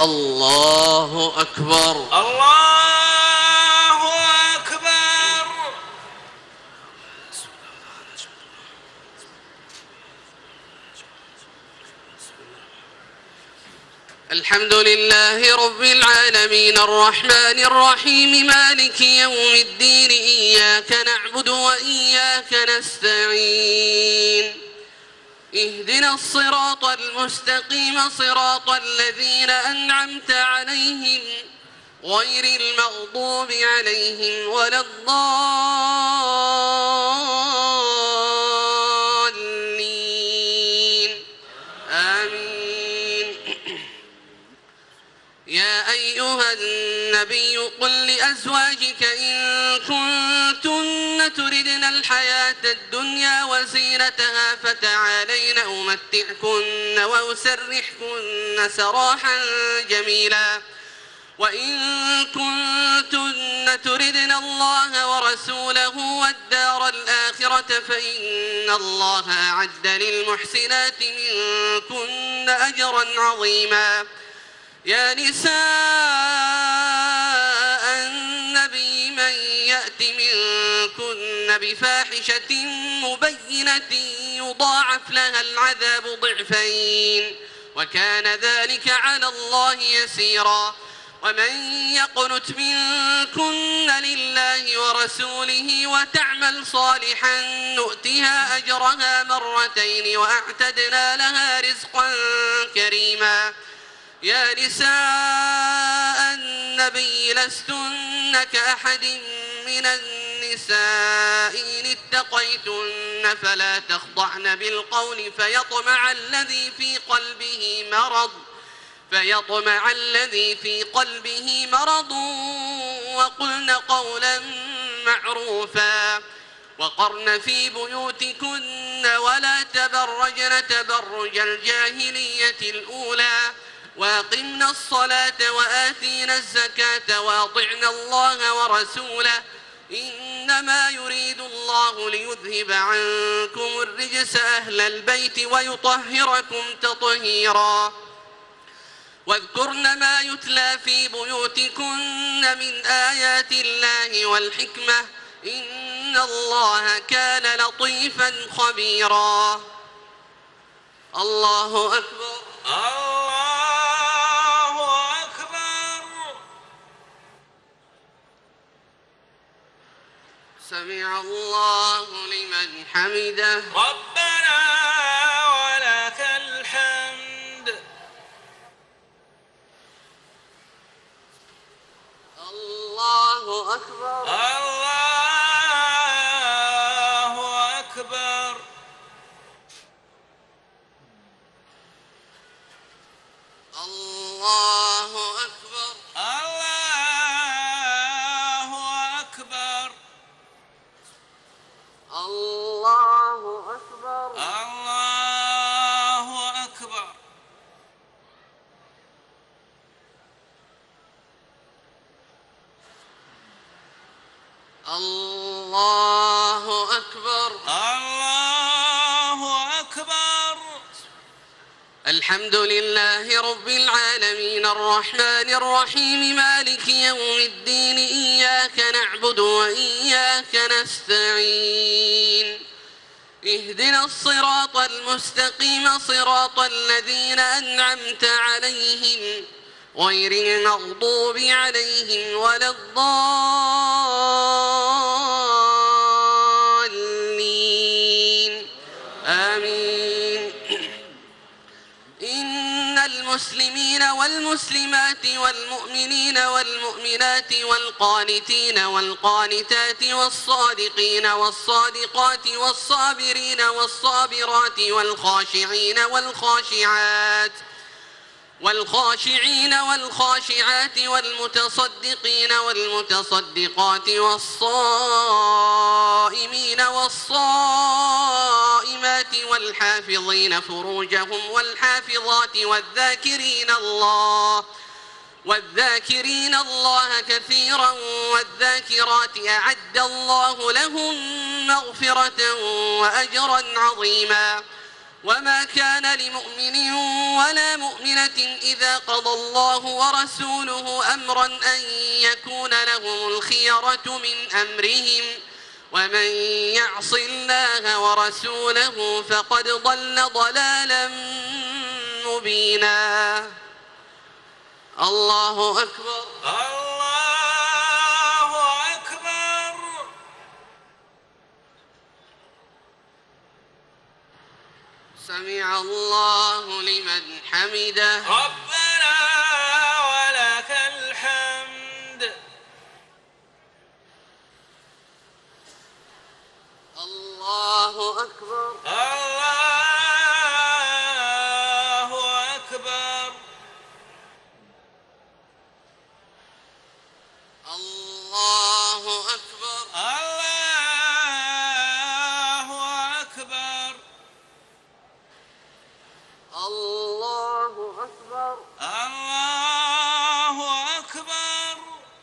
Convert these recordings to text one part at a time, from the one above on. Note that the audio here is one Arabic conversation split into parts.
الله أكبر. الله أكبر. الحمد لله رب العالمين الرحمن الرحيم مالك يوم الدين إياك نعبد وإياك نستعين اهدنا الصراط المستقيم صراط الذين أنعمت عليهم غير المغضوب عليهم ولا الضالين آمين. يا أيها النبي قل لأزواجك إن كنتن تردن الحياة الدنيا وزينتها فتعالين أمتعكن وأسرحكن سراحا جميلا وإن كنتن تردن الله ورسوله والدار الآخرة فإن الله أعد للمحسنات منكن أجرا عظيما. يا نساء النبي من يأت منكن بفاحشة مبينة يضاعف لها العذاب ضعفين وكان ذلك على الله يسيرا. ومن يقنت منكن لله ورسوله وتعمل صالحا نؤتها أجرها مرتين وأعتدنا لها رزقا كريما. يا نساء النبي لستن كأحد من النساء إن اتقيتن فلا تخضعن بالقول فيطمع الذي في قلبه مرض وقلن قولا معروفا. وقرن في بيوتكن ولا تبرجن تبرج الجاهلية الأولى وأقمنا الصلاة وآتينا الزكاة وأطعنا الله ورسوله إنما يريد الله ليذهب عنكم الرجس أهل البيت ويطهركم تطهيرا. واذكرن ما يتلى في بيوتكن من آيات الله والحكمة إن الله كان لطيفا خبيرا. الله أكبر. الله أكبر. سمع الله لمن حمده. ربنا ولك الحمد. الله أكبر. الله أكبر. الله أكبر. الله أكبر. الله أكبر. الله أكبر. الله أكبر. الله أكبر. الحمد لله رب العالمين الرحمن الرحيم مالك يوم الدين إياك نعبد وإياك نستعين اهدنا الصراط المستقيم صراط الذين أنعمت عليهم غير المغضوب عليهم ولا الضالين آمين. إن المسلمين والمسلمات والمؤمنين والمؤمنات والقانتين والقانتات والصادقين والصادقات والصابرين والصابرات والخاشعين والخاشعات والمتصدقين والمتصدقات والصائمين والصائمات والحافظين فروجهم والحافظات والذاكرين الله كثيرا والذاكرات أعد الله لهم مغفرة وأجرا عظيما. وما كان لمؤمن ولا مؤمنة إذا قضى الله ورسوله أمرا أن يكون لهم الخيرة من أمرهم ومن يعص الله ورسوله فقد ضل ضلالا مبينا. الله أكبر. الله أكبر. سمع الله لمن حمده. ربنا ولك الحمد. الله أكبر. الله أكبر. الله أكبر. الله أكبر. الله أكبر. الله أكبر.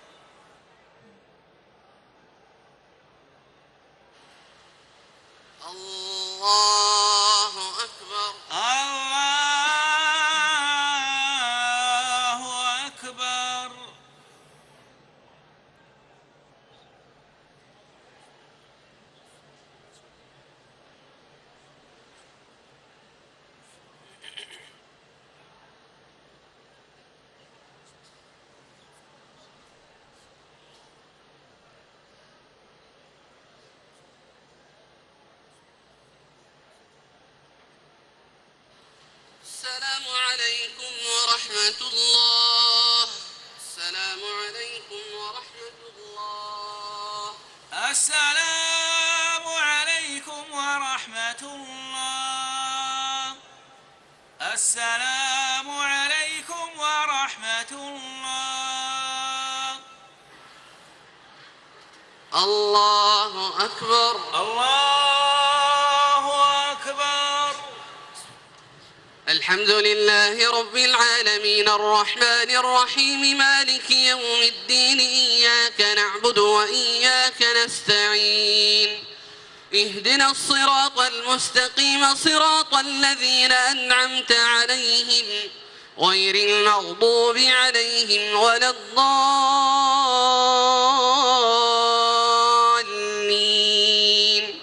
الله أكبر. الله أكبر. السلام عليكم ورحمة الله. السلام عليكم ورحمة الله. السلام عليكم ورحمة الله. السلام عليكم ورحمة الله. الله أكبر. الله أكبر. الحمد لله رب العالمين الرحمن الرحيم مالك يوم الدين إياك نعبد وإياك نستعين اهدنا الصراط المستقيم صراط الذين أنعمت عليهم غير المغضوب عليهم ولا الضالين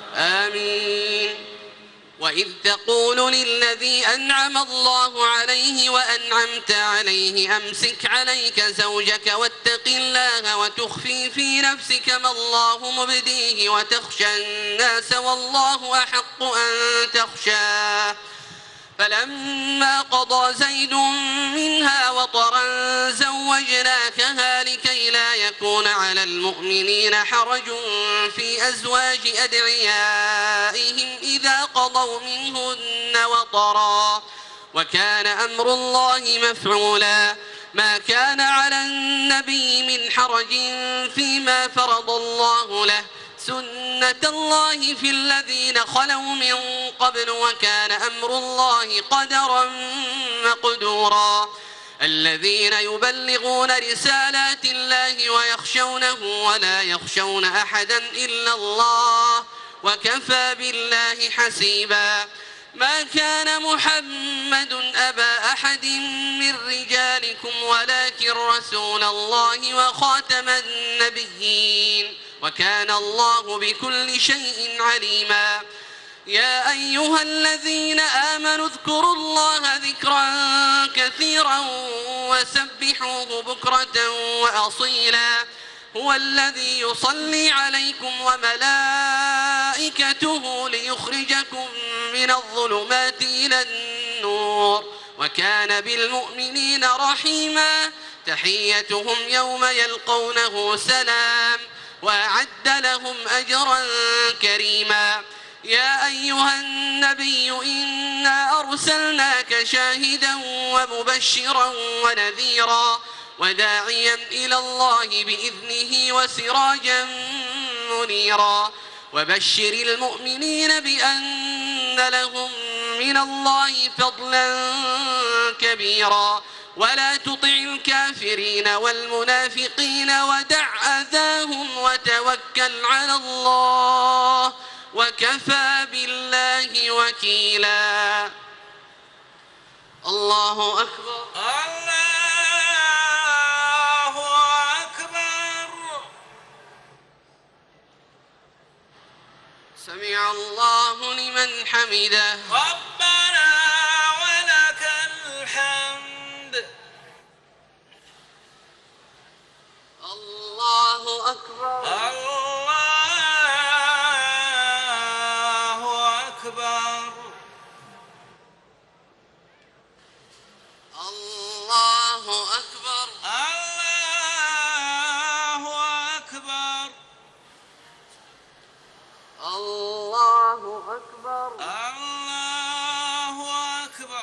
آمين. وإذ تقول للذي أنعم الله عليه وأنعمت عليه أمسك عليك زوجك واتق الله وتخفي في نفسك ما الله مبديه وتخشى الناس والله أحق أن تخشاه فلما قضى زيد منها وطرا زوجناكها لكي لا يكون على المؤمنين حرج في أزواج أدعيائهم إذا قضوا منهن وطرا وكان أمر الله مفعولا. ما كان على النبي من حرج فيما فرض الله له سنة الله في الذين خلوا من قبل وكان أمر الله قدرا مقدورا. الذين يبلغون رسالات الله ويخشونه ولا يخشون أحدا إلا الله وكفى بالله حسيبا. ما كان محمد أبا أحد من رجالكم ولكن رسول الله وخاتم النبيين وكان الله بكل شيء عليما. يا أيها الذين آمنوا اذكروا الله ذكرا كثيرا وسبحوه بكرة وأصيلا. هو الذي يصلي عليكم وملائكته ليخرجكم من الظلمات إلى النور وكان بالمؤمنين رحيما. تحيتهم يوم يلقونه سلام وأعد لهم أجرا كريما. يا أيها النبي إنا أرسلناك شاهدا ومبشرا ونذيرا وداعيا إلى الله بإذنه وسراجا منيرا. وبشر المؤمنين بأن لهم من الله فضلا كبيرا ولا تطع الكافرين والمنافقين ودع أذاهم وتوكل على الله وكفى بالله وكيلا. الله أكبر. الله أكبر. سمع الله لمن حمده. ربنا ولك الحمد. الله أكبر. الله أكبر. الله أكبر. الله أكبر. الله أكبر. الله أكبر.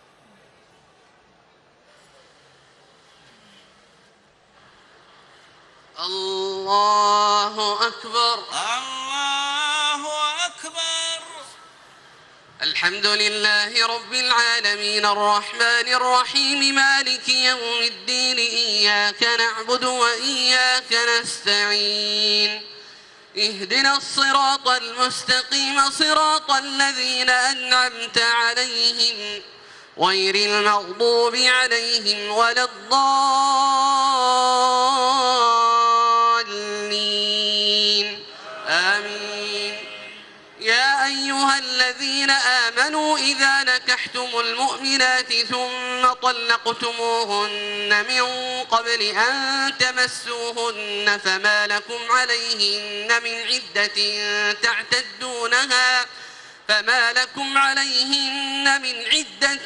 الله أكبر. الله أكبر. الحمد لله رب العالمين الرحمن الرحيم مالك يوم الدين إياك نعبد وإياك نستعين اهدنا الصراط المستقيم صراط الذين أنعمت عليهم غير المغضوب عليهم ولا الضالين آمين. يا أيها الذين آمنوا إذا نكحتم المؤمنات ثم طلقتموهن من قبل أن تمسوهن فما لكم عليهن من عدة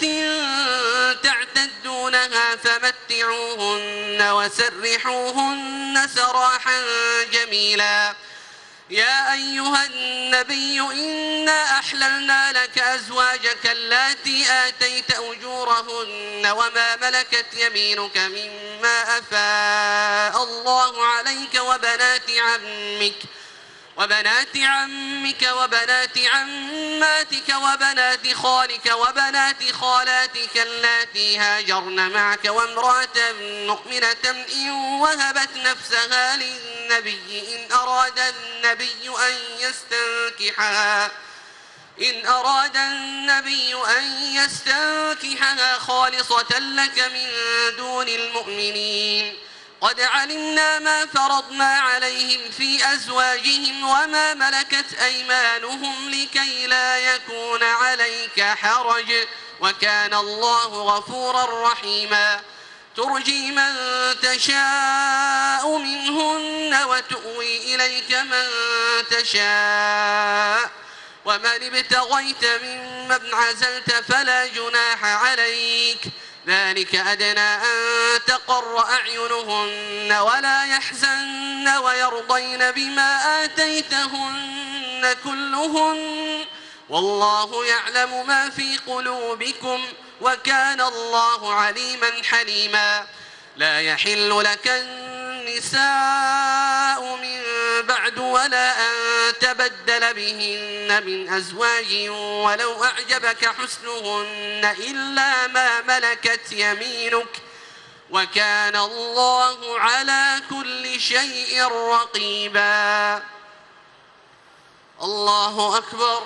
تعتدونها فمتعوهن وسرحوهن سراحا جميلا. يا أيها النبي إنا أحللنا لك أزواجك اللاتي آتيت أجورهن وما ملكت يمينك مما أفاء الله عليك وبنات عمك وبنات عماتك وبنات خالك وبنات خالاتك اللاتي هاجرن معك وامرأة مؤمنة إن وهبت نفسها للنبي إن أراد النبي أن يستنكحها خالصة لك من دون المؤمنين. قد علمنا ما فرضنا عليهم في أزواجهم وما ملكت أيمانهم لكي لا يكون عليك حرج وكان الله غفورا رحيما. ترجي من تشاء منهن وتؤوي إليك من تشاء ومن ابتغيت ممن عزلت فلا جناح عليك ذلك أدنى أن تقر أعينهن ولا يحزن ويرضين بما آتيتهن كلهن والله يعلم ما في قلوبكم وكان الله عليما حليما. لا يحل لك النساء من بعد ولا أن تبدل بهن من أزواج ولو أعجبك حسنهن إلا ما ملكت يمينك وكان الله على كل شيء رقيبا. الله أكبر.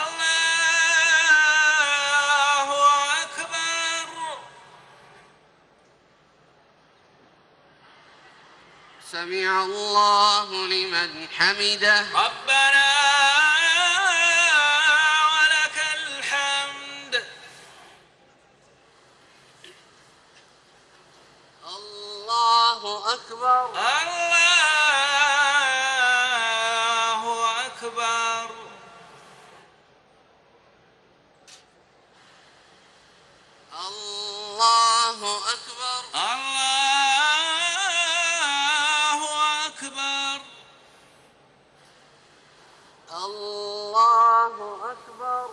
سمع الله لمن حمده. ربنا ولك الحمد. الله أكبر. الله أكبر. الله أكبر. الله أكبر.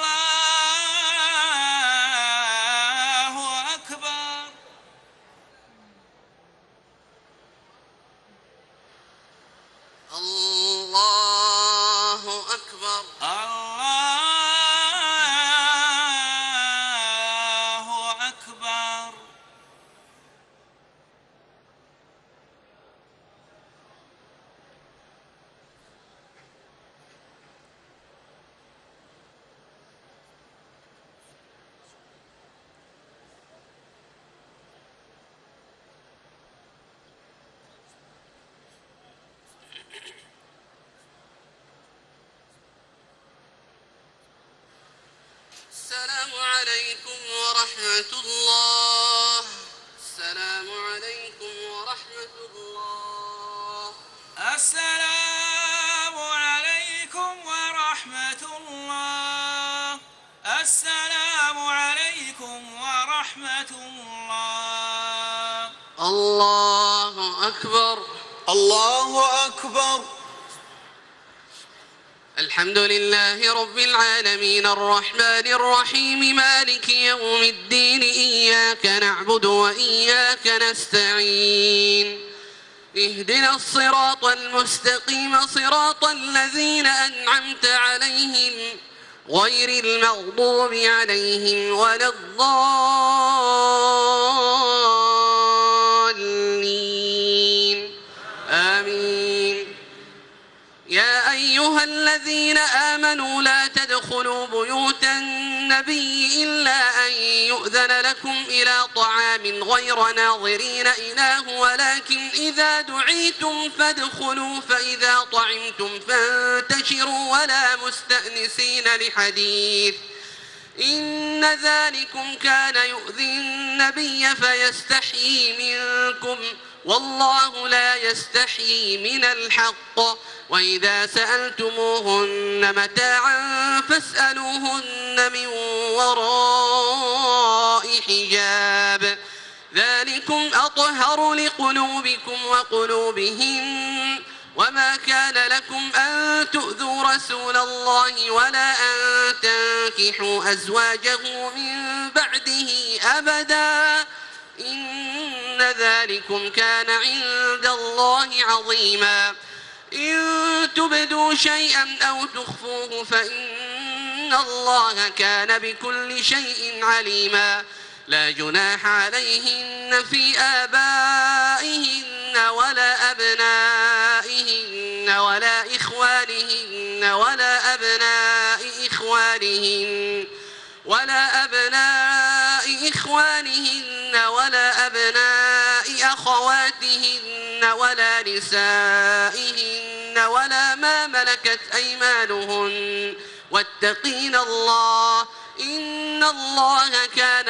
الله أكبر. الله أكبر. الله أكبر. أكبر. الله أكبر. الحمد لله رب العالمين الرحمن الرحيم مالك يوم الدين إياك نعبد وإياك نستعين اهدنا الصراط المستقيم صراط الذين أنعمت عليهم غير المغضوب عليهم ولا الضالين آمين. يا أيها الذين آمنوا لا تدخلوا بيوت النبي إلا أن يؤذن لكم إلى طعام غير ناظرين إناه ولكن إذا دعيتم فادخلوا فإذا طعمتم فانتشروا ولا مستأنسين لحديث إن ذلكم كان يؤذي النبي فيستحيي منكم والله لا يستحيي من الحق وإذا سألتموهن متاعا فاسألوهن من وراء حجاب ذلكم أطهر لقلوبكم وقلوبهم وما كان لكم أن تؤذوا رسول الله ولا أن تنكحوا أزواجه من بعده أبدا إن ذلكم كان عند الله عظيما. إن تبدوا شيئا أو تخفوه فإن الله كان بكل شيء عليما. لا جناح عليهن في آبائهن ولا أبنائهن ولا إخوانهن ولا أبناء إخوانهن ولا أبناء أخواتهن ولا نسائهن ولا ما ملكت أيمانهن واتقين الله إن الله كان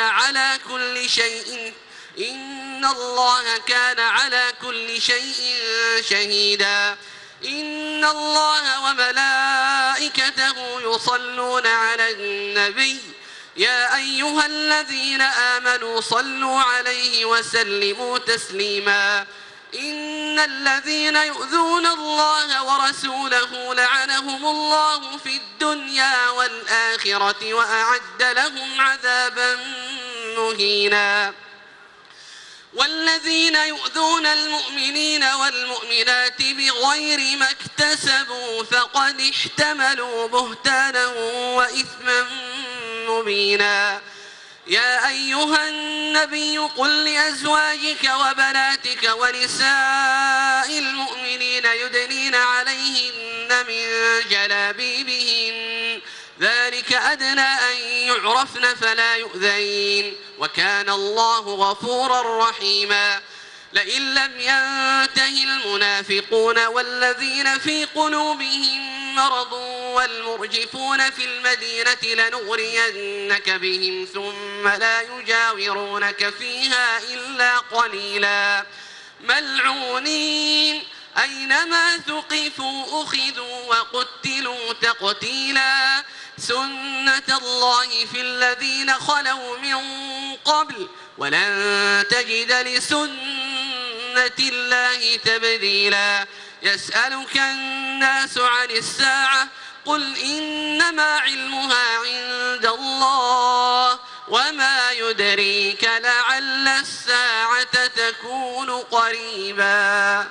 على كل شيء شهيدا. إن الله وملائكته يصلون على النبي يا أيها الذين آمنوا صلوا عليه وسلموا تسليما. إن الذين يؤذون الله ورسوله لعنهم الله في الدنيا والآخرة وأعد لهم عذابا مهينا. والذين يؤذون المؤمنين والمؤمنات بغير ما اكتسبوا فقد احتملوا بهتانا وإثما مبينا. يا أيها النبي قل لأزواجك وبناتك ونساء المؤمنين يدنين عليهن من جلابيبهن ذلك أدنى أن يعرفن فلا يؤذين وكان الله غفورا رحيما. لئن لم ينته المنافقون والذين في قلوبهم مرض والمرجفون في المدينة لنغرينك بهم ثم لا يجاورونك فيها إلا قليلا ملعونين أينما ثقفوا أخذوا وقتلوا تقتيلا. سنة الله في الذين خلوا من قبل ولن تجد لسنة الله تبديلا. يسألك الناس عن الساعة قل إنما علمها عند الله وما يدريك لعل الساعة تكون قريبا.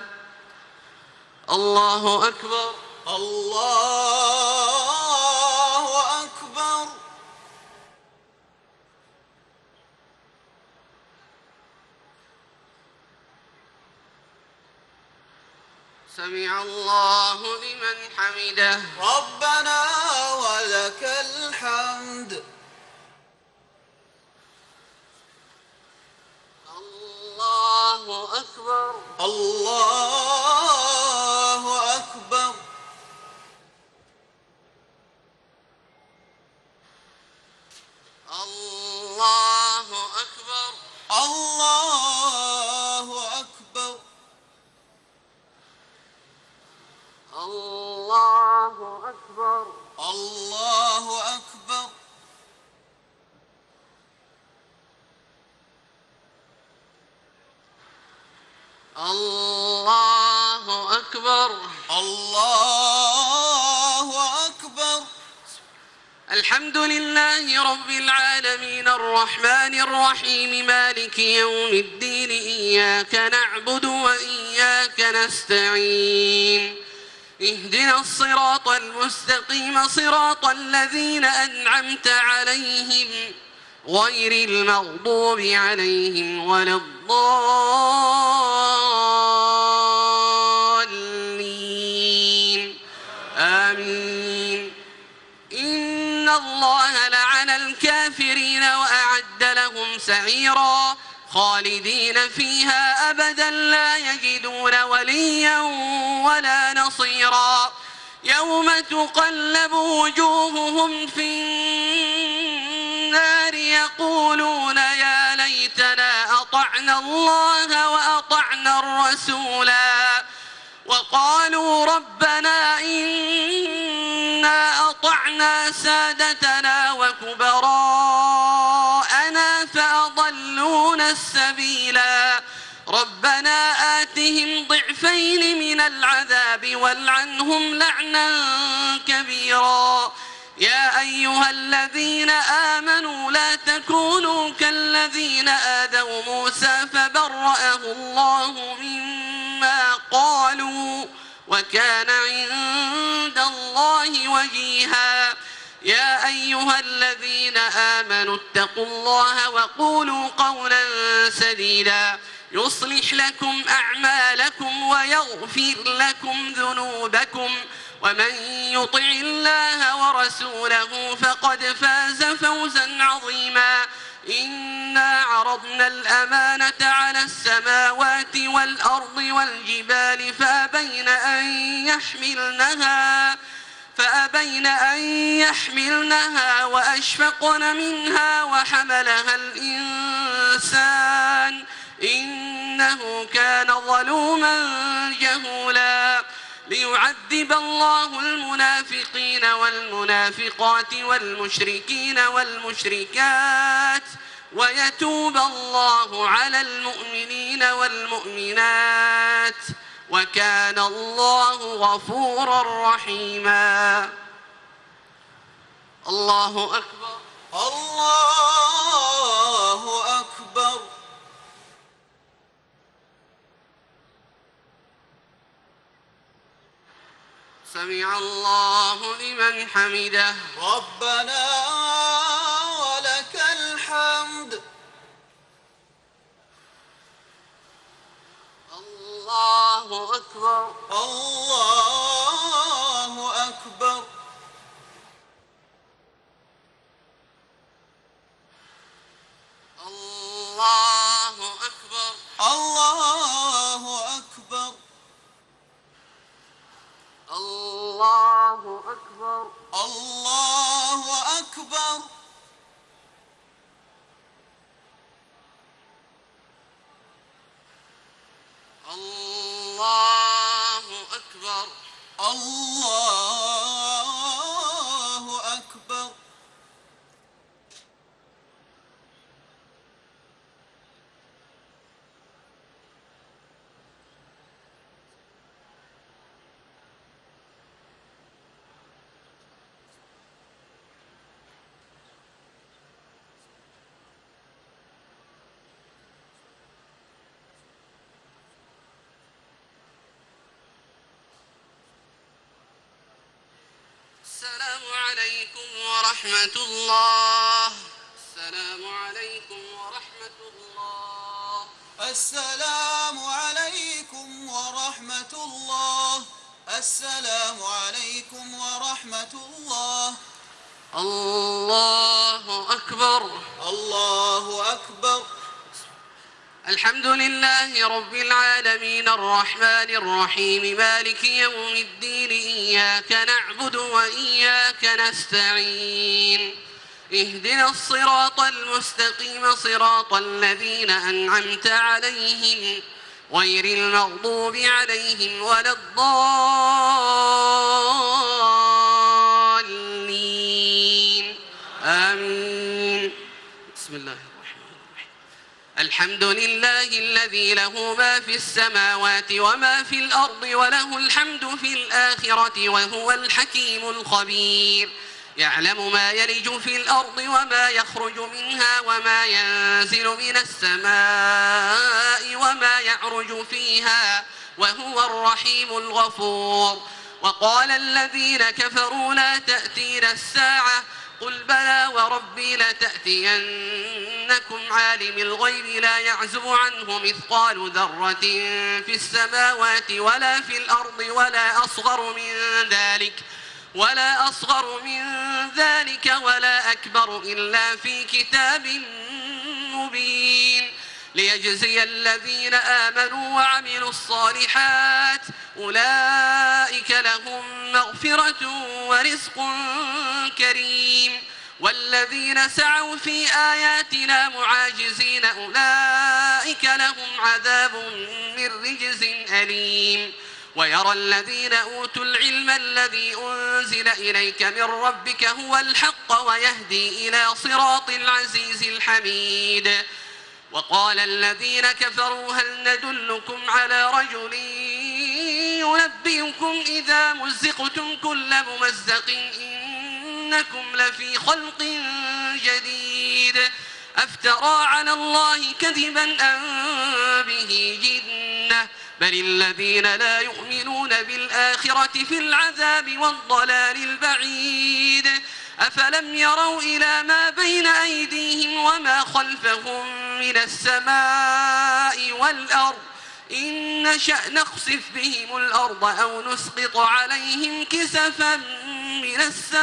الله أكبر. الله أكبر. سمع الله لمن حمده. ربنا ولك الحمد. الله أكبر. الله أكبر. الله أكبر. الله أكبر. الله أكبر. الله أكبر. الله أكبر. الله أكبر. الحمد لله رب العالمين الرحمن الرحيم مالك يوم الدين إياك نعبد وإياك نستعين اهدنا الصراط المستقيم صراط الذين أنعمت عليهم غير المغضوب عليهم ولا الضالين آمين. إن الله لعن الكافرين وأعد لهم سعيرا خالدين فيها أبدا لا يجدون وليا ولا نصيرا يوم تقلب وجوههم في النار يقولون يا ليتنا أطعنا الله وأطعنا الرسولا وقالوا ربنا إنا أطعنا سادتنا وكبراءنا فأضلونا السبيلا ربنا آتهم ضعفين من العذاب والعنهم لعنا كبيرا يا أيها الذين آمنوا لا تكونوا كالذين آذوا موسى فبرأه الله مما قالوا وكان عند الله وجيها يا أيها الذين آمنوا اتقوا الله وقولوا قولا سديدا يصلح لكم أعمالكم ويغفر لكم ذنوبكم ومن يطع الله ورسوله فقد فاز فوزا عظيما إنا عرضنا الأمانة على السماوات والأرض والجبال فأبين أن يحملنها وأشفقن منها وحملها الإنسان إنه كان ظلوما جهولا ليعذب الله المنافقين والمنافقات والمشركين والمشركات ويتوب الله على المؤمنين والمؤمنات وكان الله غفورا رحيما. الله أكبر. الله أكبر. سمع الله لمن حمده. ربنا ولك الحمد. الله أكبر. الله أكبر. الله أكبر. الله أكبر. الله أكبر. الله أكبر. الله أكبر. الله أكبر. السلام عليكم ورحمة الله. السلام عليكم ورحمة الله. السلام عليكم ورحمة الله. السلام عليكم ورحمة الله. الله أكبر. الله أكبر. الحمد لله رب العالمين الرحمن الرحيم مالك يوم الدين إياك نعبد وإياك نستعين اهدنا الصراط المستقيم صراط الذين أنعمت عليهم غير المغضوب عليهم ولا الضالين آمين. بسم الله الرحمن الرحيم. الحمد لله الذي له ما في السماوات وما في الأرض وله الحمد في الآخرة وهو الحكيم الخبير يعلم ما يلج في الأرض وما يخرج منها وما ينزل من السماء وما يعرج فيها وهو الرحيم الغفور وقال الذين كفروا لا تأتينا الساعة قل بلى وربي لتأتينكم عالم الغيب لا يعزب عنه مثقال ذرة في السماوات ولا في الأرض ولا أصغر من ذلك ولا أكبر إلا في كتاب مبين ليجزي الذين آمنوا وعملوا الصالحات أولئك لهم مغفرة ورزق كريم والذين سعوا في آياتنا معاجزين أولئك لهم عذاب من رجز أليم ويرى الذين أوتوا العلم الذي أنزل إليك من ربك هو الحق ويهدي إلى صراط العزيز الحميد وقال الذين كفروا هل ندلكم على رجل ينبئكم إذا مزقتم كل ممزق إنكم لفي خلق جديد أفترى على الله كذبا أم به جنة بل الذين لا يؤمنون بالآخرة في العذاب والضلال البعيد أفلم يروا إلى ما بين أيديهم وما خلفهم من السماء والأرض إن نشأ نخسف بهم الأرض أو نسقط عليهم كسفا من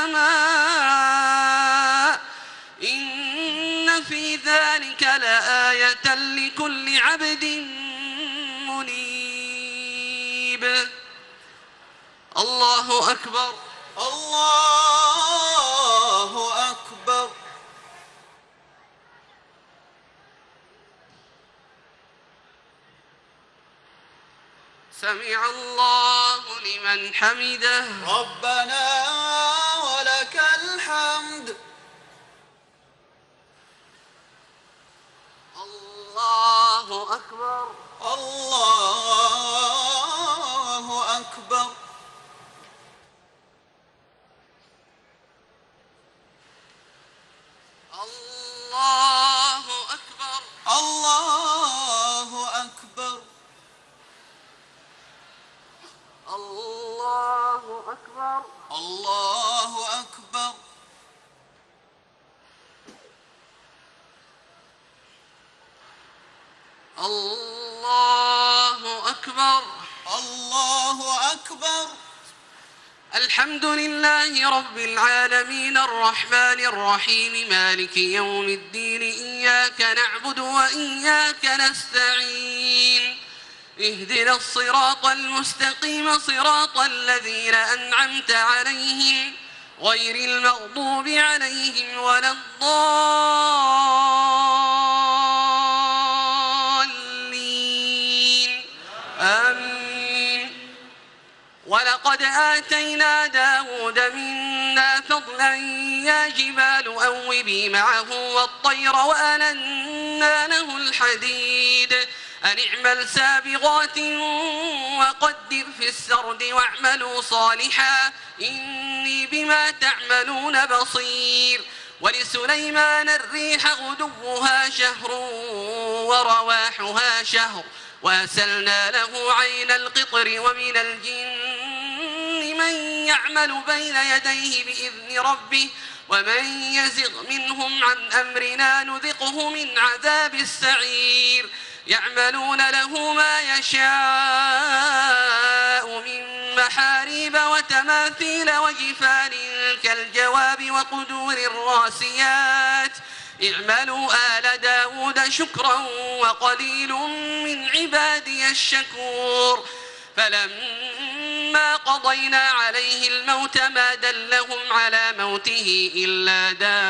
السماء إن في ذلك لآية لكل عبد منيب الله أكبر الله أكبر سمع الله لمن حمده ربنا ولك الحمد الله أكبر الله أكبر الله أكبر الله أكبر الله أكبر الله أكبر الله أكبر الله أكبر الحمد لله رب العالمين الرحمن الرحيم مالك يوم الدين إياك نعبد وإياك نستعين اهدنا الصراط المستقيم صراط الذين أنعمت عليهم غير المغضوب عليهم ولا الضالين آمين ولقد آتينا داود منا فضلا يا جبال أوبي معه والطير وألنا له الحديد أن اعمل سابغات وقدر في السرد واعملوا صالحا إني بما تعملون بصير ولسليمان الريح غدوها شهر ورواحها شهر وأسلنا له عين القطر ومن الجن من يعمل بين يديه بإذن ربه ومن يزغ منهم عن أمرنا نذقه من عذاب السعير يعملون له ما يشاء من محاريب وتماثيل وجفان كالجواب وقدور الراسيات اعملوا آل داود شكرا وقليل من عبادي الشكور فلما قضينا عليه الموت ما دلهم على موته إلا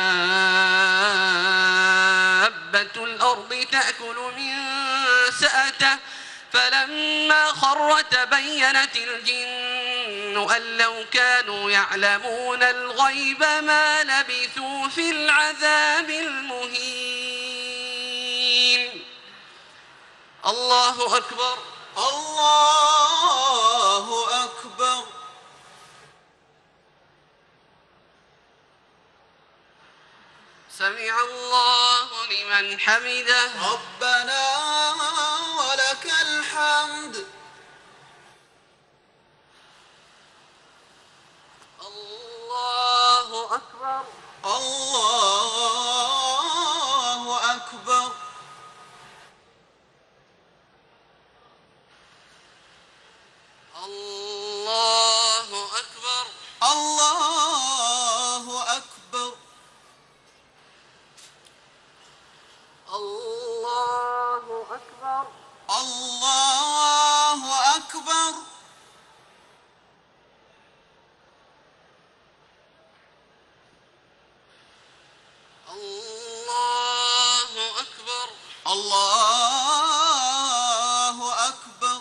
دابة الأرض تأكل من سأته فلما خر تبينت الجن أن لو كانوا يعلمون الغيب ما لبثوا في العذاب المهين الله أكبر. الله أكبر. سمع الله لمن حمده. ربنا ولك الحمد. الله أكبر. الله أكبر. الله أكبر. الله أكبر. الله أكبر. الله أكبر. الله أكبر. الله أكبر.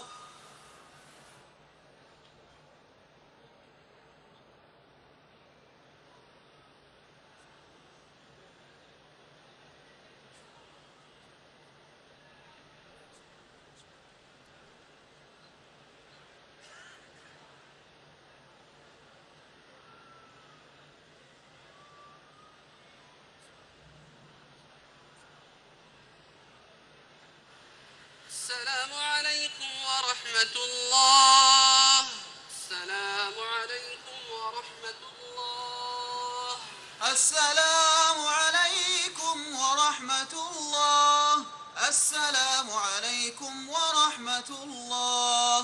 السلام عليكم ورحمة الله. السلام عليكم ورحمة الله. السلام عليكم ورحمة الله. السلام عليكم ورحمة الله.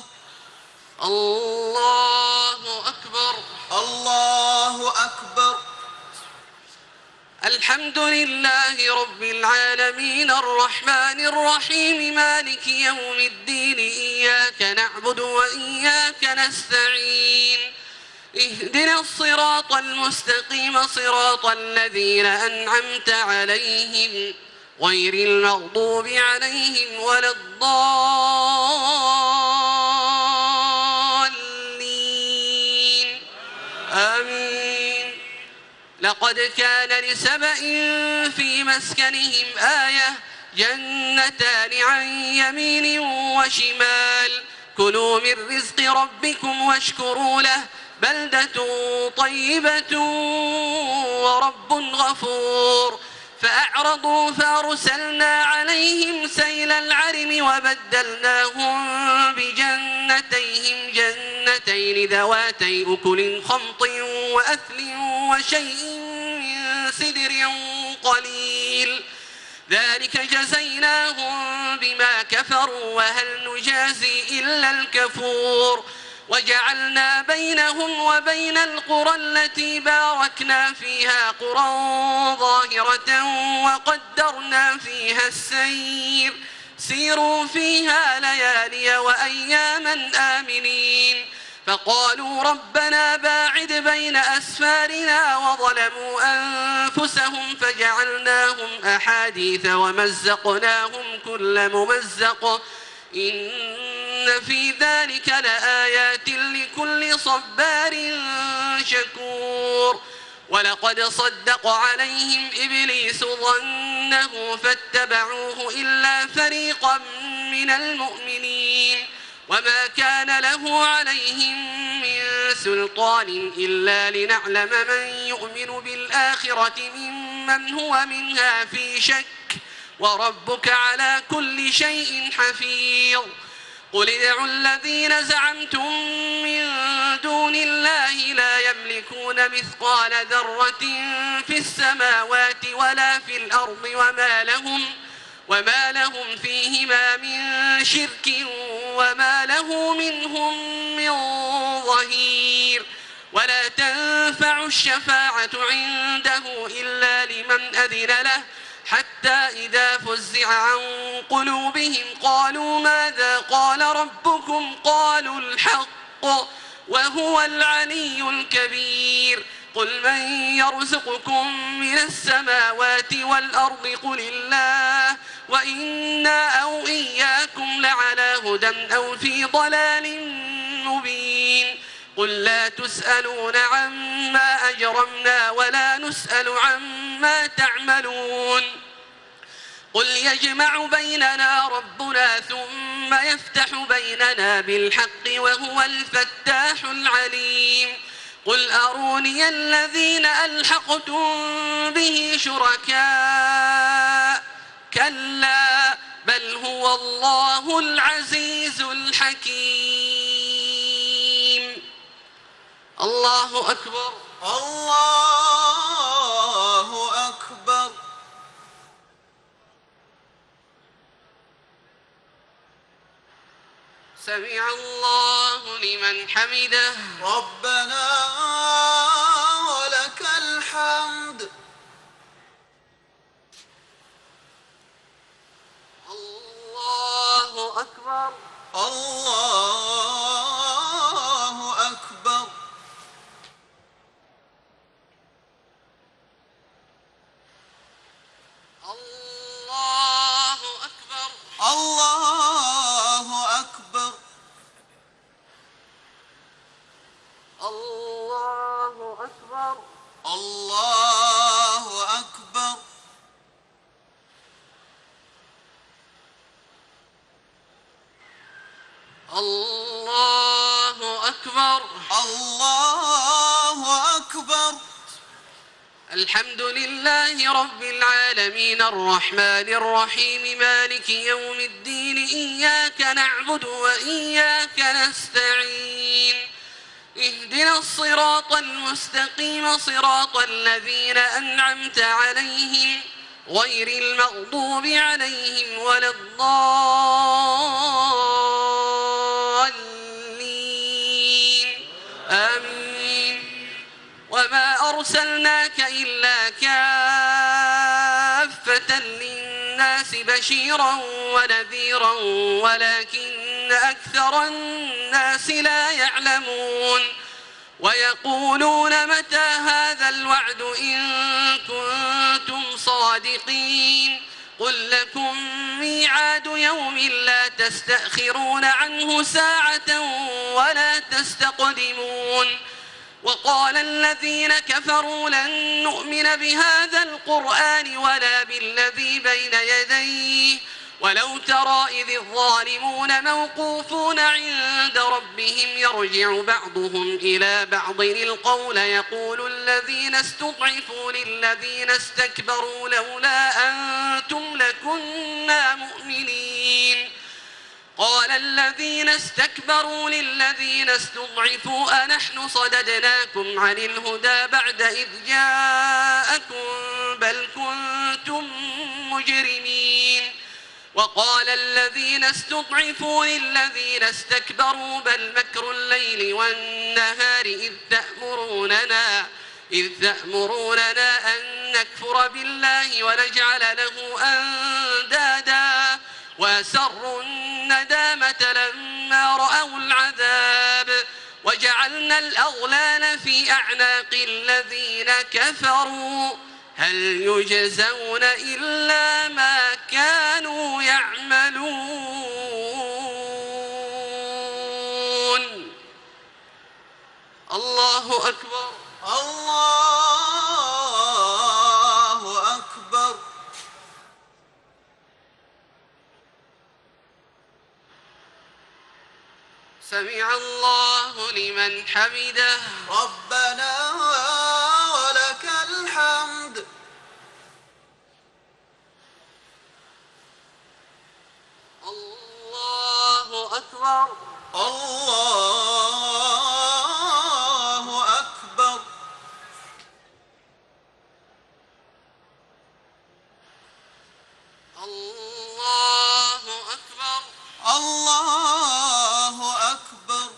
الله أكبر. الله أكبر. الحمد لله رب العالمين الرحمن الرحيم مالك يوم الدين إياك نعبد وإياك نستعين اهدنا الصراط المستقيم صراط الذين أنعمت عليهم غير المغضوب عليهم ولا الضالين آمين. لقد كان لسبأ في مسكنهم آية جنتان عن يمين وشمال كلوا من رزق ربكم واشكروا له بلدة طيبة ورب غفور. فأعرضوا فأرسلنا عليهم سيل العرم وبدلناهم بجنتيهم جنتين ذواتي أكل خمط وأثل وشيء من سدر قليل ذلك جزيناهم بما كفروا وهل نجازي إلا الكفور. وجعلنا بينهم وبين القرى التي باركنا فيها قرى ظاهرة وقدرنا فيها السير سيروا فيها ليالي وأياما آمنين. فقالوا ربنا باعد بين أسفارنا وظلموا أنفسهم فجعلناهم أحاديث ومزقناهم كل ممزق إن في ذلك لآيات لكل صبار شكور. ولقد صدق عليهم إبليس ظنه فاتبعوه إلا فريقا من المؤمنين وما كان له عليهم من سلطان إلا لنعلم من يؤمن بالآخرة ممن هو منها في شك وربك على كل شيء حفيظ. قل ادعوا الذين زعمتم من دون الله لا يملكون مثقال ذرة في السماوات ولا في الأرض وما لهم فيهما من شرك وما له منهم من ظهير. ولا تنفع الشفاعة عنده إلا لمن أذن له حتى إذا فزع عن قلوبهم قالوا ماذا قال ربكم قالوا الحق وهو العلي الكبير. قل من يرزقكم من السماوات والأرض قل الله وإنا أو إياكم لعلى هدى أو في ضلال مبين. قل لا تسألون عما أجرمنا ولا نسأل عما تعملون قل يجمع بيننا ربنا ثم يفتح بيننا بالحق وهو الفتاح العليم قل أروني الذين ألحقتم به شركاء كلا بل هو الله العزيز الحكيم. الله أكبر. الله أكبر. سمع الله لمن حمده. ربنا ولك الحمد. الله أكبر. الله أكبر. الله أكبر. الله أكبر. الله أكبر. الله أكبر. الله أكبر. الله أكبر. الحمد لله رب العالمين الرحمن الرحيم مالك يوم الدين إياك نعبد وإياك نستعين اهدنا الصراط المستقيم صراط الذين أنعمت عليهم غير المغضوب عليهم ولا الضالين آمين. وما أرسلناك إلا كافة للناس بشيرا ونذيرا ولكن أكثر الناس لا يعلمون ويقولون متى هذا الوعد إن كنتم صادقين قل لكم ميعاد يوم لا تستأخرون عنه ساعة ولا تستقدمون. وقال الذين كفروا لن نؤمن بهذا القرآن ولا بالذي بين يديه ولو ترى إذ الظالمون موقوفون عند ربهم يرجع بعضهم إلى بعض القول يقول الذين استضعفوا للذين استكبروا لولا أنتم لكنا مؤمنين قال الذين استكبروا للذين استضعفوا أنحن صددناكم عن الهدى بعد إذ جاءكم بل كنتم مجرمين. وقال الذين استضعفوا للذين استكبروا بل مكر الليل والنهار إذ تأمروننا أن نكفر بالله ونجعل له أندادا وأسروا الندامة لما رأوا العذاب وجعلنا الأغلال في أعناق الذين كفروا هل يجزون إلا ما كانوا يعملون. الله أكبر. الله أكبر. سمع الله لمن حمده. ربنا ولك الحمد. الله أكبر. الله أكبر. الله أكبر. الله أكبر.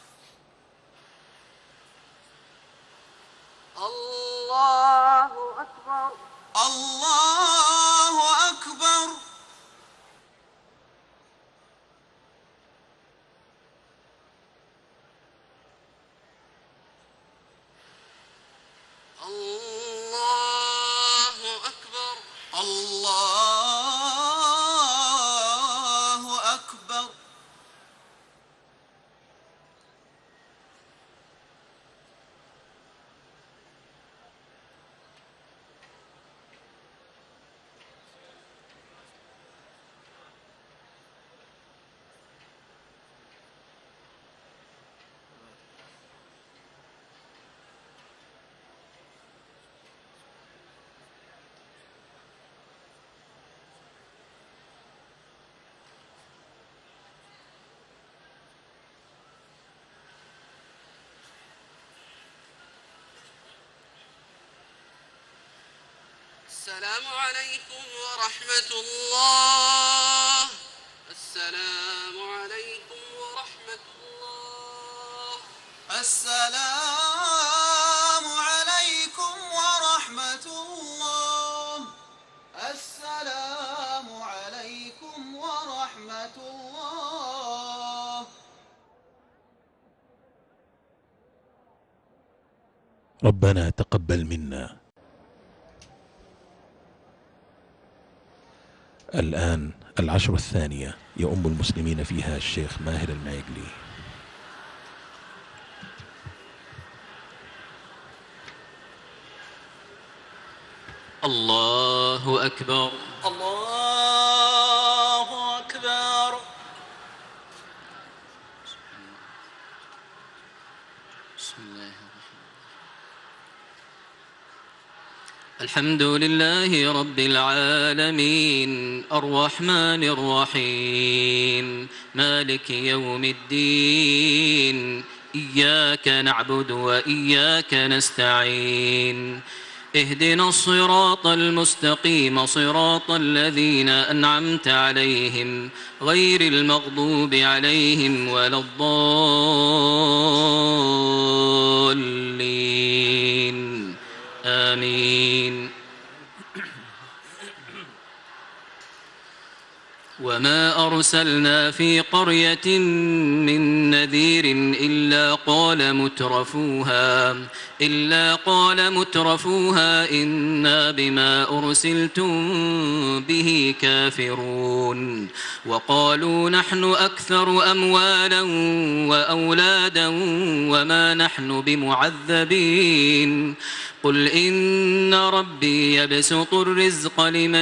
الله أكبر. الله أكبر. الله أكبر. الله أكبر. السلام عليكم ورحمة الله. السلام عليكم ورحمة الله. السلام عليكم ورحمة الله. السلام عليكم ورحمة الله. ربنا تقبل منا. الآن العشر الثانية يؤم المسلمين فيها الشيخ ماهر المعيقلي. الله أكبر. الله أكبر. بسم الله الرحمن الرحيم. الحمد لله رب العالمين الرحمن الرحيم مالك يوم الدين إياك نعبد وإياك نستعين اهدنا الصراط المستقيم صراط الذين أنعمت عليهم غير المغضوب عليهم ولا الضالين آمين. وما أرسلنا في قرية من نذير إلا قال مترفوها إنا بما أرسلتم به كافرون وقالوا نحن أكثر أموالا وأولادا وما نحن بمعذبين قل إن ربي يبسط الرزق لمن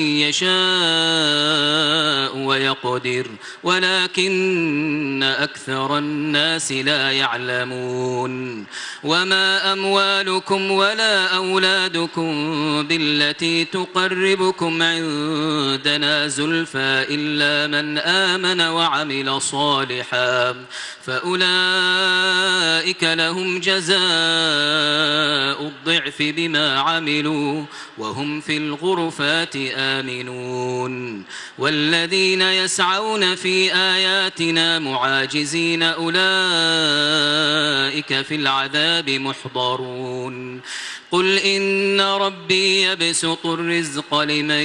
يشاء ويقدر ولكن أكثر الناس لا يعلمون وما أموالكم ولا أولادكم بالتي تقربكم عندنا زلفى إلا من آمن وعمل صالحا فأولئك لهم جزاء الضعف بما عملوا وهم في الغرفات آمنون والذين يسعون في آياتنا معاجزين أولئك في العذاب محضرون قل إن ربي يبسط الرزق لمن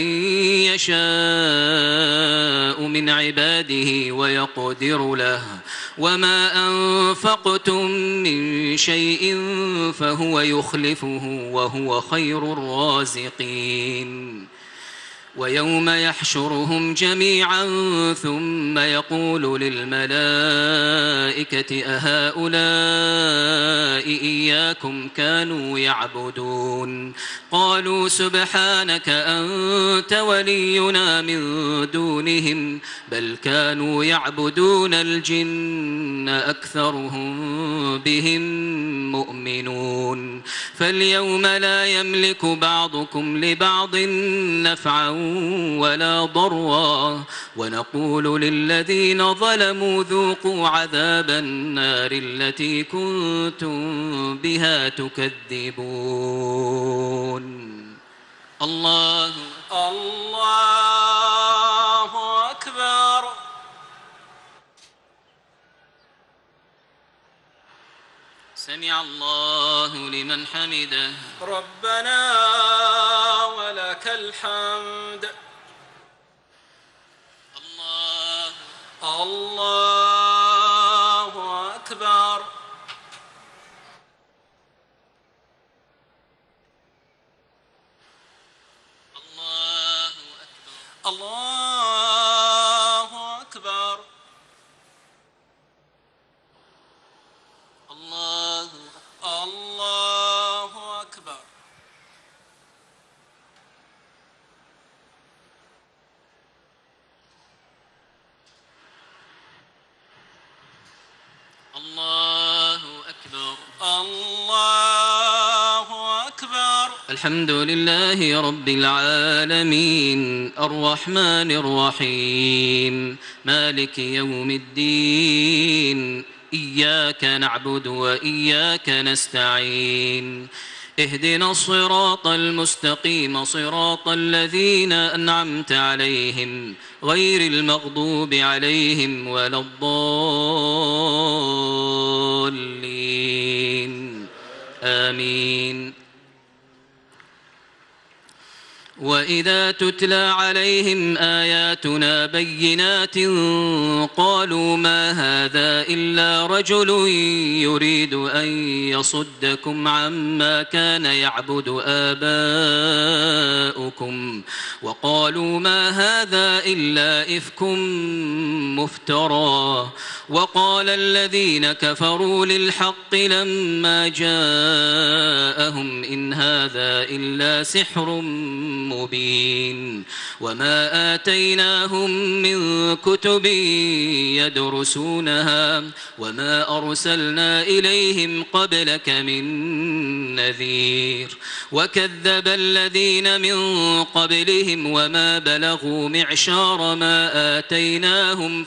يشاء من عباده ويقدر له وما أنفقتم من شيء فهو يخلفه وهو خير الرازقين ويوم يحشرهم جميعا ثم يقول للملائكة أهؤلاء إياكم كانوا يعبدون قالوا سبحانك أنت ولينا من دونهم بل كانوا يعبدون الجن أكثرهم بهم مؤمنون فاليوم لا يملك بعضكم لبعض نفعا ولا ضرا ونقول للذين ظلموا ذوقوا عذاب النار التي كنتم بها تكذبون. الله أكبر. سمع الله لمن حمده. ربنا ولك الحمد. الله أكبر. الله أكبر. الله أكبر. الله أكبر. الله أكبر. الحمد لله رب العالمين الرحمن الرحيم مالك يوم الدين إياك نعبد وإياك نستعين اهدنا الصراط المستقيم صراط الذين أنعمت عليهم غير المغضوب عليهم ولا الضالين آمين. وإذا تتلى عليهم آياتنا بينات قالوا ما هذا إلا رجل يريد أن يصدكم عما كان يعبد آباؤكم وقالوا ما هذا إلا إفك مفترى. وقال الذين كفروا للحق لما جاءهم إن هذا إلا سحر مبين. وما آتيناهم من كتب يدرسونها وما أرسلنا إليهم قبلك من نذير. وكذب الذين من قبلهم وما بلغوا معشار ما آتيناهم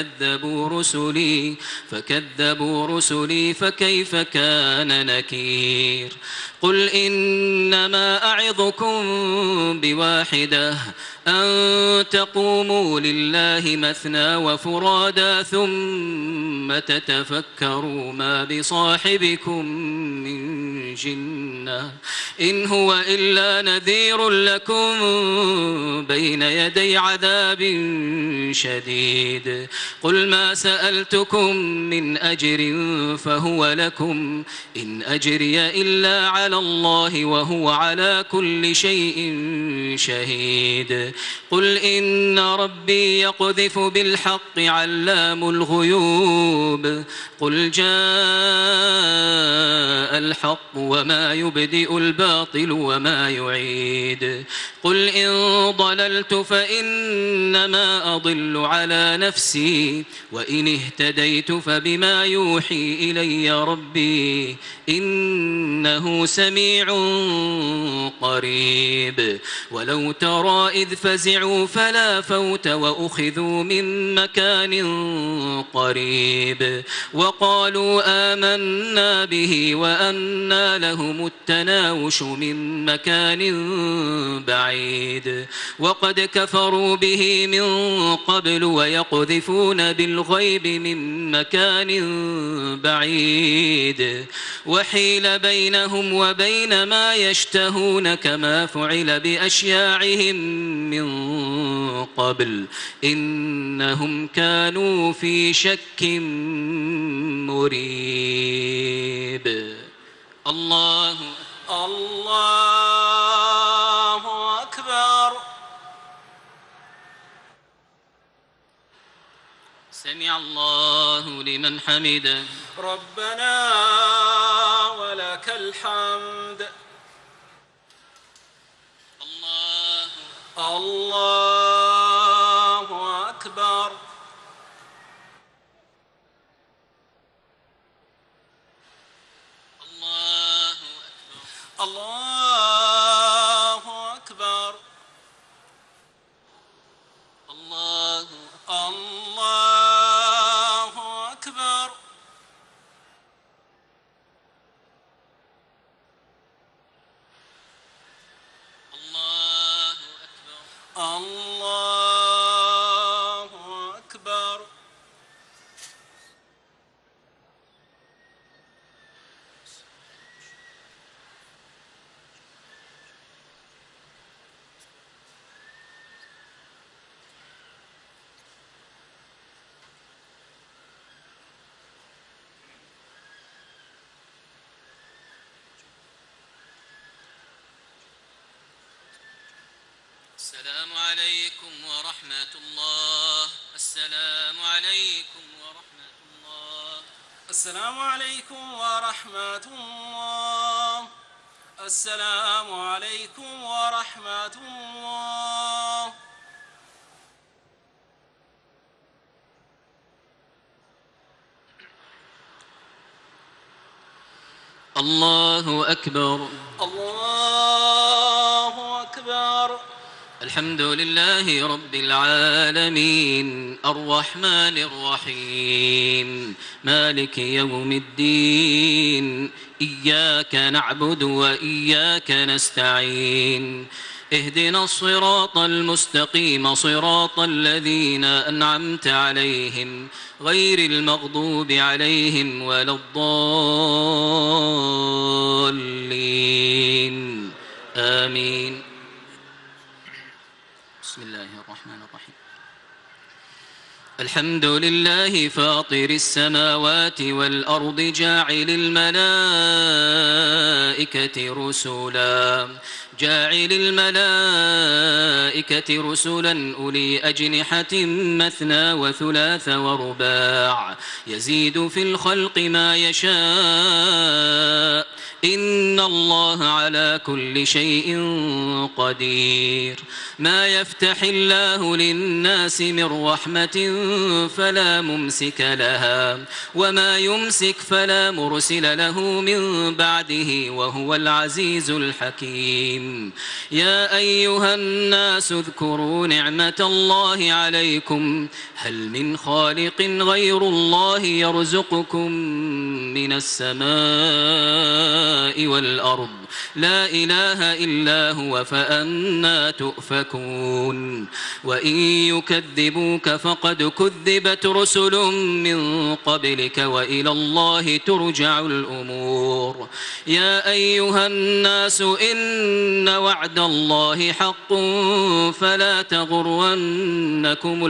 فكذبوا رسلي فكيف كان نكير. قل إنما أعظكم بواحدة أن تقوموا لله مثنى وفرادا ثم تتفكروا ما بصاحبكم من جنة إن هو إلا نذير لكم بين يدي عذاب شديد. قل ما سألتكم من أجر فهو لكم إن أجري إلا على الله وهو على كل شيء شهيد. قل إن ربي يقذف بالحق علام الغيوب. قل جاء الحق وما يبدئ الباطل وما يعيد. قل إن ضللت فإنما أضل على نفسي وإن اهتديت فبما يوحي إلي ربي إنه سميع قريب. ولو ترى إذ فزعوا فلا فوت وأخذوا من مكان قريب وقالوا آمنا به وأنى لهم التناوش من مكان بعيد. وقد كفروا به من قبل ويقذفون بالغيب من مكان بعيد. وحيل بينهم وبين ما يشتهون كما فعل بأشياعهم من قبل إنهم كانوا في شك مريب. الله أكبر. سمع الله لمن حمده. ربنا ولك الحمد. الله أكبر. الله أكبر. الله أكبر. الله أكبر. السلام عليكم ورحمة الله. السلام عليكم ورحمة الله. السلام عليكم ورحمة الله. السلام عليكم ورحمة الله. الله أكبر. الله أكبر. الحمد لله رب العالمين الرحمن الرحيم مالك يوم الدين إياك نعبد وإياك نستعين اهدنا الصراط المستقيم صراط الذين أنعمت عليهم غير المغضوب عليهم ولا الضالين آمين. بسم الله الرحمن الرحيم. الحمد لله فاطر السماوات والأرض جاعل الملائكة رسلا أولي أجنحة مثنى وثلاث ورباع يزيد في الخلق ما يشاء إن الله على كل شيء قدير. ما يفتح الله للناس من رحمة فلا ممسك لها وما يمسك فلا مرسل له من بعده وهو العزيز الحكيم. يا أيها الناس اذكروا نعمة الله عليكم هل من خالق غير الله يرزقكم من السماء والأرض لا إله إلا هو فأنى تؤفكون. وإن يكذبوك فقد كذبت رسل من قبلك وإلى الله ترجع الأمور. يا أيها الناس إن وعد الله حق فلا تغرنكم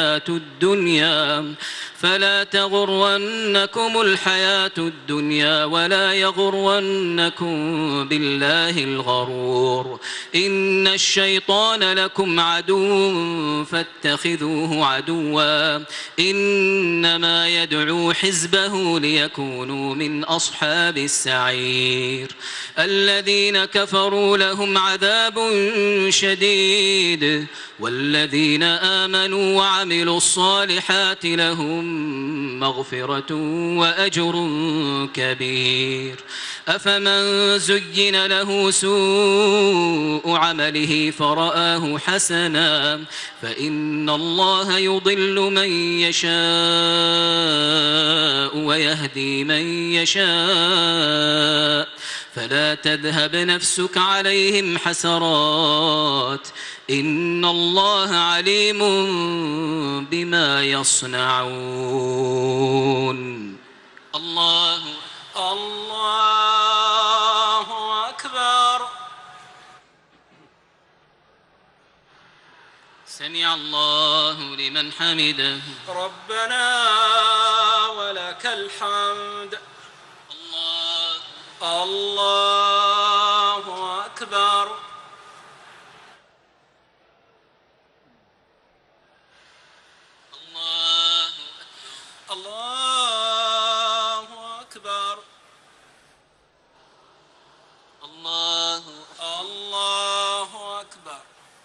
الحياة الدنيا ولا يغرنكم بالله الغرور. إن الشيطان لكم عدو فاتخذوه عدوا إنما يدعو حزبه ليكونوا من أصحاب السعير. الذين كفروا لهم عذاب شديد والذين آمنوا وعملوا الصالحات لهم مغفرة وأجر كبير. أفمن زين له سوء عمله فرآه حسنا فإن الله يضل من يشاء ويهدي من يشاء فلا تذهب نفسك عليهم حسرات إن الله عليم بما يصنعون. الله أكبر. سمع الله لمن حمده. ربنا ولك الحمد. الله أكبر. الله أكبر. الله أكبر.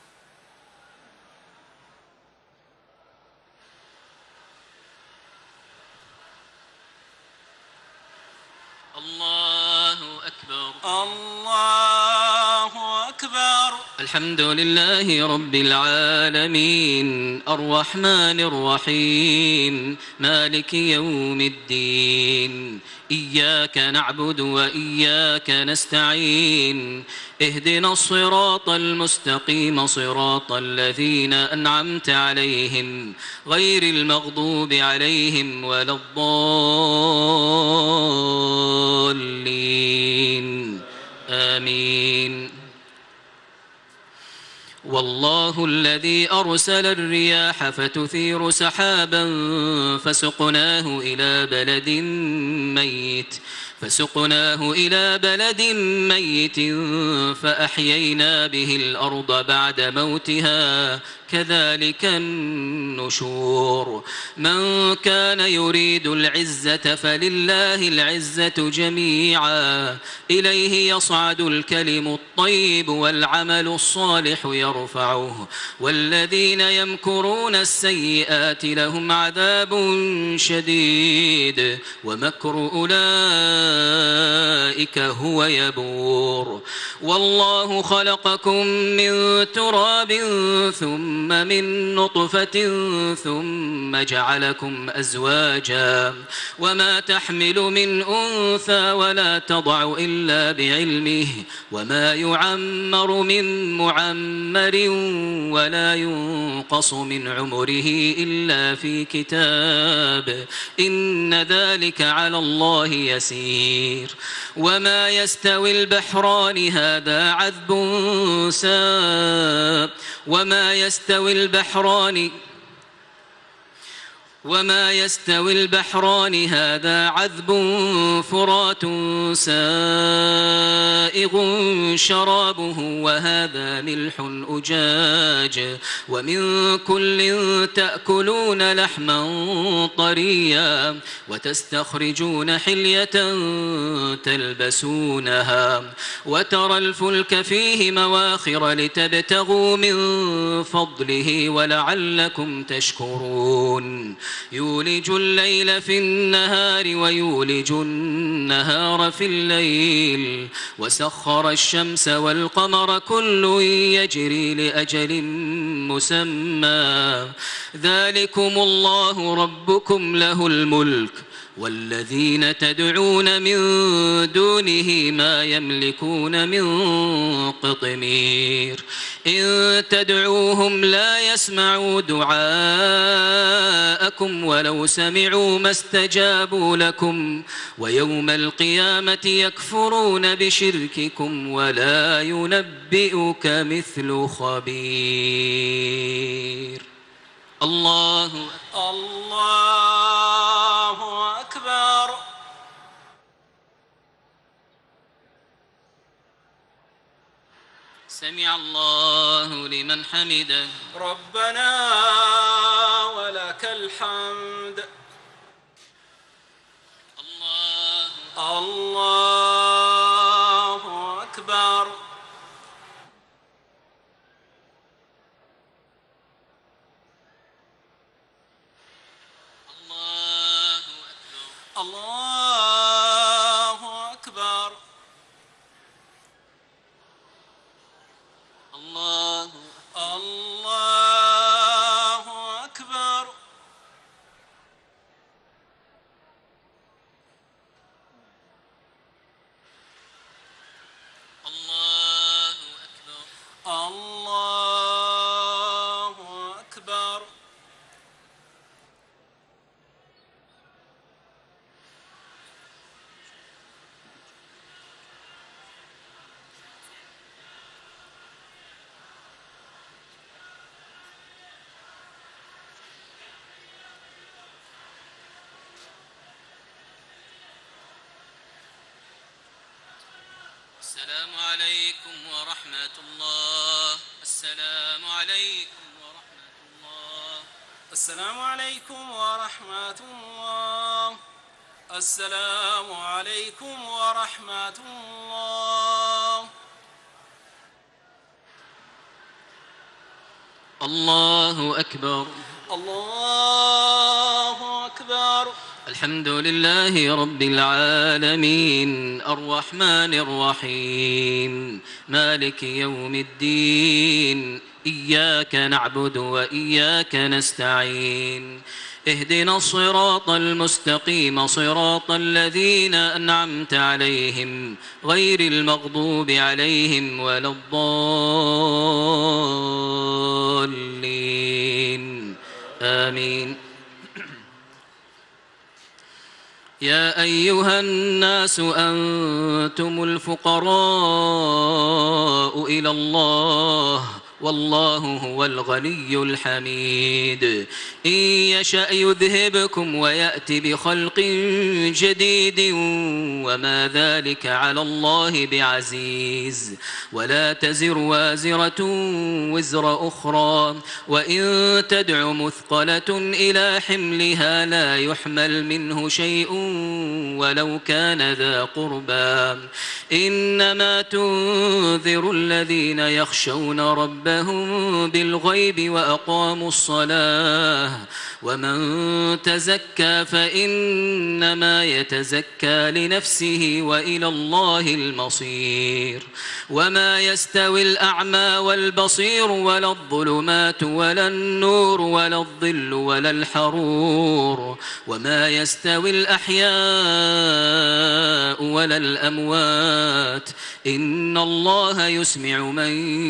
الله أكبر. الله أكبر. الحمد لله رب العالمين الرحمن الرحيم مالك يوم الدين إياك نعبد وإياك نستعين اهدنا الصراط المستقيم صراط الذين أنعمت عليهم غير المغضوب عليهم ولا الضالين آمين. والله الذي أرسل الرياح فتثير سحابا فسقناه إلى بلد ميت فأحيينا به الأرض بعد موتها كذلك النشور. من كان يريد العزة فلله العزة جميعا إليه يصعد الكلم الطيب والعمل الصالح يرفعه والذين يمكرون السيئات لهم عذاب شديد ومكر أولئك أولئك هو يبور. والله خلقكم من تراب ثم من نطفة ثم جعلكم أزواجا وما تحمل من أنثى ولا تضع إلا بعلمه وما يعمر من معمر ولا ينقص من عمره إلا في كتاب إن ذلك على الله يسير. وما يستوي البحران هذا عذب وما يستوي البحران هذا عذب فرات سائغ شرابه وهذا ملح أجاج ومن كل تأكلون لحما طريا وتستخرجون حلية تلبسونها وترى الفلك فيه مواخر لتبتغوا من فضله ولعلكم تشكرون. يولج الليل في النهار ويولج النهار في الليل وسخر الشمس والقمر كل يجري لأجل مسمى ذلكم الله ربكم له الملك والذين تدعون من دونه ما يملكون من قطمير إن تدعوهم لا يسمعوا دعاءكم ولو سمعوا ما استجابوا لكم ويوم القيامة يكفرون بشرككم ولا ينبئك مثل خبير. الله أكبر. سمع الله لمن حمده. ربنا ولك الحمد. الله أكبر. الله أكبر. الله أكبر. الله أكبر. الله أكبر. السلام عليكم ورحمة الله. السلام عليكم ورحمة الله. السلام عليكم ورحمة الله. السلام عليكم ورحمة الله. الله أكبر. الله أكبر. الحمد لله رب العالمين الرحمن الرحيم مالك يوم الدين إياك نعبد وإياك نستعين اهدنا الصراط المستقيم صراط الذين أنعمت عليهم غير المغضوب عليهم ولا الضالين آمين. يا أيها الناس أنتم الفقراء إلى الله والله هو الغني الحميد إن يشأ يذهبكم ويأتي بخلق جديد وما ذلك على الله بعزيز ولا تزر وازرة وزر أخرى وإن تدع مثقلة إلى حملها لا يحمل منه شيء ولو كان ذا قربى إنما تنذر الذين يخشون ربهم ربهم بالغيب وأقاموا الصلاة ومن تزكى فإنما يتزكى لنفسه وإلى الله المصير وما يستوي الأعمى والبصير ولا الظلمات ولا النور ولا الظل ولا الحرور وما يستوي الأحياء ولا الأموات إن الله يسمع من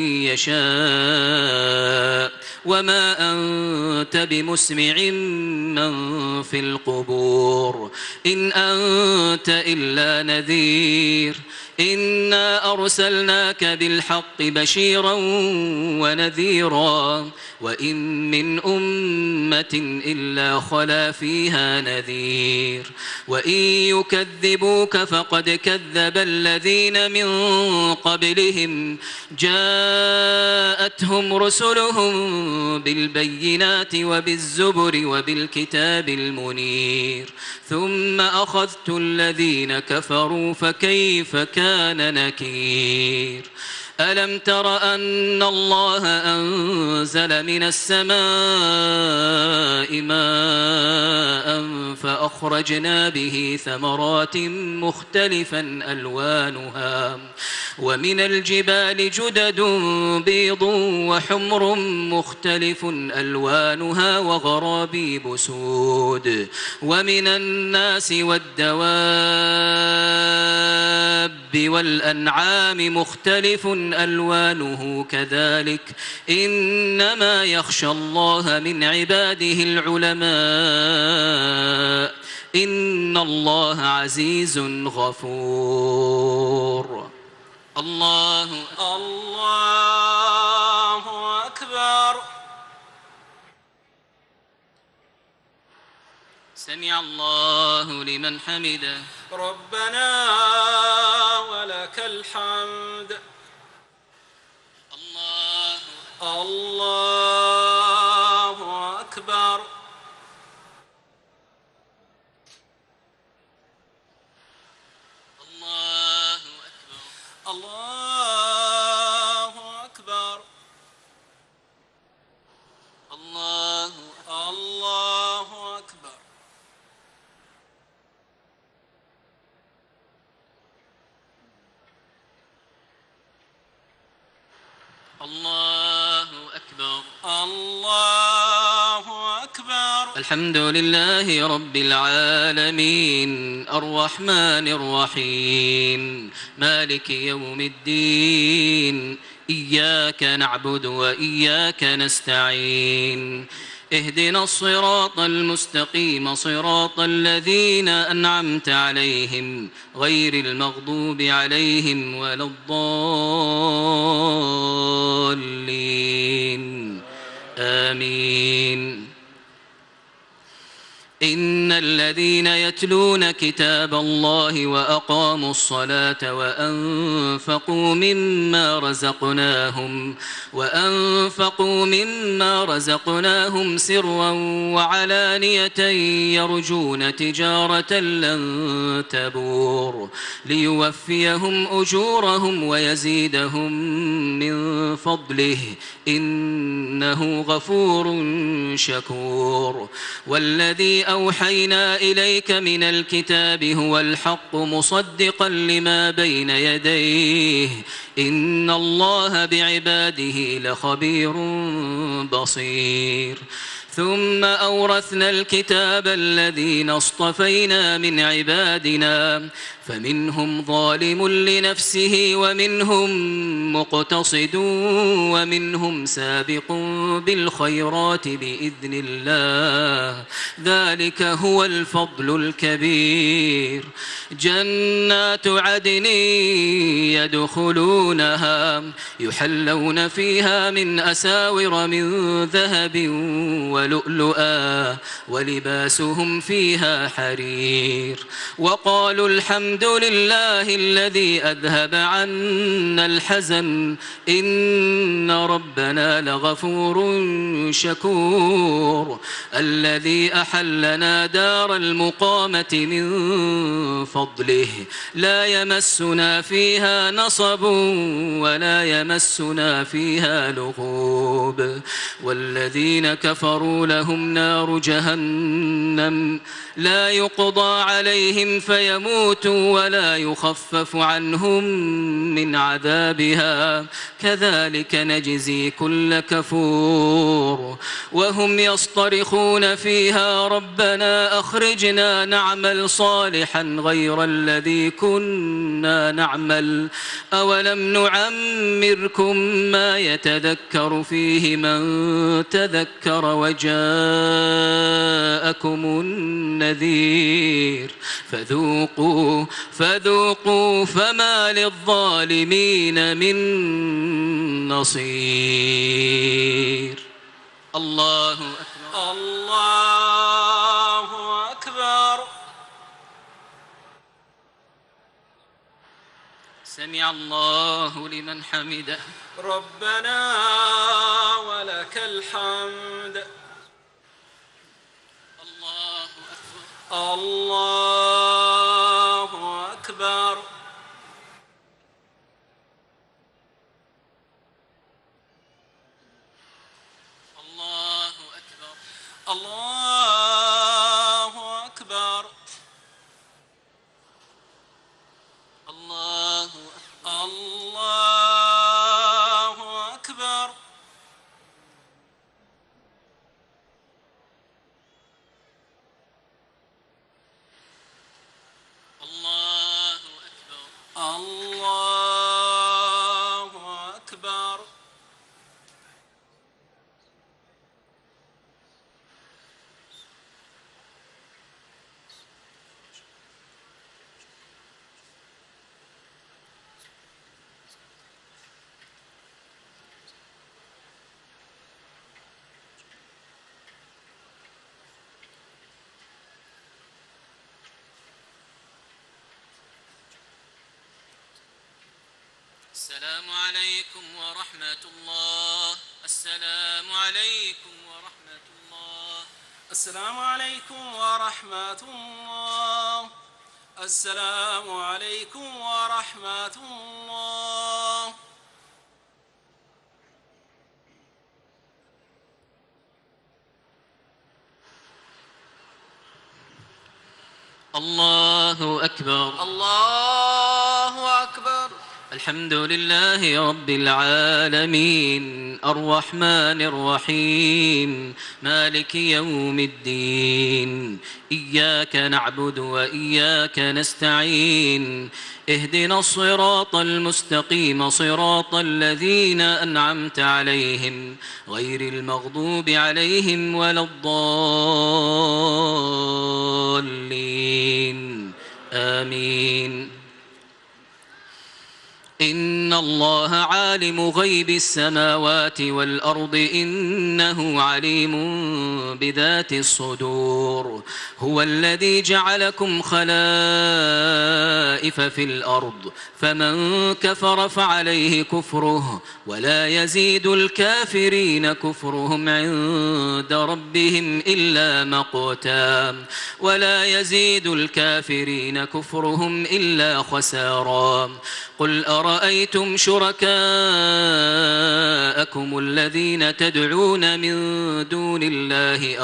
يشاء وما أنت بمسمع من في القبور إن أنت إلا نذير إنا أرسلناك بالحق بشيرا ونذيرا وإن من أمة إلا خلا فيها نذير وإن يكذبوك فقد كذب الذين من قبلهم جاءتهم رسلهم بالبينات وبالزبر وبالكتاب المنير ثم أخذت الذين كفروا فكيف كان نكير ألم تر أن الله أنزل من السماء ماء فأخرجنا به ثمرات مختلفا ألوانها ومن الجبال جدد بيض وحمر مختلف ألوانها وغرابيب سود ومن الناس والدواب والأنعام مختلف ألوانه كذلك إنما يخشى الله من عباده العلماء إن الله عزيز غفور الله أكبر سمع الله لمن حمده ربنا ولك الحمد الله أكبر الله أكبر الله أكبر الله أكبر الله أكبر الحمد لله رب العالمين الرحمن الرحيم مالك يوم الدين إياك نعبد وإياك نستعين اهدنا الصراط المستقيم صراط الذين أنعمت عليهم غير المغضوب عليهم ولا الضالين آمين إن الذين يتلون كتاب الله وأقاموا الصلاة وأنفقوا مما رزقناهم سرا وعلانية يرجون تجارة لن تبور ليوفيهم أجورهم ويزيدهم من فضله إنه غفور شكور والذي أوحينا إليك من الكتاب هو الحق مصدقا لما بين يديه إن الله بعباده لخبير بصير ثم أورثنا الكتاب الذين اصطفينا من عبادنا فمنهم ظالم لنفسه ومنهم مقتصد ومنهم سابق بالخيرات بإذن الله ذلك هو الفضل الكبير جنات عدن يدخلونها يحلون فيها من أساور من ذهب ولؤلؤا ولباسهم فيها حرير وقالوا الحمد لله الذي أذهب عنا الحزن إن ربنا لغفور شكور الذي أحلنا دار المقامة من فضله لا يمسنا فيها نصب ولا يمسنا فيها لغوب والذين كفروا لهم نار جهنم لا يقضى عليهم فيموتوا ولا يخفف عنهم من عذابها كذلك نجزي كل كفور وهم يصطرخون فيها ربنا أخرجنا نعمل صالحا غير الذي كنا نعمل أولم نعمركم ما يتذكر فيه من تذكر وجاءكم النذير فذوقوا فما للظالمين من نصير الله أكبر الله أكبر. سمع الله لمن حمده ربنا ولك الحمد. الله أكبر الله أكبر. الله أكبر الله أكبر. الله الله أكبر. الله أكبر الله أكبر. السلام عليكم ورحمة الله. السلام عليكم ورحمة الله. السلام عليكم ورحمة الله. السلام عليكم ورحمة الله. الله أكبر الله أكبر. الحمد لله رب العالمين الرحمن الرحيم مالك يوم الدين إياك نعبد وإياك نستعين اهدنا الصراط المستقيم صراط الذين أنعمت عليهم غير المغضوب عليهم ولا الضالين آمين. إن الله عالم غيب السماوات والأرض إنه عليم بذات الصدور هو الذي جعلكم خلائف في الأرض فمن كفر فعليه كفره ولا يزيد الكافرين كفرهم عند ربهم إلا مقتا ولا يزيد الكافرين كفرهم إلا خسارا قل أرأيتم شركاءكم الذين تدعون من دون الله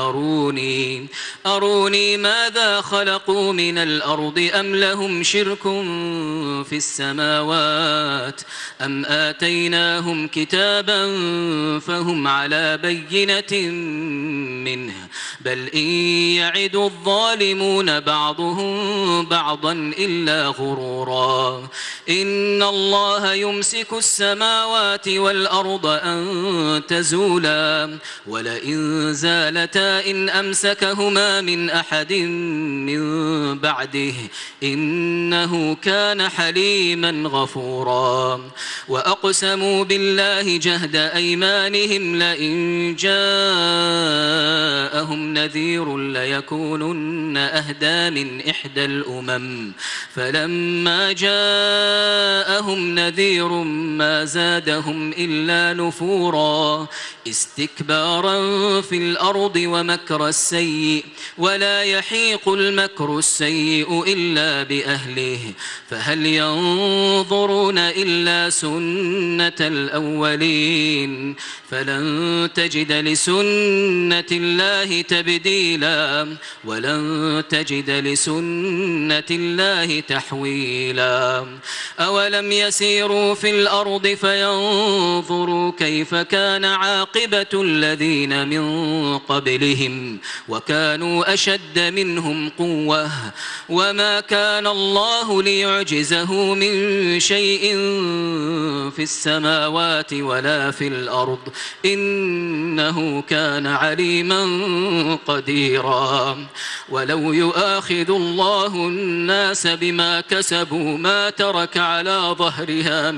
أروني ماذا خلقوا من الأرض أم لهم شرك في السماوات أم آتيناهم كتابا فهم على بينة منه بل إن يعد الظالمون بعضهم بعضا إلا غرورا إن الله يمسك السماوات والأرض أن تزولا ولئن زالتا إن أمسكهما من أحد من بعده إنه كان حليما غفورا وأقسموا بالله جهد أيمانهم لئن جاءهم جاءهم نذير ليكونن أهدى من إحدى الأمم فلما جاءهم نذير ما زادهم إلا نفورا استكبارا في الأرض ومكر السيء ولا يحيق المكر السيء إلا بأهله فهل ينظرون إلا سنة الأولين فلن تجد لسنة الله تبديلا ولن تجد لسنة الله تحويلا أولم يسيروا في الأرض فينظروا كيف كان عاقبة الذين من قبلهم وكانوا أشد منهم قوة وما كان الله ليعجزه من شيء في السماوات ولا في الأرض إنه كان عليما قديرا ولو يؤاخذ الله الناس بما كسبوا ما ترك على ظهرها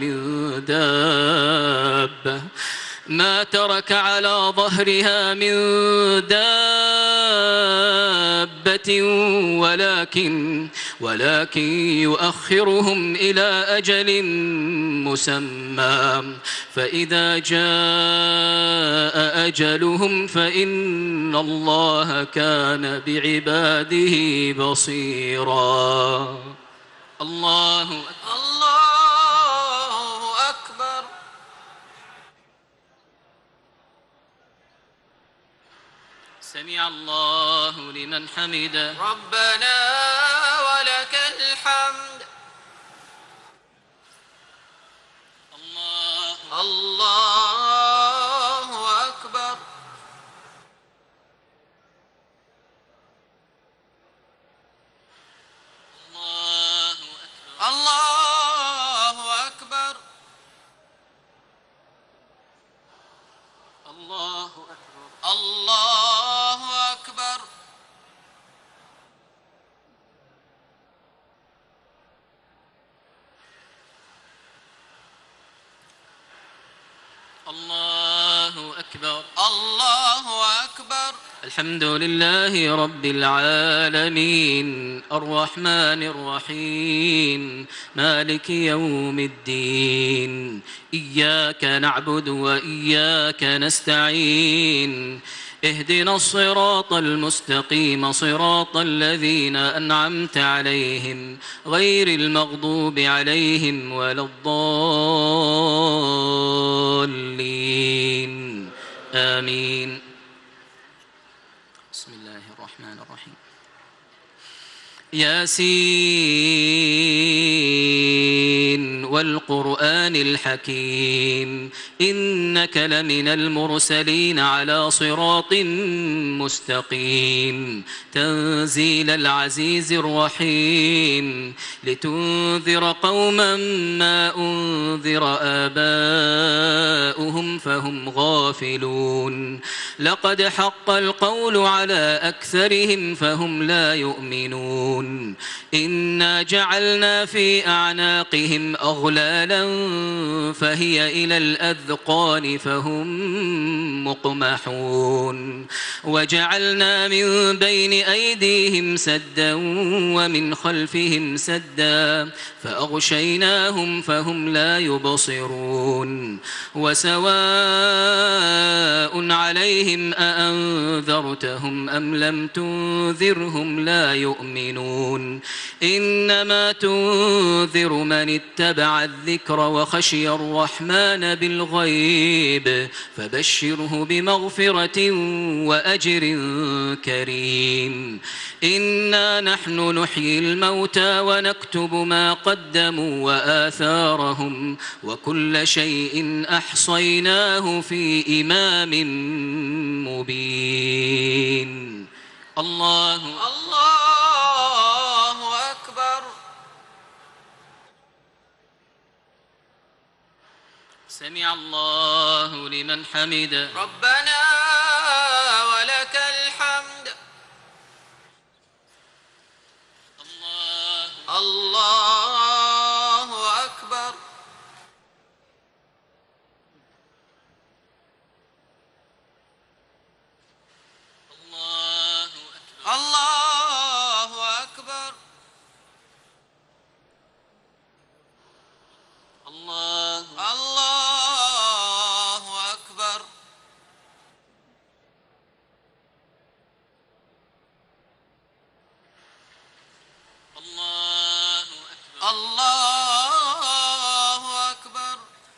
من دابة ولكن يؤخرهم إلى أجل مسمى فإذا جاء أجلهم فإن الله كان بعباده بصيرا الله أكبر. سمع الله لمن حمده ربنا ولك الحمد. الله أكبر. الله أكبر. الله أكبر. الله أكبر. الله أكبر. الله أكبر. الحمد لله رب العالمين الرحمن الرحيم مالك يوم الدين إياك نعبد وإياك نستعين اهدنا الصراط المستقيم صراط الذين أنعمت عليهم غير المغضوب عليهم ولا الضالين آمين. بسم الله الرحمن الرحيم. ياسين والقرآن الحكيم إنك لمن المرسلين على صراط مستقيم تنزيل العزيز الرحيم لتنذر قوما ما أنذر آباؤهم فهم غافلون لقد حق القول على أكثرهم فهم لا يؤمنون إنا جعلنا في أعناقهم أغلالا فهي إلى الأذقان فهم مقمحون وجعلنا من بين أيديهم سدا ومن خلفهم سدا فأغشيناهم فهم لا يبصرون وسواء عليهم أأنذرتهم أم لم تنذرهم لا يؤمنون إنما تنذر من اتبع الذكر وخشي الرحمن بالغيب فبشره بمغفرة وأجر كريم إنا نحن نحيي الموتى ونكتب ما قدموا وآثارهم وكل شيء أحصيناه في إمام مبين. الله أكبر. سمع الله لمن حمده ربنا ولك الحمد. الله أكبر. الله أكبر.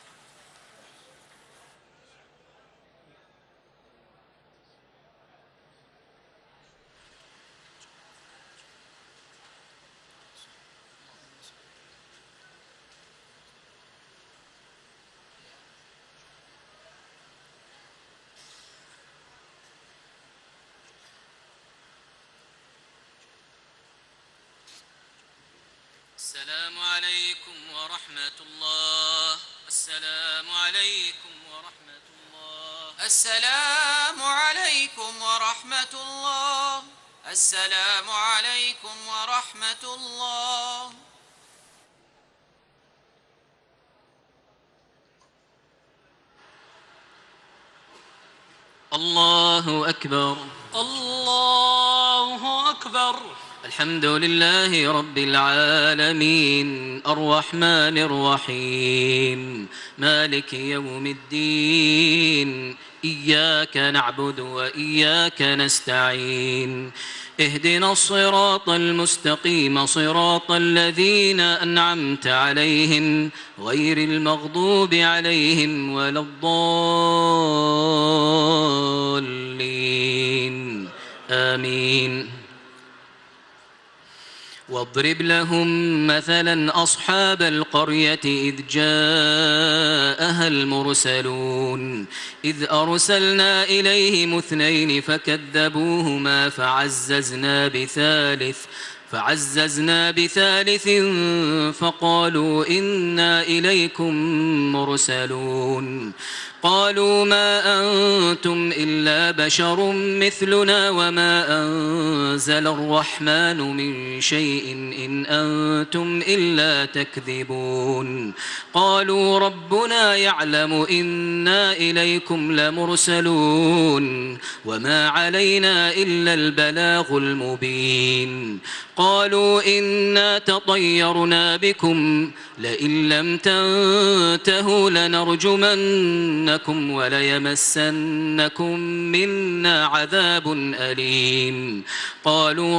السلام عليكم ورحمة الله. السلام عليكم ورحمة الله. السلام عليكم ورحمة الله. السلام عليكم ورحمة الله. الله أكبر. الله أكبر. الحمد لله رب العالمين الرحمن الرحيم مالك يوم الدين إياك نعبد وإياك نستعين اهدنا الصراط المستقيم صراط الذين أنعمت عليهم غير المغضوب عليهم ولا الضالين آمين. واضرب لهم مثلا أصحاب القرية إذ جاءها المرسلون إذ أرسلنا إليهم اثنين فكذبوهما فعززنا بثالث فقالوا إنا إليكم مرسلون قالوا ما أنتم إلا بشر مثلنا وما أنزل الرحمن من شيء إن أنتم إلا تكذبون قالوا ربنا يعلم إنا إليكم لمرسلون وما علينا إلا البلاغ المبين قالوا إنا تطيرنا بكم لئن لم تنتهوا لنرجمنكم وليمسنكم منا عذاب أليم قالوا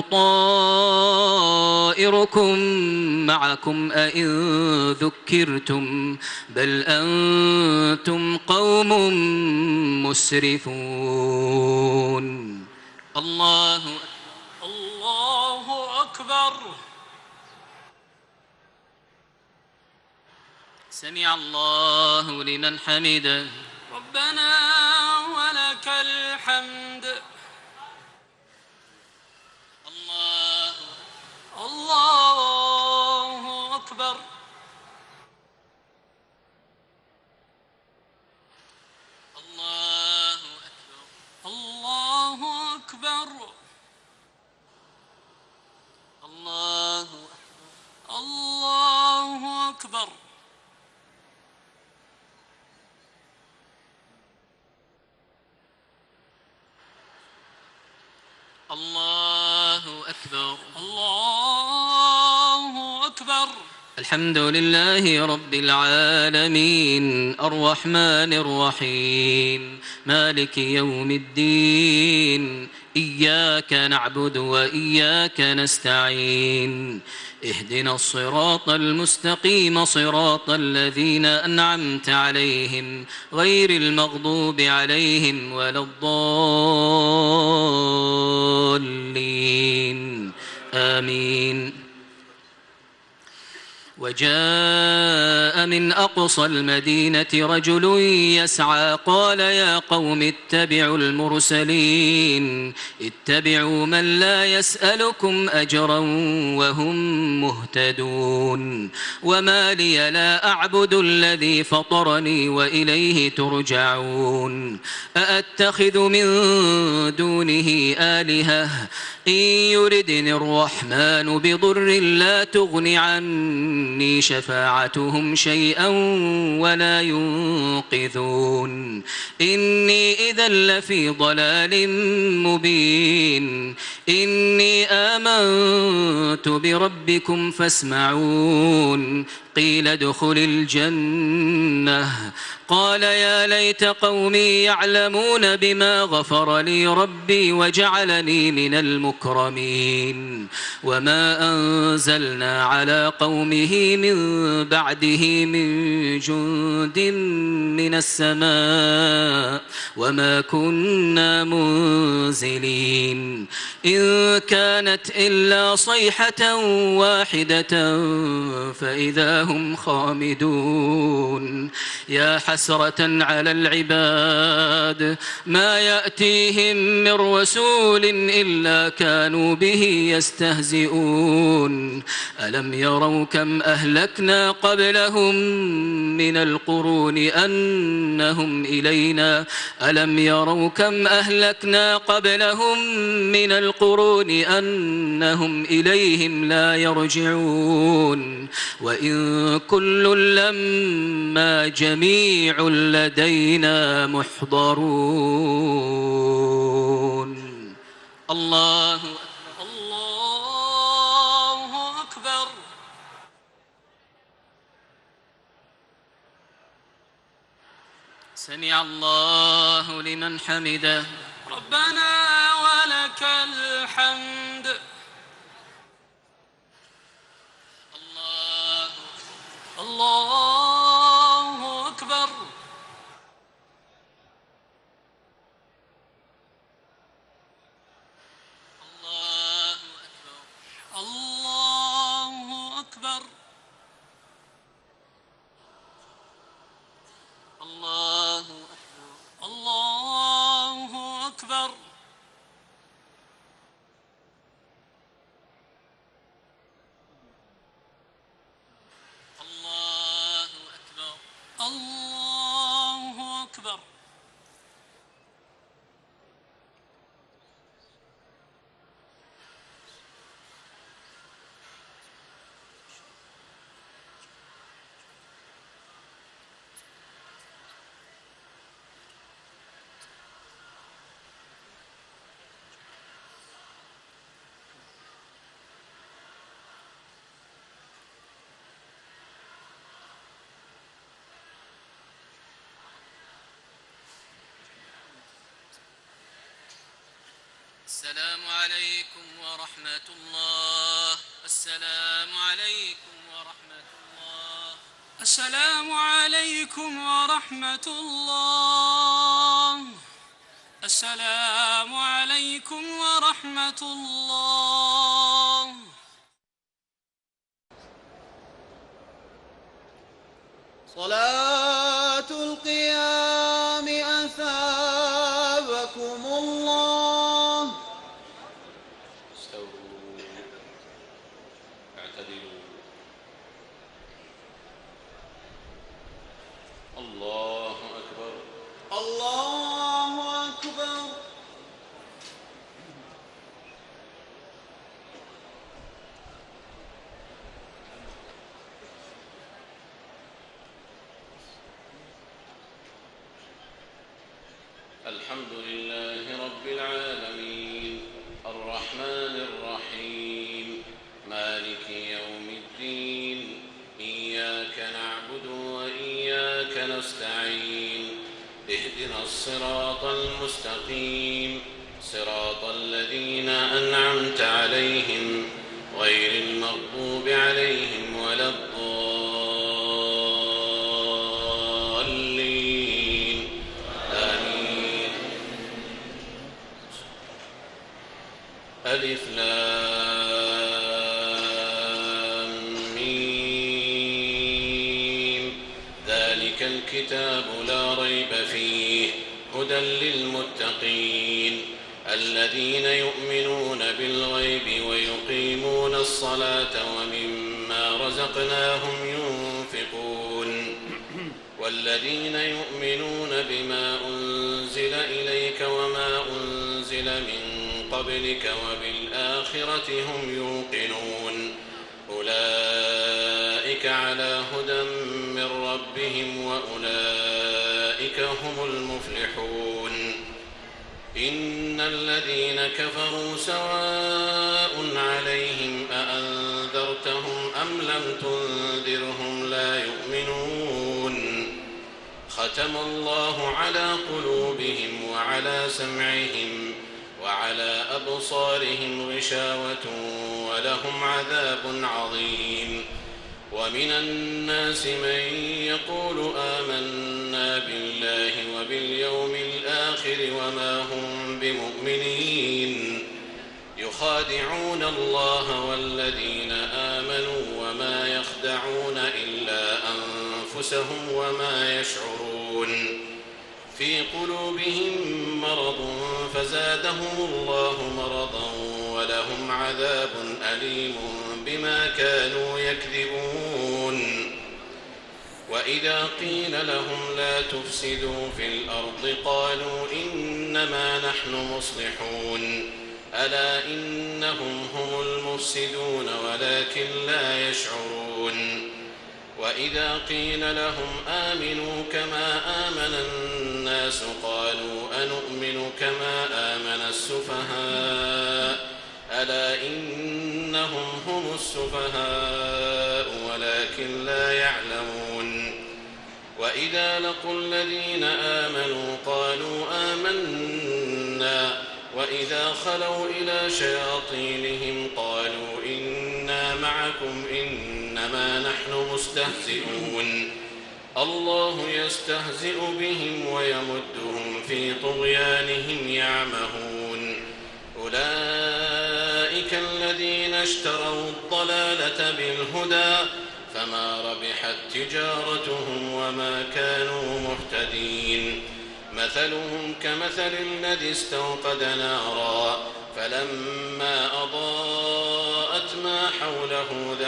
طائركم معكم أئن ذكرتم بل أنتم قوم مسرفون. الله أكبر. سمع الله لمن حمده. ربنا ولك الحمد. الله أكبر. الله أكبر. الله أكبر. الله أكبر. الله أكبر. الله أكبر. الحمد لله رب العالمين الرحمن الرحيم مالك يوم الدين إياك نعبد وإياك نستعين اهدنا الصراط المستقيم صراط الذين أنعمت عليهم غير المغضوب عليهم ولا الضالين آمين. وجاء من أقصى المدينة رجل يسعى قال يا قوم اتبعوا المرسلين اتبعوا من لا يسألكم أجرا وهم مهتدون وما لي لا أعبد الذي فطرني وإليه ترجعون أأتخذ من دونه آلهة إن يردني الرحمن بضر لا تغن عني شفاعتهم شيئا ولا ينقذون إني إذا لفي ضلال مبين إني آمنت بربكم فاسمعون قيل ادخل الجنة قال يا ليت قومي يعلمون بما غفر لي ربي وجعلني من المكرمين وما أنزلنا على قومه من بعده من جند من السماء وما كنا منزلين إن كانت إلا صيحة واحدة فإذا هم خامدون يا حسرة على العباد ما يأتيهم من رسول إلا كانوا به يستهزئون ألم يروا كم أهلكنا قبلهم من القرون أنهم إلينا ألم يروا كم أهلكنا قبلهم من القرون أنهم إليهم لا يرجعون وإن كل لما جميع لدينا محضرون الله أكبر. سمع الله لمن حمده. ربنا ولك الحمد. الله أكبر. الله أكبر. الله أكبر. الله أكبر. السلام عليكم ورحمة الله. السلام عليكم ورحمة الله. السلام عليكم ورحمة الله. السلام عليكم ورحمة الله. صلاة القيام أثابكم الله. استووا اعتدلوا. الله أكبر. الله أكبر. الحمد لله رب العالمين الرحمن الرحيم مالك يوم الدين إياك نعبد وإياك نستعين اهدنا الصراط المستقيم صراط الذين أنعمت عليهم غير المغضوب عليهم ولا الضالين آمين. ألف لام ميم ذلك الكتاب لا ريب فيه هدى للمتقين الذين يؤمنون بالغيب ويقيمون الصلاة ومما رزقناهم ينفقون والذين يؤمنون بما أنزل إليك وما أنزل من قبلك وبالآخرة هم يوقنون أولئك على هدى من ربهم وأولئك هم المفلحون. إن الذين كفروا سواء عليهم أأنذرتهم أم لم تنذرهم لا يؤمنون ختم الله على قلوبهم وعلى سمعهم وعلى أبصارهم غشاوة ولهم عذاب عظيم. ومن الناس من يقول آمنا بالله وباليوم الآخر وما هم بمؤمنين يخادعون الله والذين آمنوا وما يخدعون إلا أنفسهم وما يشعرون. في قلوبهم مرض فزادهم الله مرضا ولهم عذاب أليم بما كانوا يكذبون. وإذا قيل لهم لا تفسدوا في الأرض قالوا إنما نحن مصلحون ألا إنهم هم المفسدون ولكن لا يشعرون. وإذا قيل لهم آمنوا كما آمن الناس قالوا أنؤمن كما آمن السفهاء ألا إنهم هم السفهاء ولكن لا يعلمون. وإذا لقوا الذين آمنوا قالوا آمنا وإذا خلوا إلى شياطينهم قالوا إنا معكم إنما نحن مستهزئون. الله يستهزئ بهم ويمدهم في طغيانهم يعمهون. أولئك الذين اشتروا الضلالة بالهدى فما ربحت تجارتهم وما كانوا مهتدين. مثلهم كمثل الذي استوقد نارا فلما أضاءت ما حوله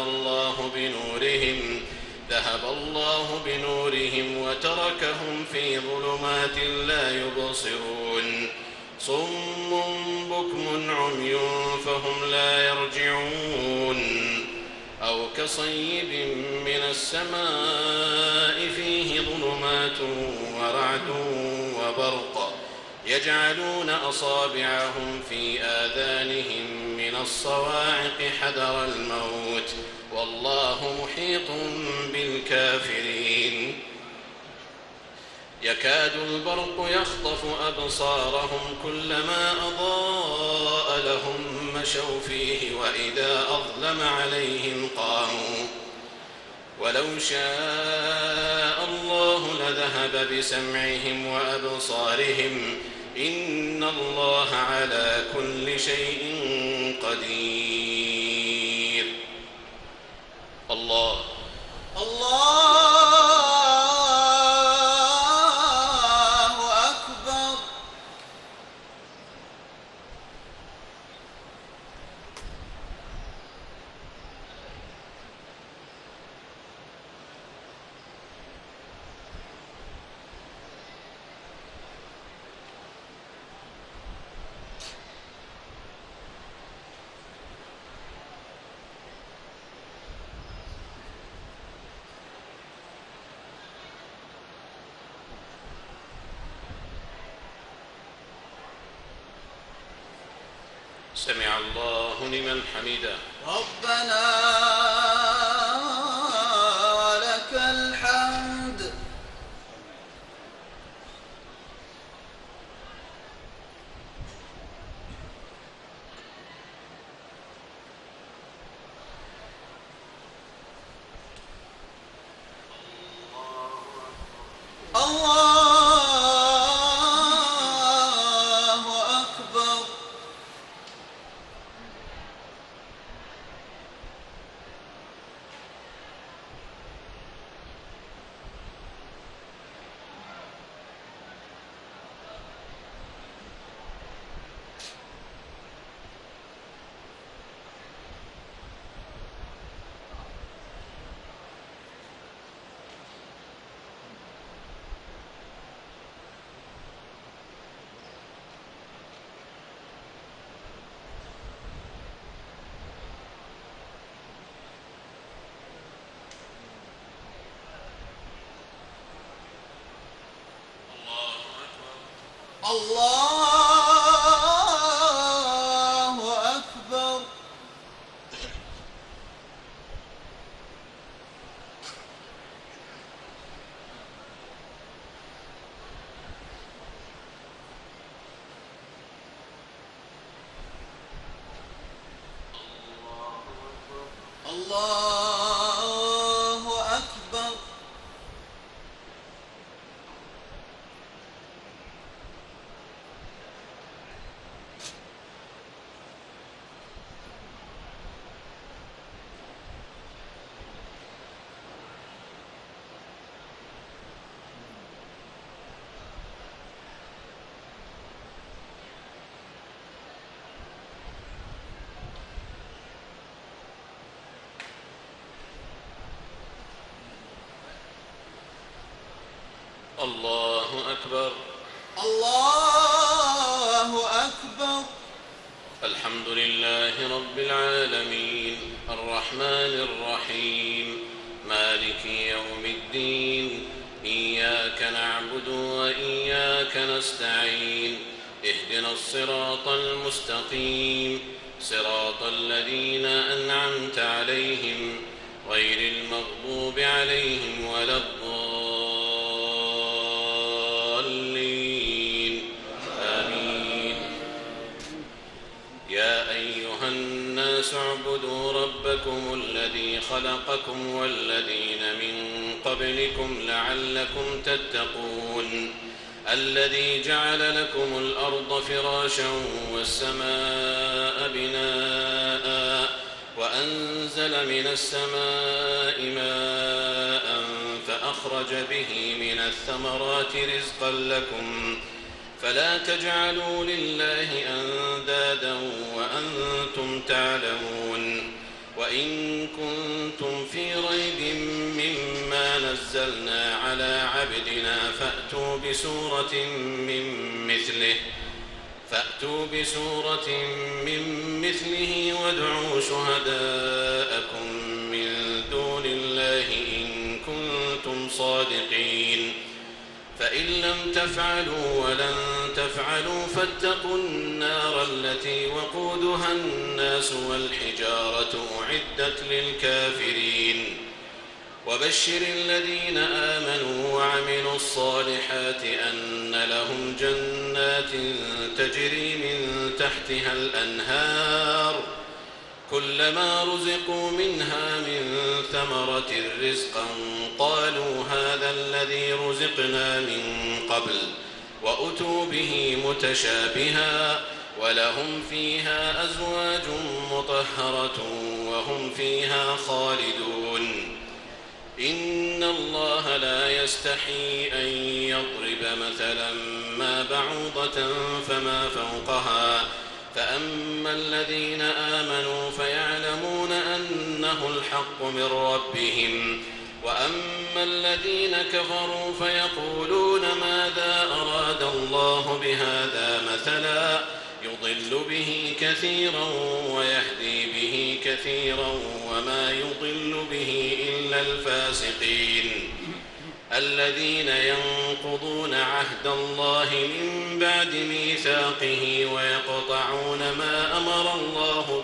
ذهب الله بنورهم وتركهم في ظلمات لا يبصرون. صم بكم عمي فهم لا يرجعون. أو كصيب من السماء فيه ظلمات ورعد وبرق يجعلون أصابعهم في آذانهم من الصواعق حذر الموت والله محيط بالكافرين. يكاد البرق يخطف أبصارهم كلما أضاء لهم مشوا فيه وإذا أظلم عليهم قاموا. ولو شاء الله لذهب بسمعهم وأبصارهم إن الله على كل شيء قدير. الله أكبر. سمع الله لمن حمده. ربنا ولك الحمد. الله أكبر. الله أكبر. الله أكبر. الله أكبر. الحمد لله رب العالمين الرحمن الرحيم مالك يوم الدين إياك نعبد وإياك نستعين اهدنا الصراط المستقيم صراط الذين أنعمت عليهم غير المغضوب عليهم ولا الضالين آمين. يا أيها الناس اعبدوا ربكم الذي خلقكم والذين من قبلكم لعلكم تتقون الذي جعل لكم الأرض فراشا والسماء بناء وأنزل من السماء ماء فأخرج به من الثمرات رزقا لكم فلا تجعلوا لله أندادا وأنتم تعلمون. وإن كنتم في ريب مما نزلنا على عبدنا فأتوا بسورة من مثله وادعوا شهداءكم من دون الله إن كنتم صادقين. فإن لم تفعلوا ولن تفعلوا فاتقوا النار التي وقودها الناس والحجارة أعدت للكافرين. وبشر الذين آمنوا وعملوا الصالحات أن لهم جنات تجري من تحتها الأنهار كلما رزقوا منها من ثمرة رزقا قالوا هذا الذي رزقنا من قبل وأتوا به متشابها ولهم فيها أزواج مطهرة وهم فيها خالدون. إن الله لا يستحي أن يضرب مثلا ما بعوضة فما فوقها فأما الذين آمنوا فيعلمون أنه الحق من ربهم وأما الذين كفروا فيقولون ماذا أراد الله بهذا مثلا يضل به كثيرا ويهدي به كثيرا وما يضل به إلا الفاسقين الذين ينقضون عهد الله من بعد ميثاقه ويقطعون ما أمر الله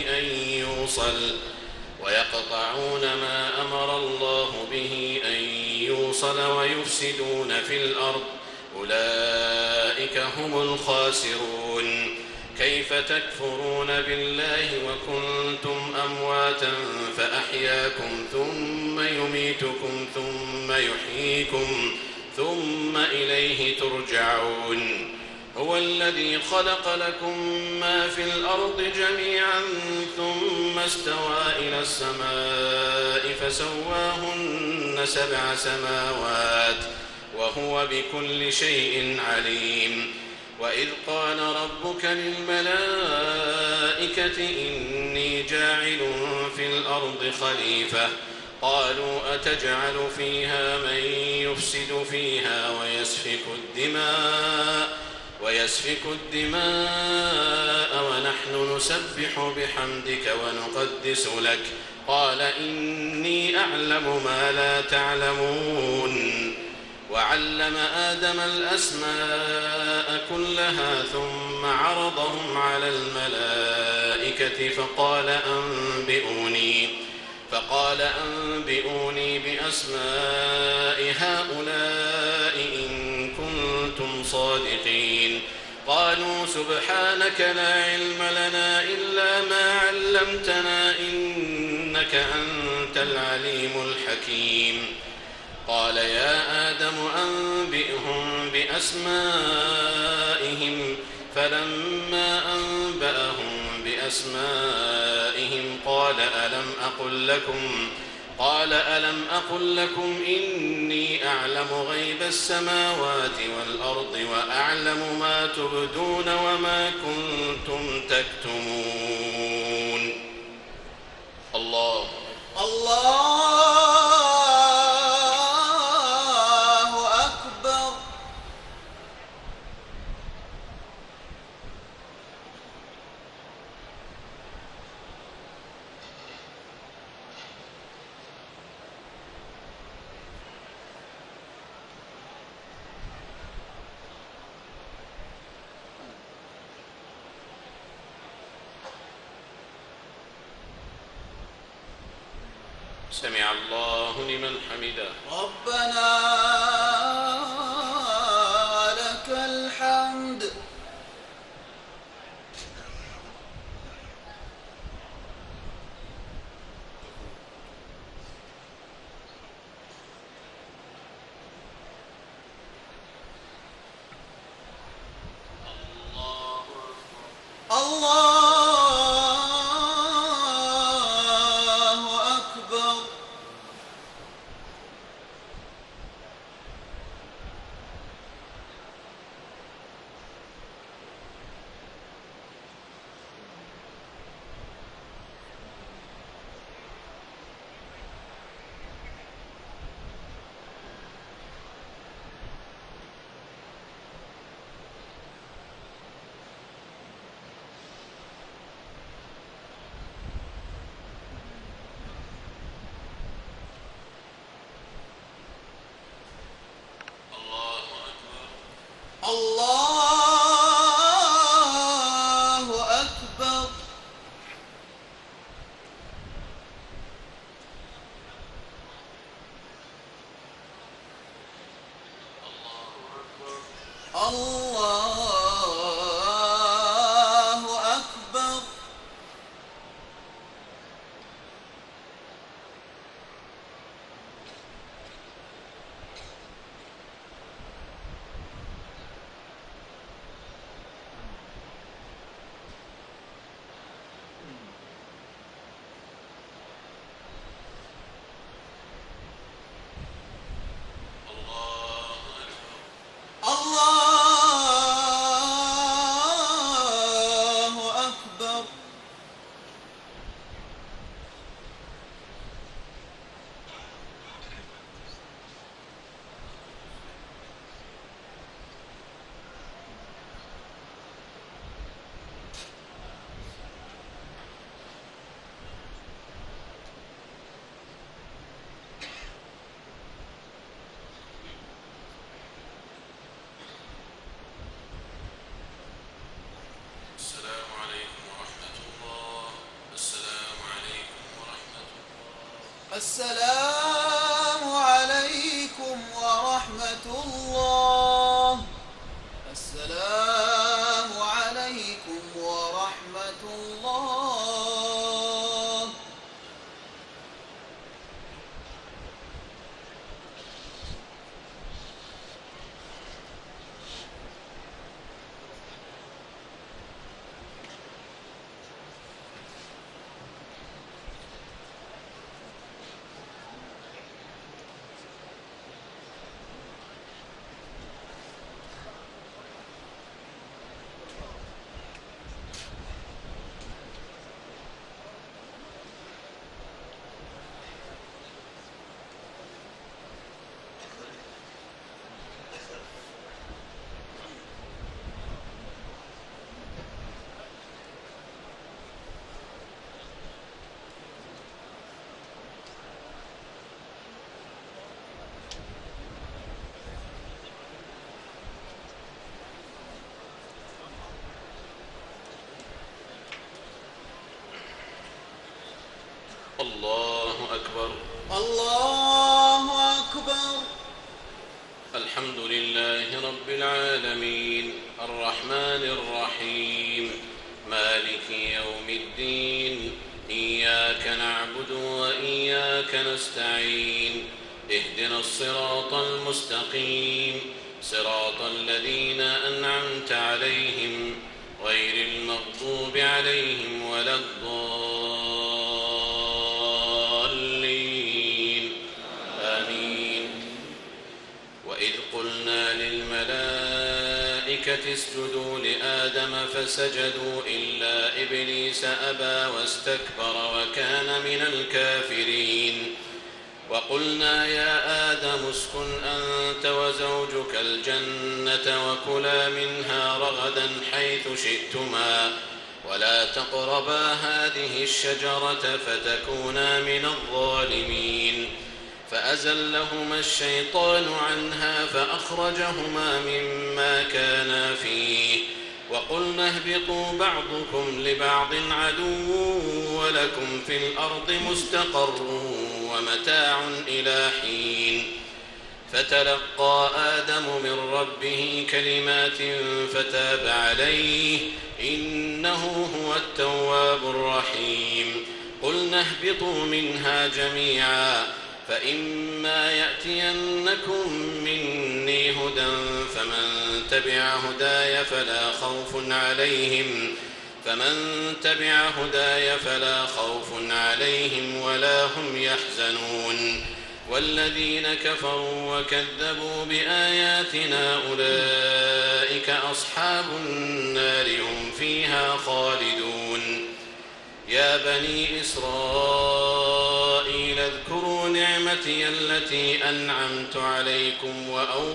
به أن يوصل ويفسدون في الأرض أولئك هم الخاسرون. كيف تكفرون بالله وكنتم أمواتا فأحياكم ثم يميتكم ثم يحييكم ثم إليه ترجعون. هو الذي خلق لكم ما في الأرض جميعا ثم استوى إلى السماء فسواهن 7 سماوات وهو بكل شيء عليم. وإذ قال ربك للملائكة إني جاعل في الأرض خليفة قالوا أتجعل فيها من يفسد فيها ويسفك الدماء ونحن نسبح بحمدك ونقدس لك قال إني أعلم ما لا تعلمون. وعلم آدم الأسماء كلها ثم عرضهم على الملائكة فقال أنبئوني بأسماء هؤلاء إن كنتم صادقين. قالوا سبحانك لا علم لنا إلا ما علمتنا إنك أنت العليم الحكيم. قال يا آدم أنبئهم بأسمائهم فلما أنبأهم بأسمائهم قال ألم أقل لكم إني أعلم غيب السماوات والأرض وأعلم ما تبدون وما كنتم تكتمون. الله الله أكبر. سمع الله لمن حمده. ربنا لك الحمد. الله أكبر. الله أكبر. الله أكبر. الله أكبر. السلام عليكم ورحمة الله. السلام عليكم ورحمة الله. السلام عليكم ورحمة الله. السلام عليكم ورحمة الله. الله أكبر. الله أكبر. الحمد لله رب العالمين الرحمن الرحيم مالك يوم الدين. إياك نعبد وإياك نستعين. اهدنا الصراط المستقيم صراط الذين أنعمت عليهم غير المغضوب عليهم ولا الضالين. آمين. وإذ قلنا للملائكة اسجدوا لآدم فسجدوا إلا إبليس أبى واستكبر وكان من الكافرين. وقلنا يا آدم اسكن أنت وزوجك الجنة وكلا منها رغدا حيث شئتما ولا تقربا هذه الشجرة فتكونا من الظالمين. فأزلهما الشيطان عنها فأخرجهما مما كانا فيه. وقلنا اهبطوا بعضكم لبعض عدو ولكم في الأرض مستقر ومتاع إلى حين فتلقى آدم من ربه كلمات فتاب عليه إنه هو التواب الرحيم قلنا اهبطوا منها جميعا فإما يأتينكم مني هدى فمن تبع هداي فلا خوف عليهم ولا هم يحزنون والذين كفروا وكذبوا بآياتنا أولئك أصحاب النار هم فيها خالدون يا بني إسرائيل اذكروا نعمتي التي أنعمت عليكم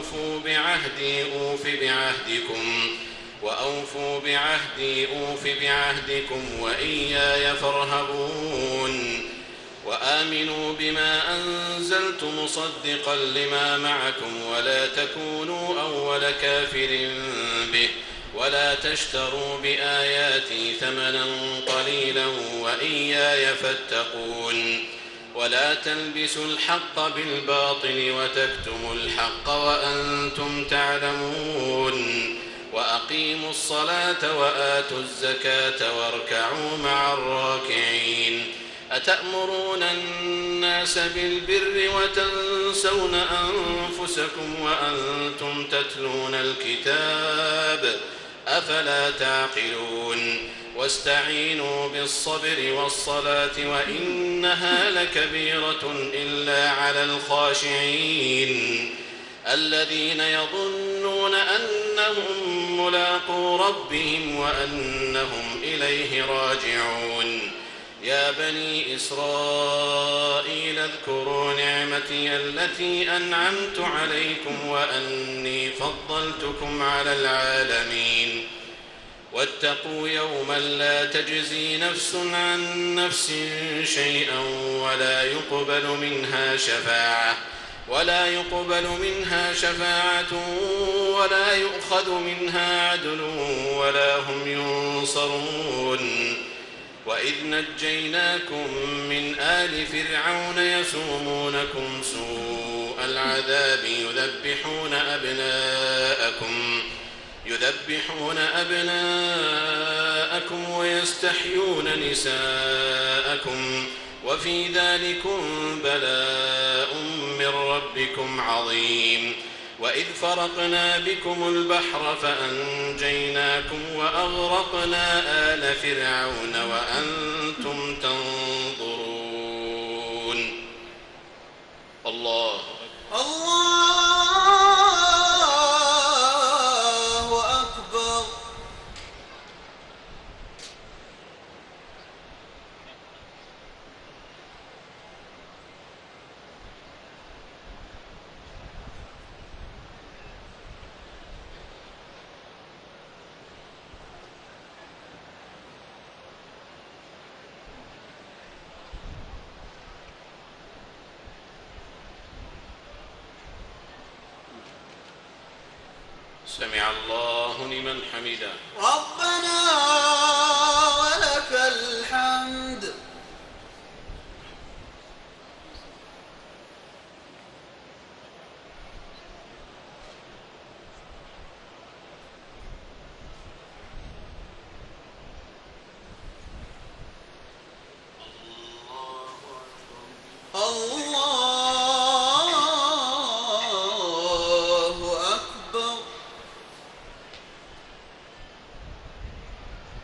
وأوفوا بعهدي أوف بعهدكم وإياي فارهبون وآمنوا بما أنزلت مصدقا لما معكم ولا تكونوا أول كافر به ولا تشتروا بآياتي ثمنا قليلا وإياي فاتقون ولا تلبسوا الحق بالباطل وتكتموا الحق وأنتم تعلمون وأقيموا الصلاة وآتوا الزكاة واركعوا مع الراكعين أتأمرون الناس بالبر وتنسون أنفسكم وأنتم تتلون الكتاب أفلا تعقلون واستعينوا بالصبر والصلاة وإنها لكبيرة إلا على الخاشعين الذين يظنون أنهم ملاقو ربهم وأنهم إليه راجعون يا بني إسرائيل اذكروا نعمتي التي أنعمت عليكم وأني فضلتكم على العالمين واتقوا يوما لا تجزي نفس عن نفس شيئا ولا يقبل منها شفاعة ولا يؤخذ منها عدل ولا هم ينصرون وإذ نجيناكم من آل فرعون يسومونكم سوء العذاب يذبحون أبناءكم ويستحيون نساءكم وفي ذلكم بلاء من ربكم عظيم وإذ فرقنا بكم البحر فأنجيناكم وأغرقنا آل فرعون وأنتم تنظرون الله أكبر. سمع الله لمن حمده ربنا ولك الحمد. الله أكبر.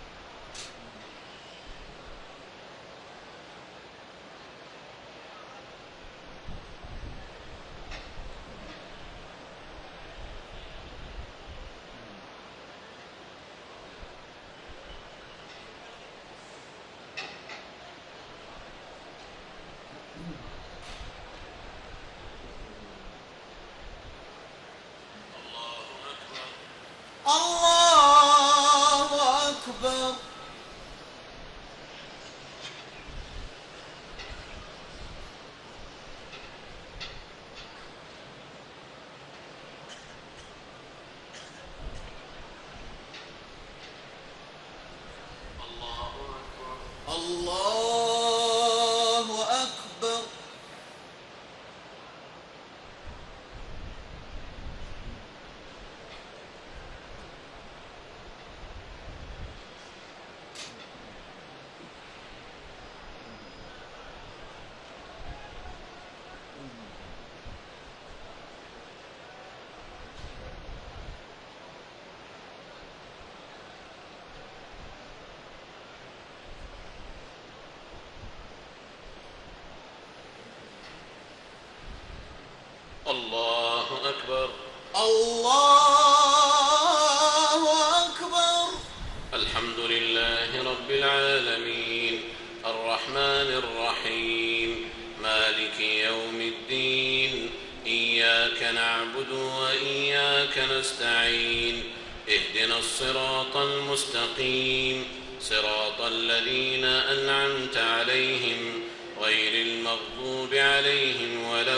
أكبر. الله أكبر. الحمد لله رب العالمين الرحمن الرحيم مالك يوم الدين إياك نعبد وإياك نستعين اهدنا الصراط المستقيم صراط الذين أنعمت عليهم غير المغضوب عليهم ولا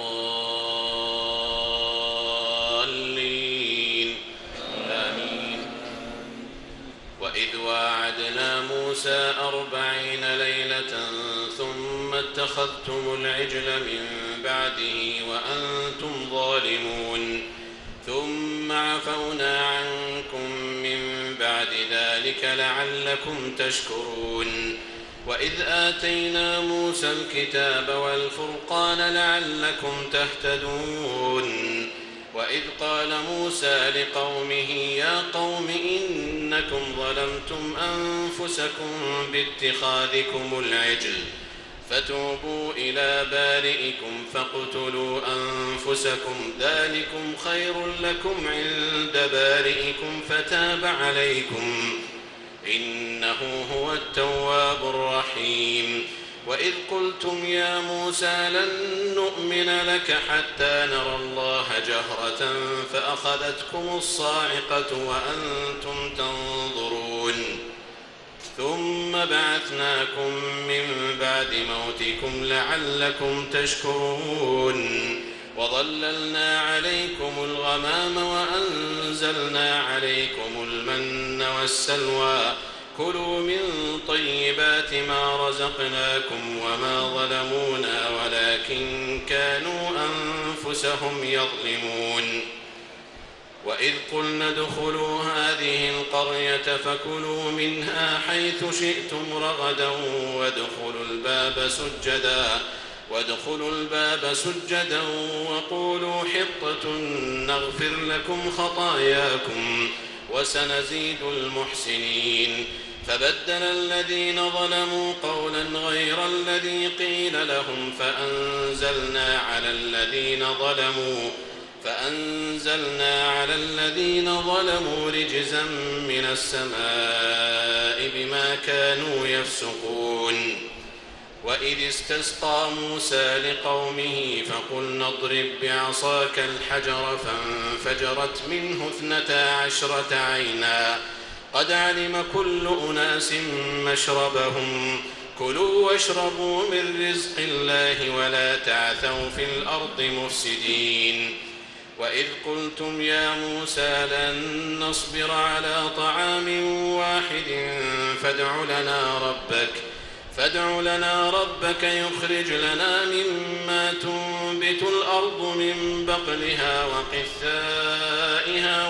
الضالين آمين. وإذ واعدنا موسى 40 ليلة ثم اتخذتم العجل من بعده وأنتم ظالمون ثم عفونا عنكم من بعد ذلك لعلكم تشكرون. وإذ آتينا موسى الكتاب والفرقان لعلكم تهتدون. وإذ قال موسى لقومه يا قوم إنكم ظلمتم أنفسكم باتخاذكم العجل فتوبوا إلى بارئكم فاقتلوا أنفسكم ذلكم خير لكم عند بارئكم فتاب عليكم إنه هو التواب الرحيم. وإذ قلتم يا موسى لن نؤمن لك حتى نرى الله جهرة فأخذتكم الصاعقة وأنتم تنظرون ثم بعثناكم من بعد موتكم لعلكم تشكرون. وظللنا عليكم الغمام وأنزلنا عليكم المن والسلوى كلوا من طيبات ما رزقناكم وما ظلمونا ولكن كانوا أنفسهم يظلمون. وإذ قلنا ادخلوا هذه القرية فكلوا منها حيث شئتم رغدا وادخلوا الباب سجدا وقولوا حطة نغفر لكم خطاياكم وسنزيد المحسنين. فبدل الذين ظلموا قولا غير الذي قيل لهم فأنزلنا على الذين ظلموا رجزا من السماء بما كانوا يفسقون. وإذ استسقى موسى لقومه فقلنا اضرب بعصاك الحجر فانفجرت منه 12 عينا قد علم كل أناس مشربهم كلوا واشربوا من رزق الله ولا تعثوا في الأرض مفسدين. وإذ قلتم يا موسى لن نصبر على طعام واحد فادع لنا ربك يخرج لنا مما تنبت الأرض من بقلها وقثائها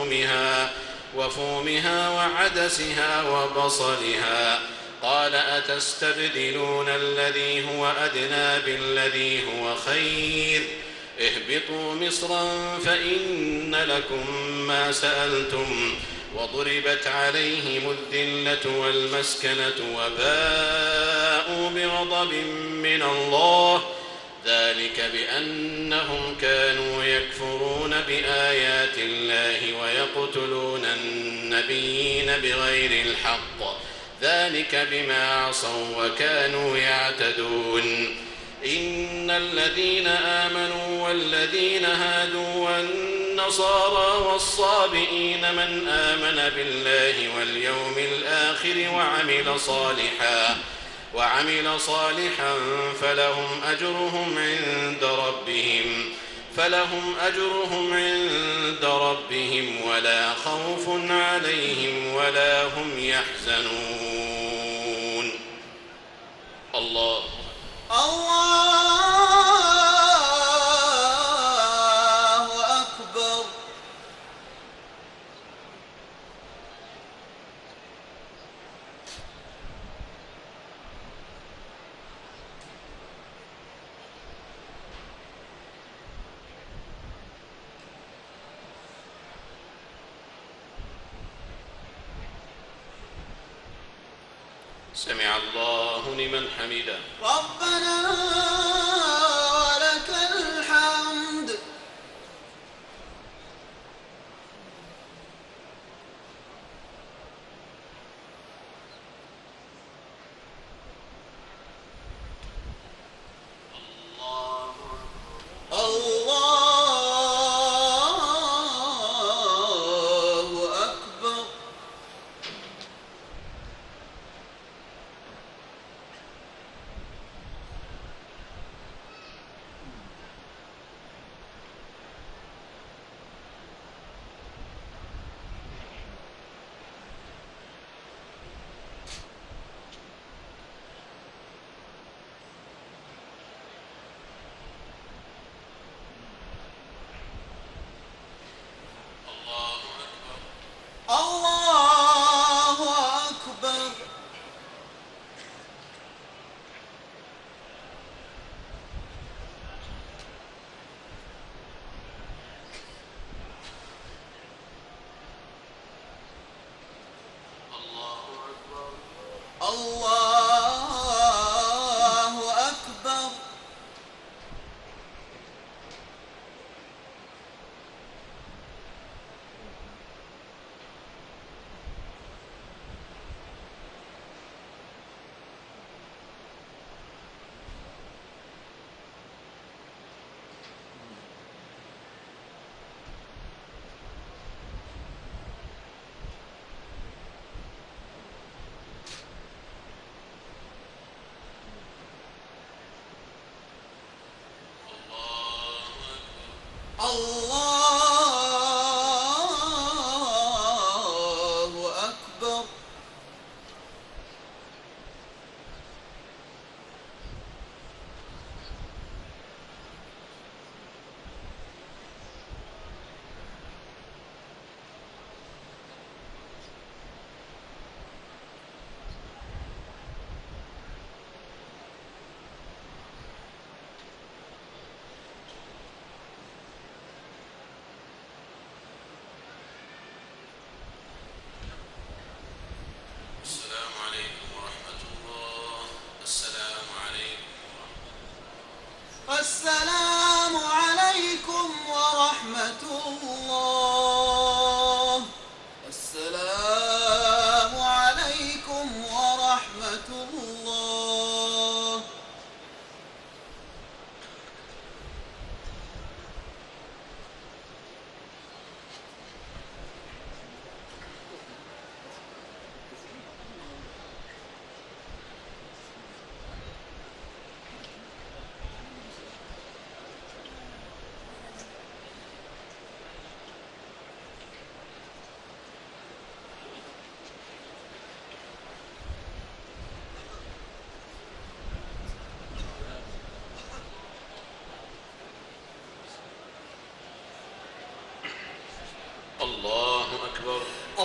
وفومها وعدسها وبصلها قال أتستبدلون الذي هو أدنى بالذي هو خير اهبطوا مصرا فإن لكم ما سألتم وضربت عليهم الذلة والمسكنة وباءوا بغضب من الله ذلك بأنهم كانوا يكفرون بآيات الله ويقتلون النبيين بغير الحق ذلك بما عصوا وكانوا يعتدون. إن الذين آمنوا والذين هادوا والنصارى والصابئين من آمن بالله واليوم الآخر وعمل صالحا فلهم أجرهم عند ربهم ولا خوف عليهم ولا هم يحزنون. الله أكبر. سمع الله لمن حمده. ربنا ولك الحمد. الله أكبر. السلام عليكم ورحمة الله. السلام عليكم. السلام عليكم ورحمة الله. السلام عليكم ورحمة الله. الله أكبر.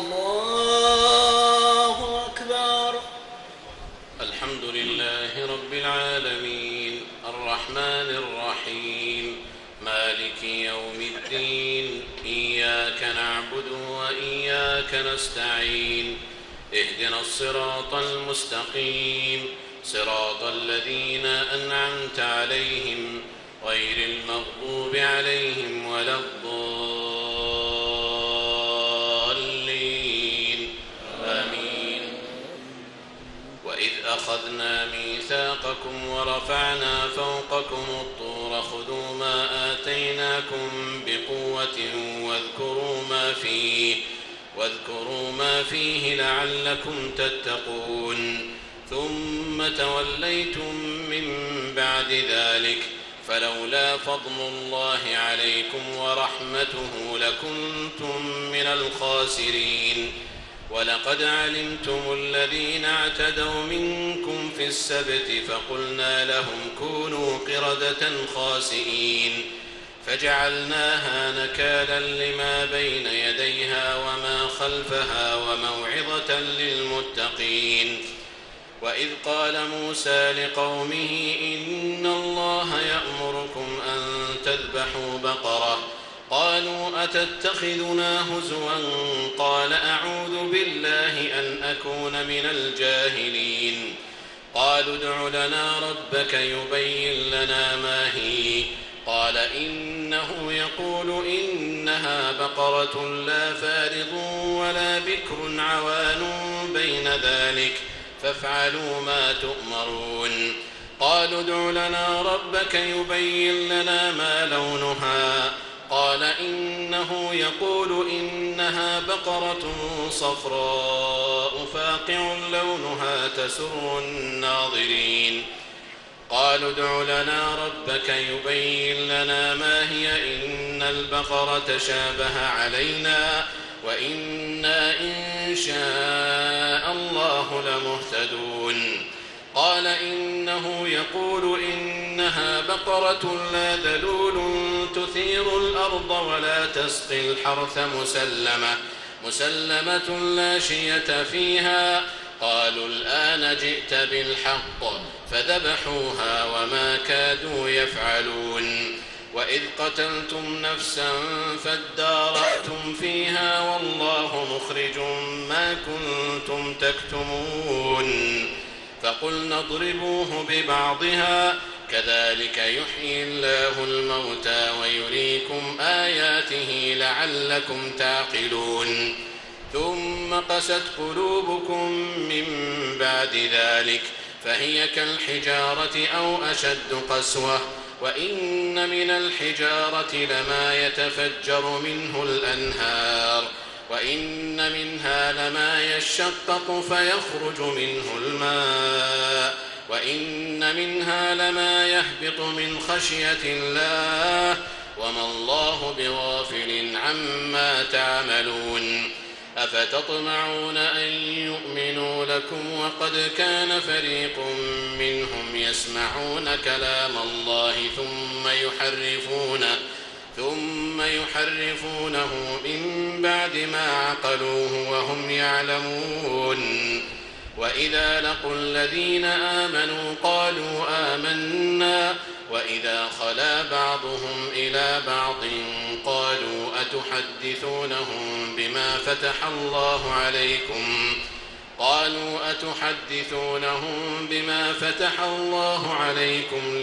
الله أكبر. الحمد لله رب العالمين الرحمن الرحيم مالك يوم الدين إياك نعبد وإياك نستعين اهدنا الصراط المستقيم صراط الذين أنعمت عليهم غير المغضوب عليهم ولا الضالين آمين. وإذ أخذنا ميثاقكم ورفعنا فوقكم الطور خذوا ما آتيناكم بقوة واذكروا ما فيه لعلكم تتقون ثم توليتم من بعد ذلك فلولا فضل الله عليكم ورحمته لكنتم من الخاسرين. ولقد علمتم الذين اعتدوا منكم في السبت فقلنا لهم كونوا قردة خاسئين فجعلناها نكالا لما بين يديها وما خلفها وموعظة للمتقين. وإذ قال موسى لقومه إن الله يأمركم أن تذبحوا بقرة قالوا أتتخذنا هزوا قال أعوذ بالله أن أكون من الجاهلين. قالوا ادع لنا ربك يبين لنا ما هي قال إنه يقول إنها بقرة لا فارض ولا بكر عوان بين ذلك فافعلوا ما تؤمرون. قالوا ادع لنا ربك يبين لنا ما لونها قال إنه يقول إنها بقرة صفراء فاقع لونها تسر الناظرين. قالوا ادع لنا ربك يبين لنا ما هي إن البقرة شابه علينا وإنا إن شاء الله لمهتدون. قال إنه يقول إنها بقرة لا ذلول تثير الأرض ولا تسقي الحرث مسلمة لا شية فيها. قالوا الآن جئت بالحق فذبحوها وما كادوا يفعلون. وإذ قتلتم نفسا فادارأتم فيها والله مخرج ما كنتم تكتمون. فقلنا اضربوه ببعضها كذلك يحيي الله الموتى ويريكم آياته لعلكم تعقلون. ثم قست قلوبكم من بعد ذلك فهي كالحجارة أو أشد قسوة وإن من الحجارة لما يتفجر منه الأنهار وإن منها لما يشقق فيخرج منه الماء وإن منها لما يهبط من خشية الله وما الله بغافل عما تعملون أفتطمعون أن يؤمنوا لكم وقد كان فريق منهم يسمعون كلام الله ثم يحرفونه من بعد ما عقلوه وهم يعلمون وإذا لقوا الذين آمنوا قالوا آمنا وإذا خلا بعضهم إلى بعض قالوا أتحدثونهم بما فتح الله عليكم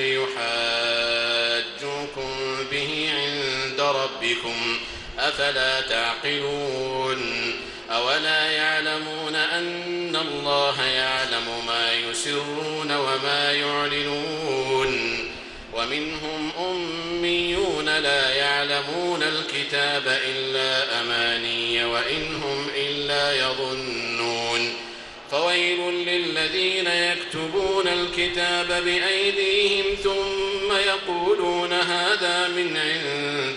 ليحاجوكم به عند ربكم أفلا تعقلون أولا يعلمون أن الله يعلم ما يسرون وما يعلنون ومنهم أميون لا يعلمون الكتاب إلا أماني وإن هم إلا يظنون فويل للذين يكتبون الكتاب بأيديهم ثم يقولون هذا من عند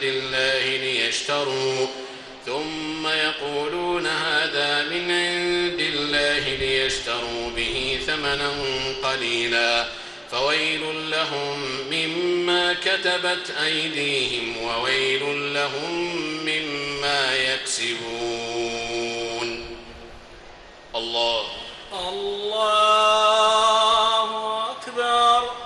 الله ليشتروا به ثمنا قليلا فويل لهم مما كتبت أيديهم وويل لهم مما يكسبون. الله أكبر.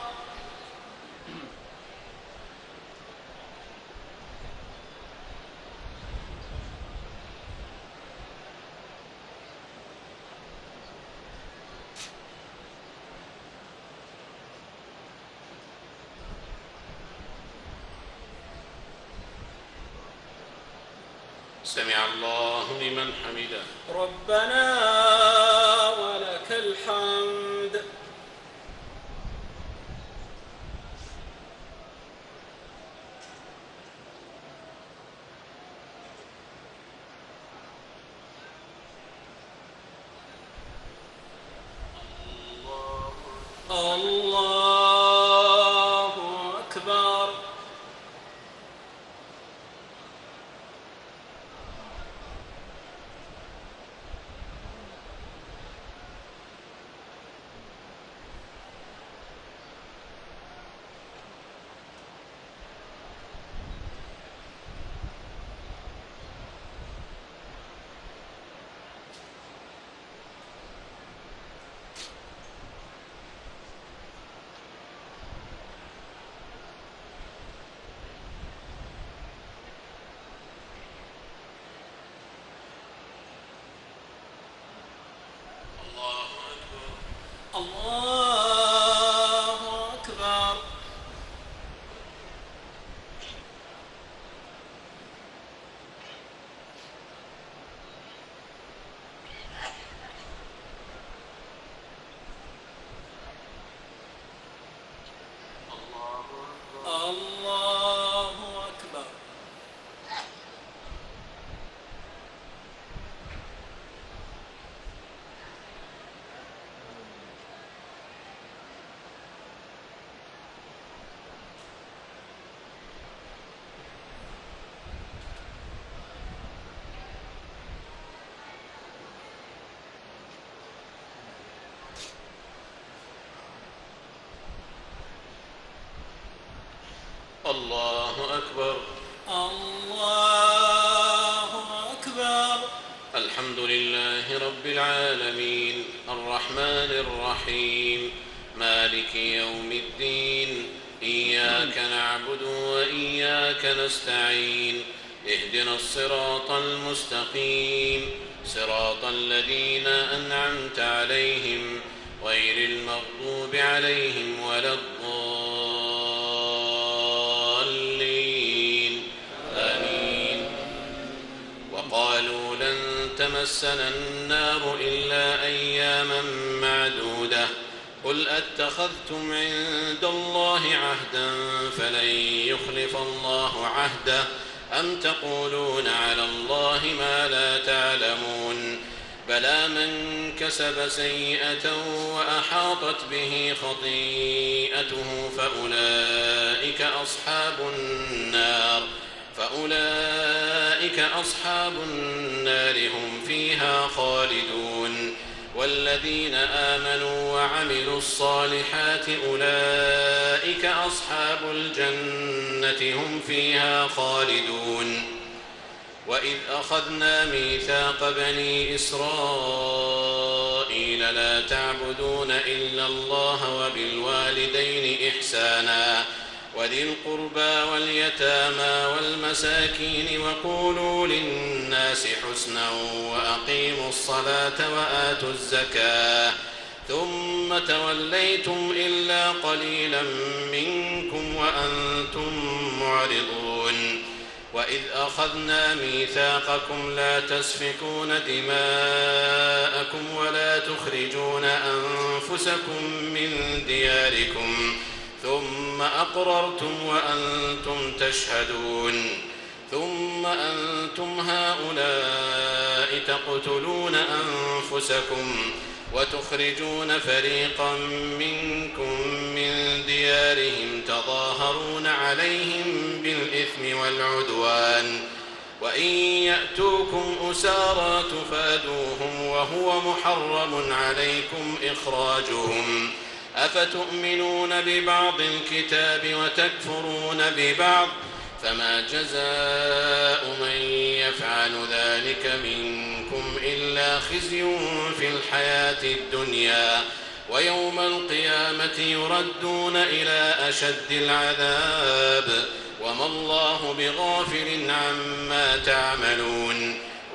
سمع الله لمن حمده. ربنا ولك الحمد. الله أكبر. الله أكبر. الله أكبر. الله أكبر. الله أكبر. الحمد لله رب العالمين الرحمن الرحيم مالك يوم الدين إياك نعبد وإياك نستعين اهدنا الصراط المستقيم صراط الذين أنعمت عليهم غير المغضوب عليهم ولا الضالين آمين. وقالوا لن تمسنا النار إلا أياما معدودة قل أتخذتم عند الله عهدا فلن يخلف الله عهده أم تقولون على الله ما لا تعلمون بلى من كسب سيئة وأحاطت به خطيئته فأولئك أصحاب النار أولئك أصحاب النار هم فيها خالدون والذين آمنوا وعملوا الصالحات أولئك أصحاب الجنة هم فيها خالدون وإذ أخذنا ميثاق بني إسرائيل لا تعبدون إلا الله وبالوالدين إحسانا وذي القربى واليتامى والمساكين وقولوا للناس حسنا وأقيموا الصلاة وآتوا الزكاة ثم توليتم إلا قليلا منكم وأنتم معرضون وإذ أخذنا ميثاقكم لا تسفكون دماءكم ولا تخرجون أنفسكم من دياركم ثم أقررتم وأنتم تشهدون ثم أنتم هؤلاء تقتلون أنفسكم وتخرجون فريقا منكم من ديارهم تظاهرون عليهم بالإثم والعدوان وإن يأتوكم أسارى تفادوهم وهو محرم عليكم إخراجهم أفتؤمنون ببعض الكتاب وتكفرون ببعض فما جزاء من يفعل ذلك منكم إلا خزي في الحياة الدنيا ويوم القيامة يردون إلى أشد العذاب وما الله بغافل عما تعملون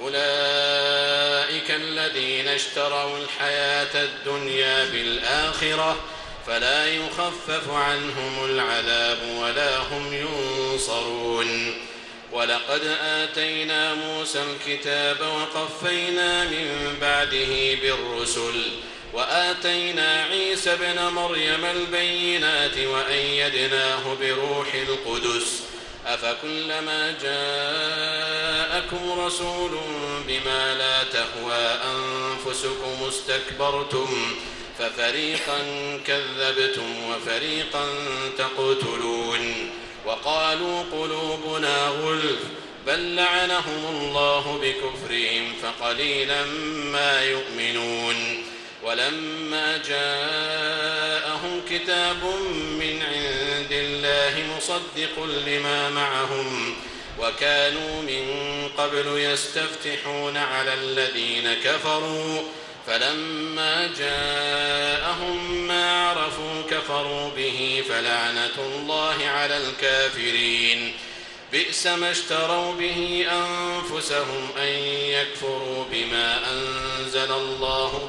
أولئك الذين اشتروا الحياة الدنيا بالآخرة فلا يخفف عنهم العذاب ولا هم ينصرون ولقد آتينا موسى الكتاب وقفينا من بعده بالرسل وآتينا عيسى ابن مريم البينات وأيدناه بروح القدس أفكلما جاءكم رسول بما لا تهوى أنفسكم استكبرتم ففريقا كذبتم وفريقا تقتلون وقالوا قلوبنا غلف بل لعنهم الله بكفرهم فقليلا ما يؤمنون ولما جاءهم كتاب من عند الله مصدق لما معهم وكانوا من قبل يستفتحون على الذين كفروا فلما جاءهم ما عرفوا كفروا به فلعنة الله على الكافرين بئس ما اشتروا به أنفسهم أن يكفروا بما أنزل الله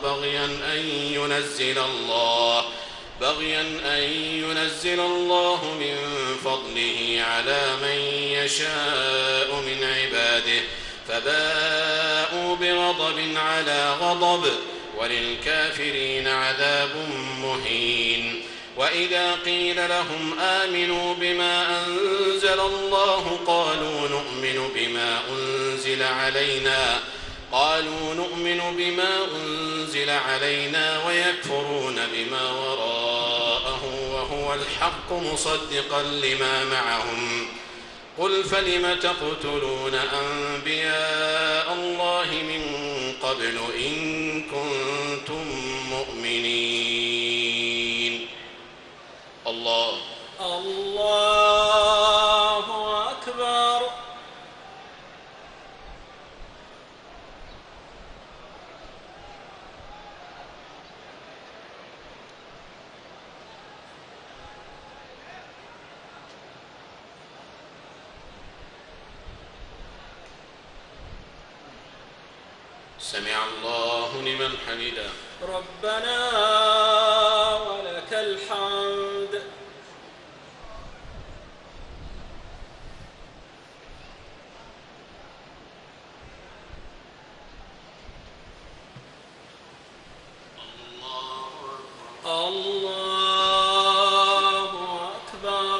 بغيا أن ينزل الله من فضله على من يشاء من عباده فباءوا بغضب على غضب وللكافرين عذاب مهين وإذا قيل لهم آمنوا بما أنزل الله قالوا نؤمن بما أنزل علينا ويكفرون بما وراءه وهو الحق مصدقا لما معهم قل فلم تقتلون أنبياء الله من قبل إن كنتم مؤمنين الله أكبر سمع الله لمن حمده ربنا ولك الحمد الله أكبر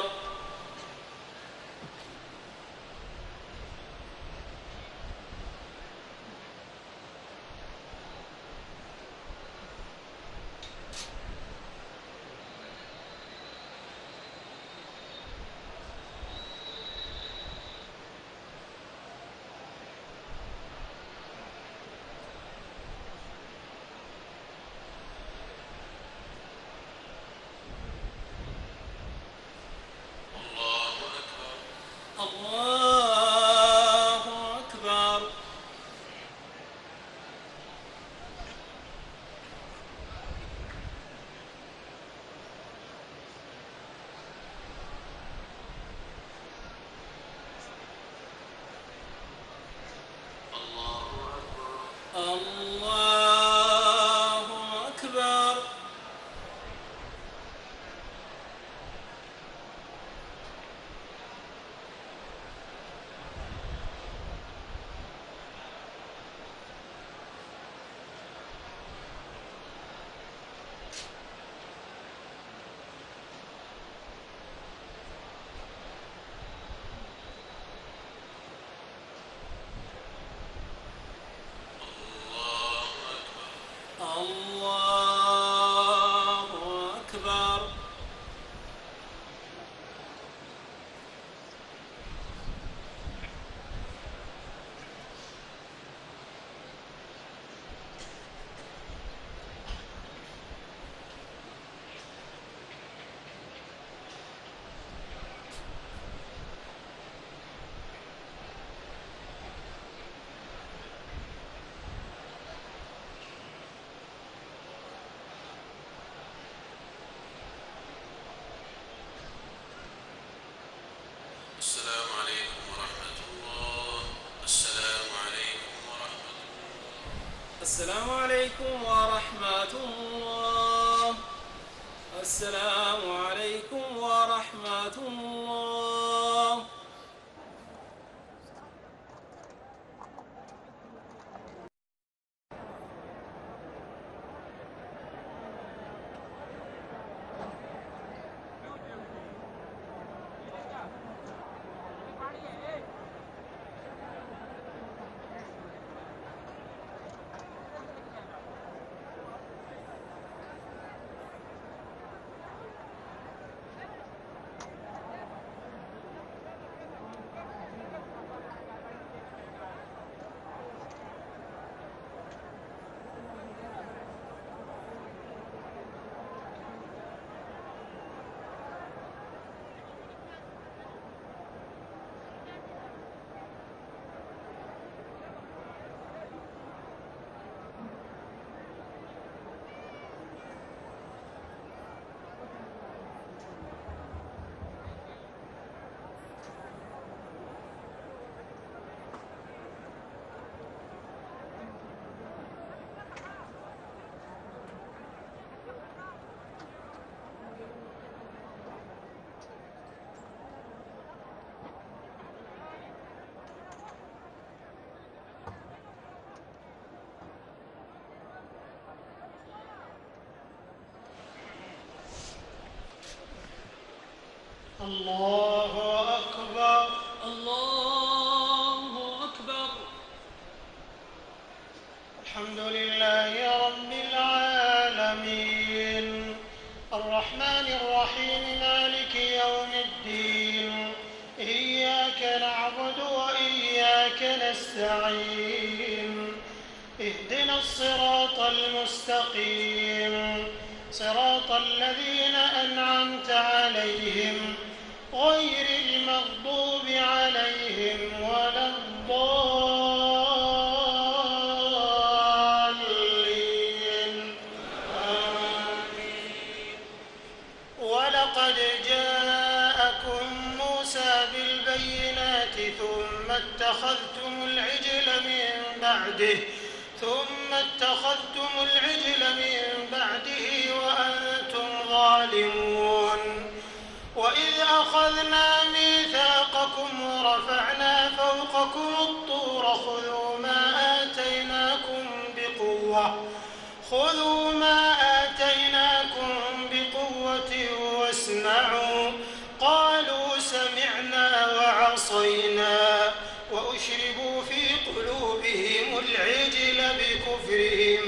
السلام عليكم ورحمة الله. السلام عليكم ورحمة الله. الله أكبر. الله أكبر. الحمد لله رب العالمين الرحمن الرحيم مالك يوم الدين إياك نعبد وإياك نستعين اهدنا الصراط المستقيم صراط الذين أنعمت عليهم غير المغضوب عليهم ولا الضالين آمين. ولقد جاءكم موسى بالبينات ثم اتخذتم العجل من بعده وأنتم ظالمون. وإذ أخذنا ميثاقكم ورفعنا فوقكم الطور خذوا ما آتيناكم بقوة واسمعوا. قالوا سمعنا وعصينا وأشربوا في قلوبهم العجل بكفرهم.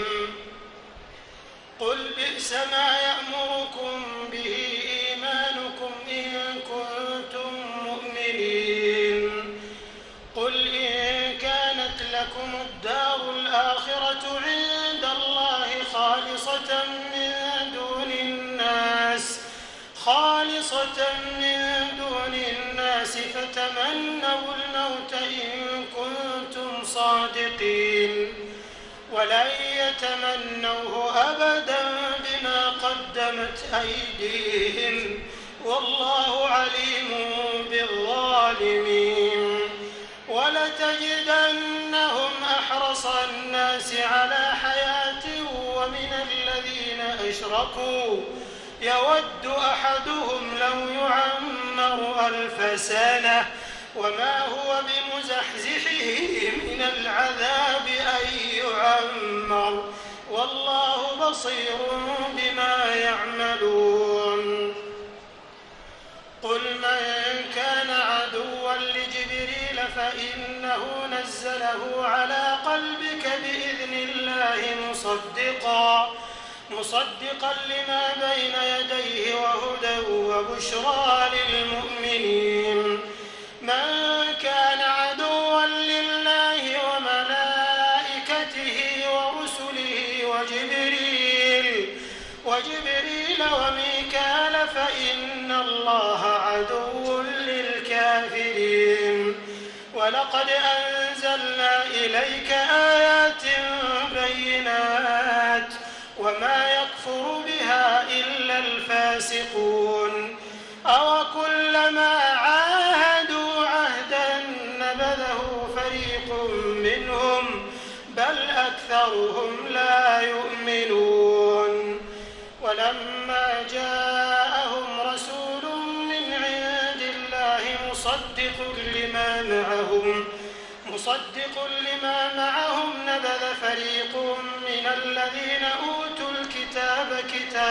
قل بئس ما يأمركم به إيمانكم إن كنتم مؤمنين. قل إن كانت لكم الدار الآخرة عند الله خالصة من دون الناس فتمنوا الموت إن كنتم صادقين ولن يتمنوه أبدا بما قدمت أيديهم والله عليم بالظالمين. ولتجدنهم أحرص الناس على حياة ومن الذين أشركوا يود أحدهم لو يعمر 1000 سنة وما هو بمزحزحه من العذاب أن يعمر والله بصير بما يعملون. قل من كان عدوا لجبريل فإنه نزله على قلبك بإذن الله مصدقا لما بين يديه وهدى وبشرى للمؤمنين. من كان عدوا لله وملائكته ورسله وجبريل وميكال فإن الله عدو للكافرين. ولقد أنزلنا إليك آيات بينات وما يكفر بها إلا الفاسقون. أوكلما عاهدوا عهدا نبذه فريق منهم بل أكثرهم لا يؤمنون ولما جاءهم رسول من عند الله مصدق لما معهم نبذ فريق من الذين أوتوا الكتاب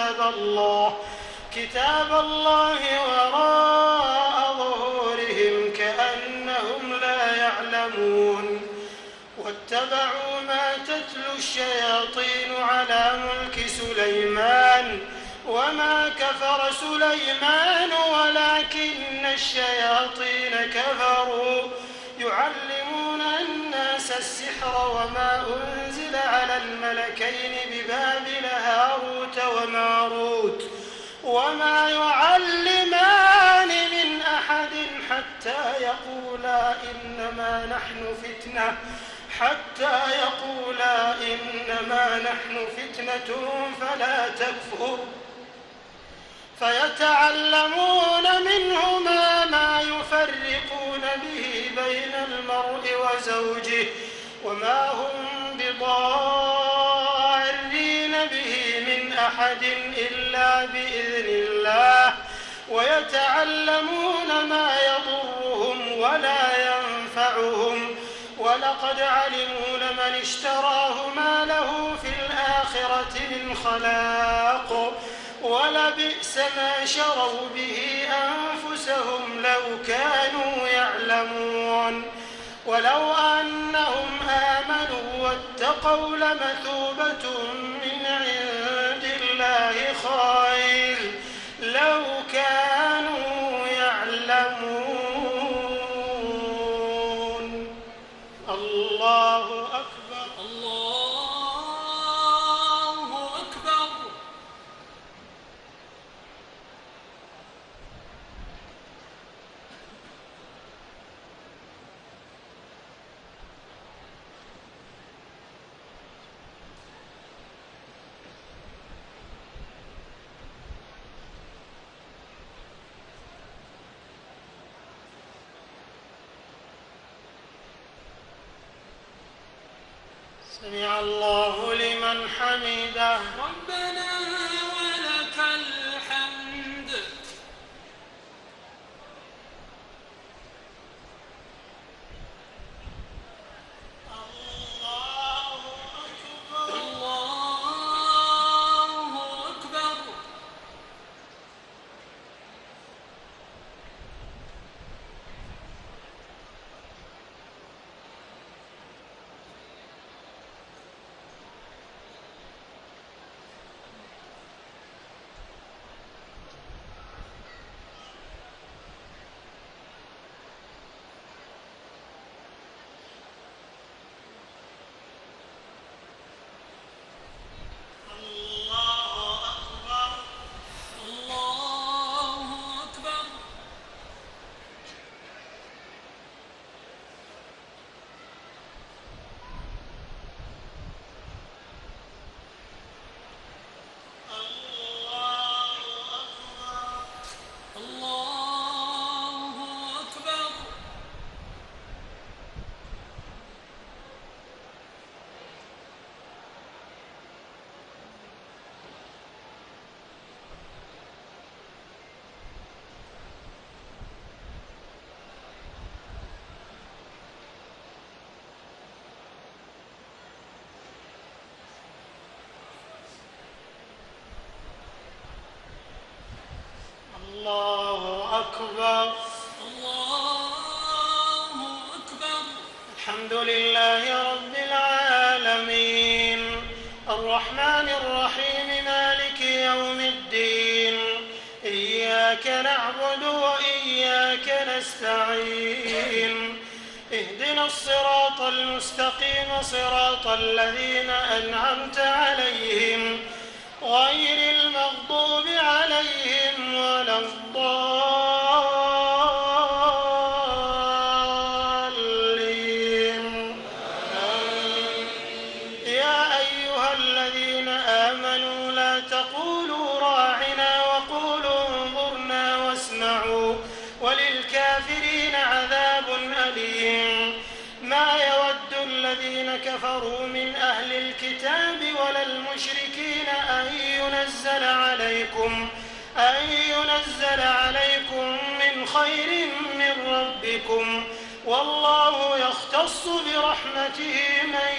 كتاب الله وراء ظهورهم كأنهم لا يعلمون واتبعوا ما تتلو الشياطين على ملك سليمان وما كفر سليمان ولكن الشياطين كفروا يعلمون الناس السحر وما أنزل على الملكين ببابل هاروت وماروت وما يعلمان من أحد حتى يقولا إنما نحن فتنة فلا تكفر فيتعلمون منهما ما يفرقون به بين المرء وزوجه وما هم بضارين به من أحد إلا بإذن الله ويتعلمون ما يضرهم ولا ينفعهم ولقد علموا لمن اشتراه ما له في الآخرة من خلاق ولبئس ما شروا به أنفسهم لو كانوا يعلمون ولو أنهم آمنوا واتقوا لمثوبة من عند الله خير لو كانوا يعلمون. الله أكبر. الله أكبر. سمع الله لمن حمده. ربنا ولك الحمد. الله أكبر. الله أكبر. الله أكبر. الله أكبر. الحمد لله رب العالمين الرحمن الرحيم مالك يوم الدين إياك نعبد وإياك نستعين اهدنا الصراط المستقيم صراط الذين أنعمت عليهم غير المغضوب عليهم ولا الضالين. يا أيها الذين آمنوا لا تقولوا راعنا وقولوا انظرنا واسمعوا وللكافرين عذاب أليم. ما يود الذين كفروا من أهل بخير من ربكم والله يختص برحمته من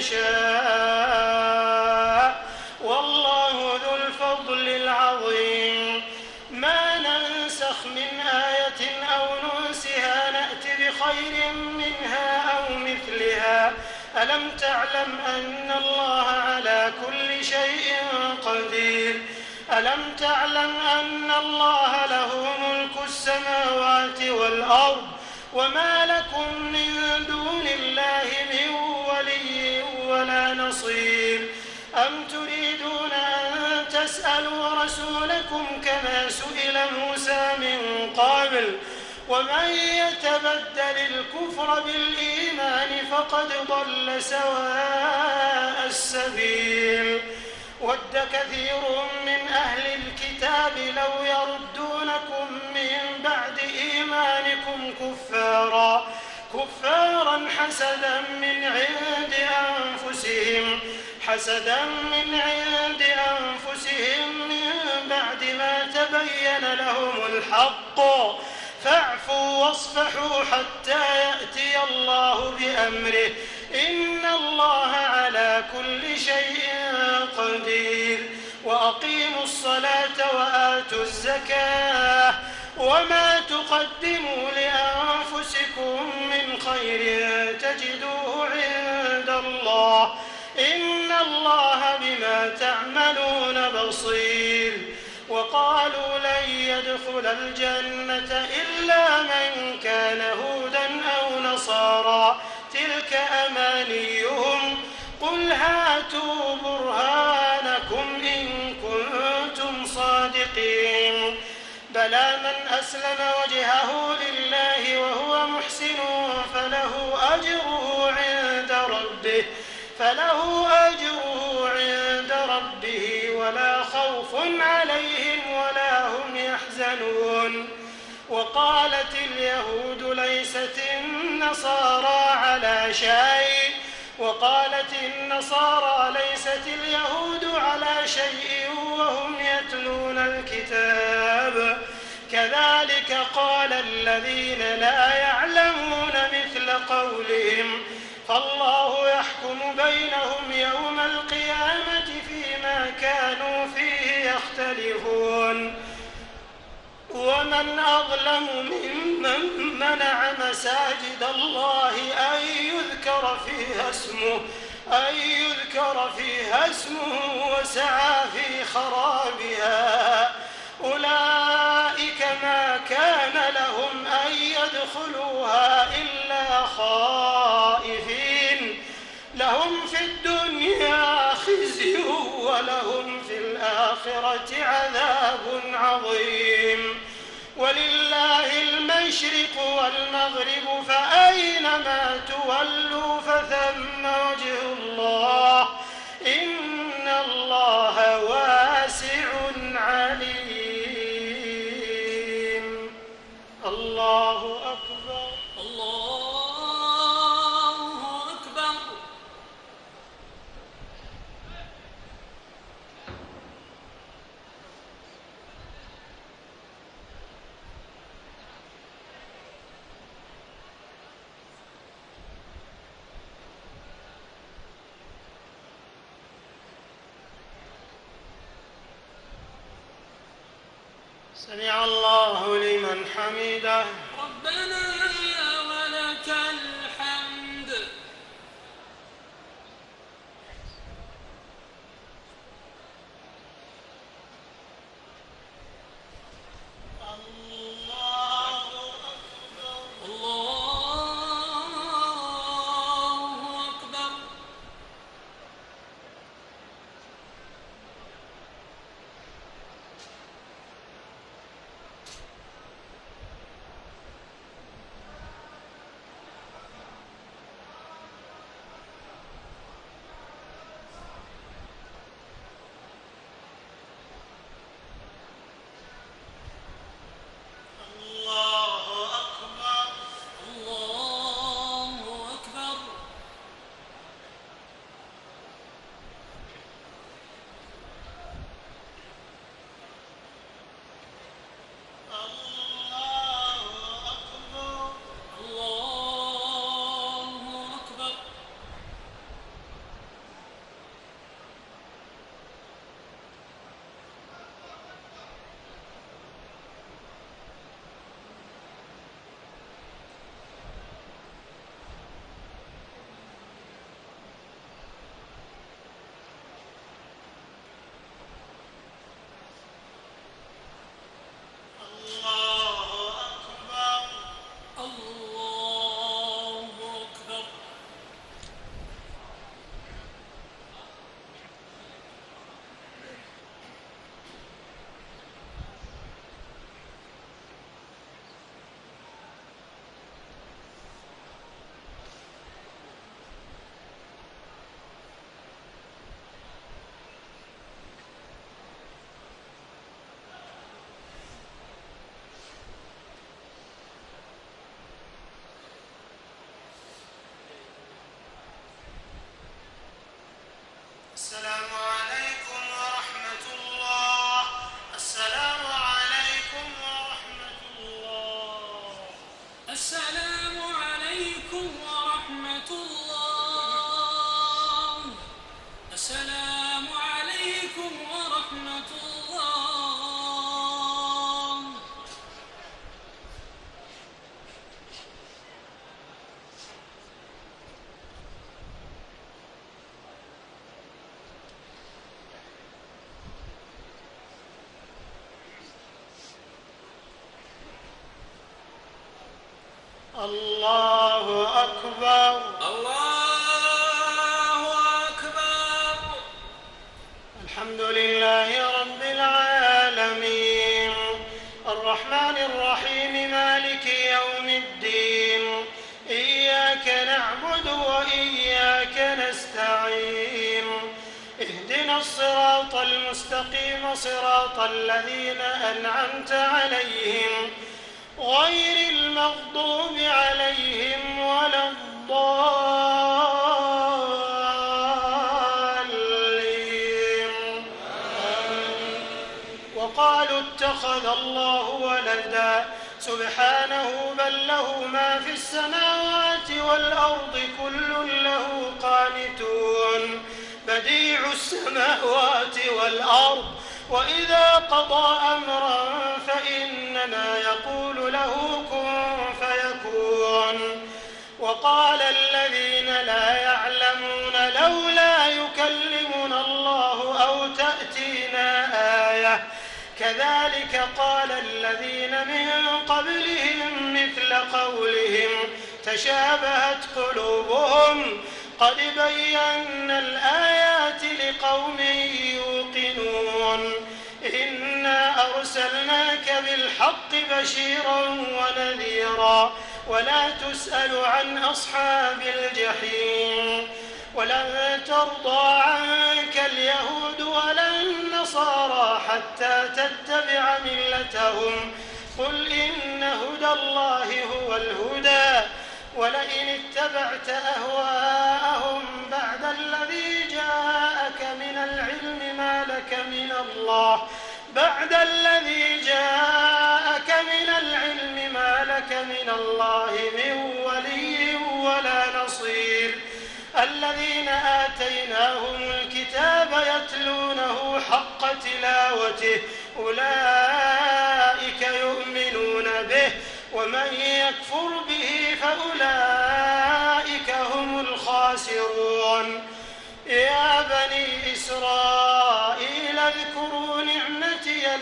يشاء والله ذو الفضل العظيم. ما ننسخ من آية أو ننسها نأت بخير منها أو مثلها. ألم تعلم أن الله على كل شيء قدير؟ ألم تعلم أن الله له ملك السماوات والأرض وما لكم من دون الله من ولي ولا نصير؟ أم تريدون أن تسألوا رسولكم كما سئل موسى من قبل ومن يتبدل الكفر بالإيمان فقد ضل سواء السبيل. ود كثير من أهل الكتاب لو يردونكم من بعد إيمانكم كفارا حسدا من عند أنفسهم من بعد ما تبين لهم الحق فاعفوا واصفحوا حتى يأتي الله بأمره إن الله على كل شيء قدير. وأقيموا الصلاة وآتوا الزكاة وما تقدموا لأنفسكم من خير تجدوه عند الله إن الله بما تعملون بصير. وقالوا لن يدخل الجنة إلا من كان هودا أو نصارى تلك أمانيهم قل هاتوا برهانكم إن كنتم صادقين. بلى من أسلم وجهه لله وهو محسن فله أجره عند ربه ولا خوف عليهم ولا هم يحزنون. وقالت اليهود ليست النصارى على شيء وهم يتلون الكتاب كذلك قال الذين لا يعلمون مثل قولهم فالله يحكم بينهم يوم القيامة فيما كانوا فيه يختلفون. ومن أظلم ممن منع مساجد الله أن يذكر فيها اسمه وسعى في خرابها أولئك ما كان لهم أن يدخلوها إلا خائفين لهم في الدنيا خزي ولهم في الآخرة عذاب عظيم. ولله المشرق والمغرب فأينما تولوا فثم وجه الله إن الله واسع عليم. الله أكبر. الله أكبر. سمع الله لمن حمده. ربنا ولك الحمد. الله أكبر. الله أكبر. أكبر الله أكبر. الحمد لله رب العالمين الرحمن الرحيم مالك يوم الدين إياك نعبد وإياك نستعين اهدنا الصراط المستقيم صراط الذين أنعمت عليهم غير المغضوب عليهم ولا الضالين. وقالوا اتخذ الله ولدا سبحانه بل له ما في السماوات والأرض كل له قانتون بديع السماوات والأرض وإذا قضى أمرا فإنما يقول له كن فيكون. وقال الذين لا يعلمون لولا يكلمنا الله أو تأتينا آية كذلك قال الذين من قبلهم مثل قولهم تشابهت قلوبهم قد بينا الآيات لقوم يوقنون. إنا أرسلناك بالحق بشيرا ونذيرا ولا تسأل عن أصحاب الجحيم. ولن ترضى عنك اليهود ولا النصارى حتى تتبع ملتهم قل إن هدى الله هو الهدى ولئن اتبعت أهواءهم بعد الذي جاءك من العلم ما لك من الله من ولي ولا نصير. الذين آتيناهم الكتاب يتلونه حق تلاوته أولئك يؤمنون به ومن يكفر به فأولئك هم الخاسرون. يا بني إسرائيل اذكروا نعمتي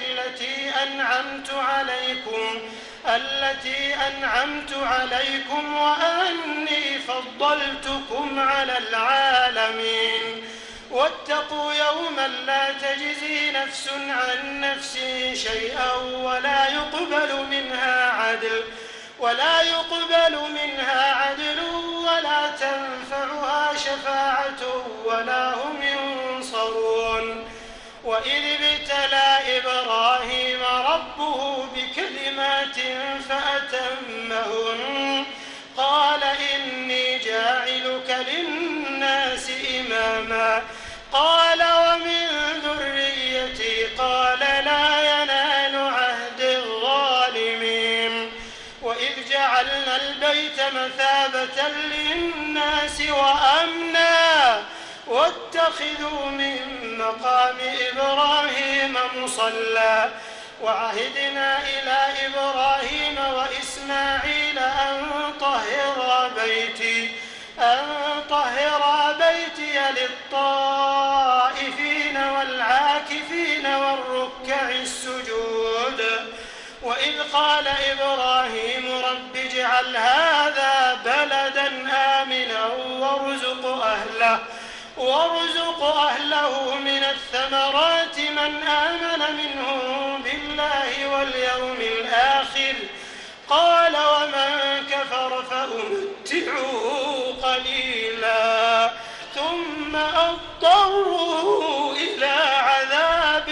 التي أنعمت عليكم وأني فضلتكم على العالمين. واتقوا يوما لا تجزي نفس عن نفس شيئا ولا يقبل منها عدل ولا تنفعها شفاعة ولا هم ينصرون. وإذ ابتلى إبراهيم ربه بكلمات فأتمهن قال إني جاعلك للناس إماما قال ومن ذريتي قال لا ينال عهد الظالمين. وإذ جعلنا البيت مثابة للناس وأمنا واتخذوا من مقام إبراهيم مصلى وعهدنا إلى إبراهيم وإسماعيل أن طهرا بيتي للطائفين والعاكفين والركع السجود. وإذ قال إبراهيم رب اجعل هذا بلدا آمنا وارزق أهله من الثمرات من آمن منهم بالله واليوم الآخر قال ومن كفر فأمتعه قليلا ثم أضطره إلى عذاب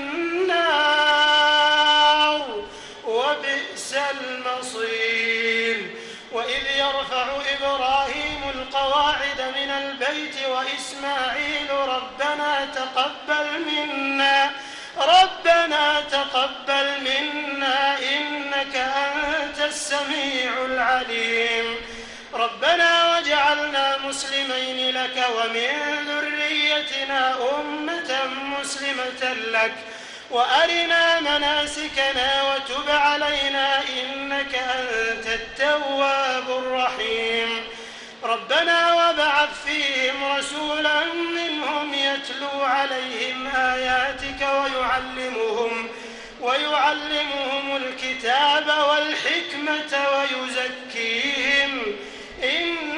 النار وبئس المصير. وإذ يرفع إبراهيم القواعد من البيت وإسماعيل ربنا تقبل منا إنك أنت السميع العليم. ربنا واجعلنا مسلمين لك ومن ذريتنا أمة مسلمة لك وأرنا مناسكنا وتب علينا إنك أنت التواب الرحيم. ربنا وابعث فيهم رسولا منهم يتلو عليهم آياتك ويعلمهم الكتاب والحكمة ويزكيهم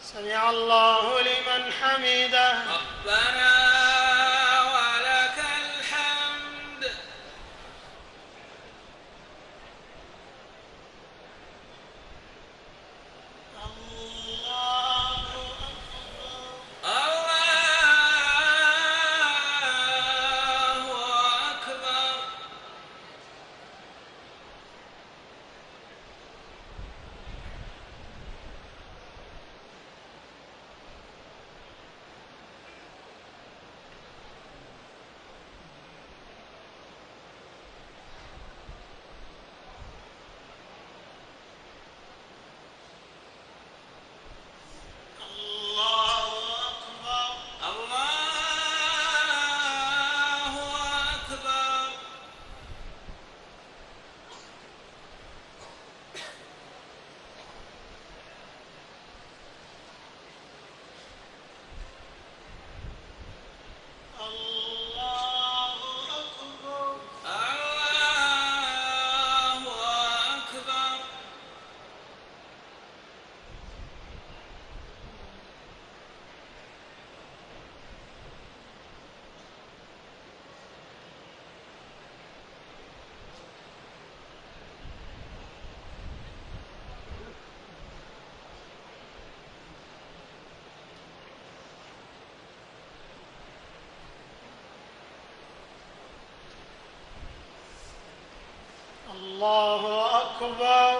سمع الله لمن حمده. ربنا ولك الحمد. الله أكبر. الله أكبر. الله أكبر. الله أكبر. الله أكبر. الله أكبر. الله أكبر.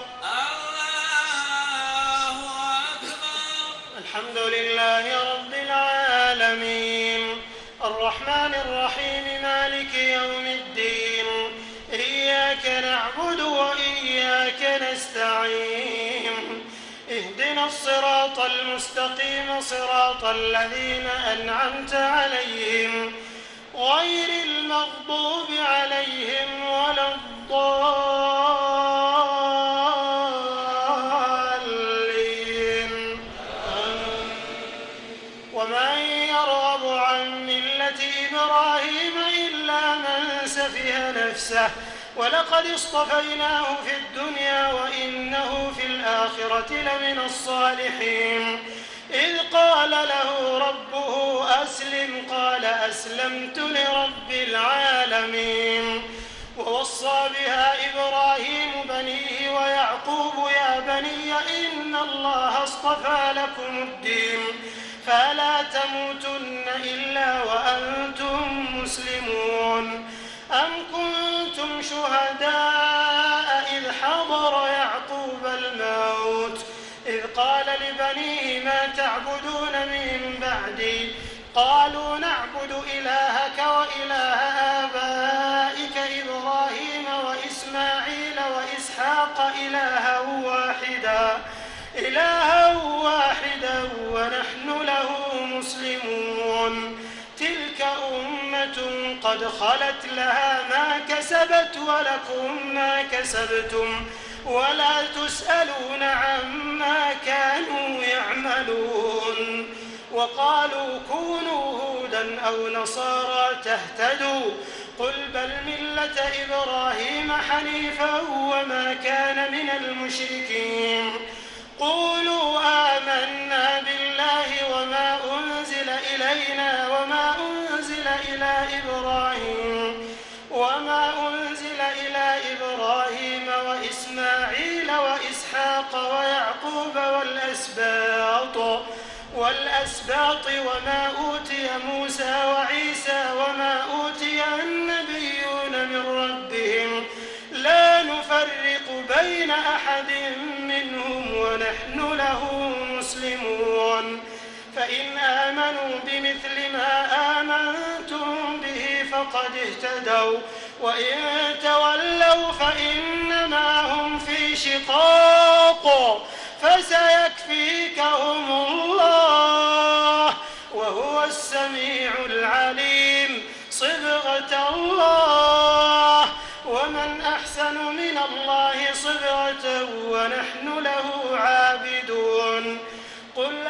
الله أكبر. الحمد لله رب العالمين الرحمن الرحيم مالك يوم الدين إياك نعبد وإياك نستعين اهدنا الصراط المستقيم صراط الذين أنعمت عليهم غير المغضوب عليهم ولا الضالين. ومن يرغب عن ملة إبراهيم إلا من سفه نفسه ولقد اصطفيناه في الدنيا وإنه في الآخرة لمن الصالحين. إذ قال له ربه أسلم قال أسلمت لرب العالمين. ووصى بها إبراهيم بنيه ويعقوب يا بني إن الله اصطفى لكم الدين فلا تموتن إلا وأنتم مسلمون. أم كنتم شهداء إذ حضر يعقوب الموت إذ قال لبنيه ما تعبدون من بعدي قالوا نعبد إلهك وإله آبائك إبراهيم وإسماعيل وإسحاق إلها واحدا ونحن له مسلمون. تلك أمة قد خلت لها ما كسبت ولكم ما كسبتم ولا تسألون عما كانوا يعملون. وقالوا كونوا هودا أو نصارى تهتدوا قل بل ملة إبراهيم حنيفا وما كان من المشركين. قولوا آمنا بالله وما أنزل إلينا وما أنزل إلى إبراهيم وإسماعيل وإسحاق ويعقوب والأسباط وما أوتي موسى وعيسى وما أوتي النبيون من ربهم لا نفرق بين أحد منهم ونحن له مسلمون. فإن آمنوا بمثل ما آمنتم به فقد اهتدوا وإن تولوا فإنما هم في شقاق فسيكفيكهم الله وهو السميع العليم. صبغة الله ومن أحسن من الله صبغة ونحن له عابدون. قل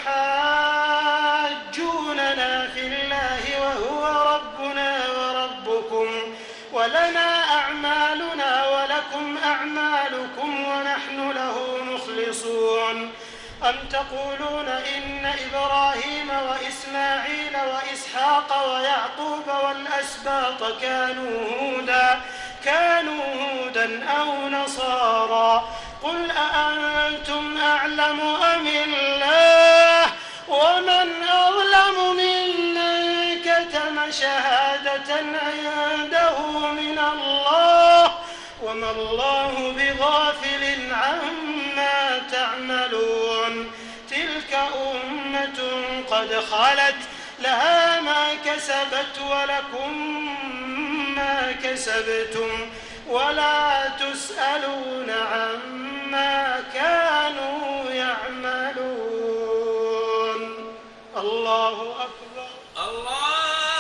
أتحاجوننا في الله وهو ربنا وربكم ولنا أعمالنا ولكم أعمالكم ونحن له مخلصون. أم تقولون إن إبراهيم وإسماعيل وإسحاق ويعقوب والأسباط كانوا هودا أو نصارى قل أأنتم أعلم أم الله ومن أظلم ممن كتم شهادة عنده من الله وما الله بغافل عما تعملون تلك أمة قد خلت لها ما كسبت ولكم ما كسبتم ولا تسألون عما كانوا يعملون. الله أكبر. الله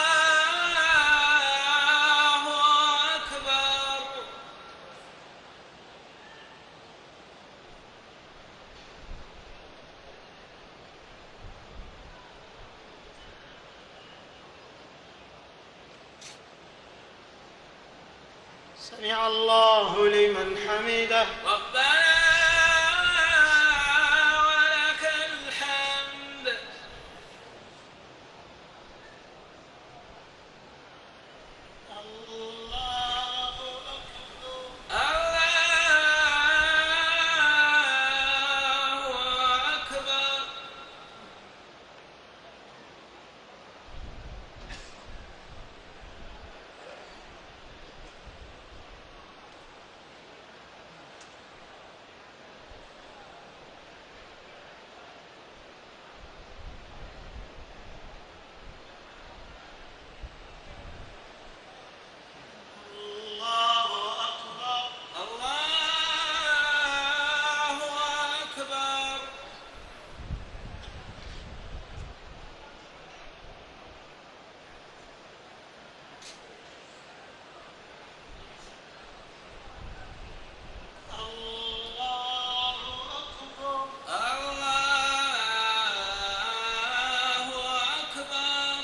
أكبر. سمع الله لمن حمده. ربنا ولك الحمد. الله أكبر. الله أكبر. الله أكبر. الله أكبر. الله أكبر. الله أكبر.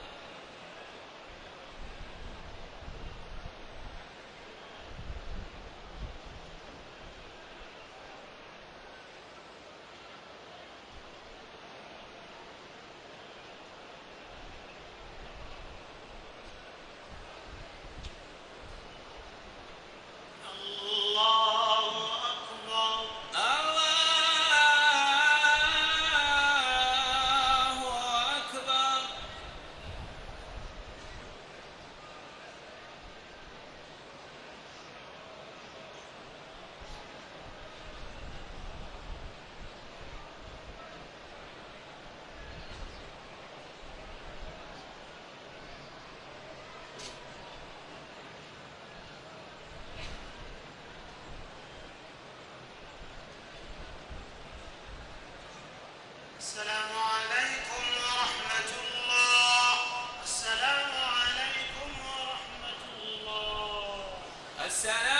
الله أكبر. الله أكبر. السلام عليكم ورحمة الله. السلام عليكم ورحمة الله. السلام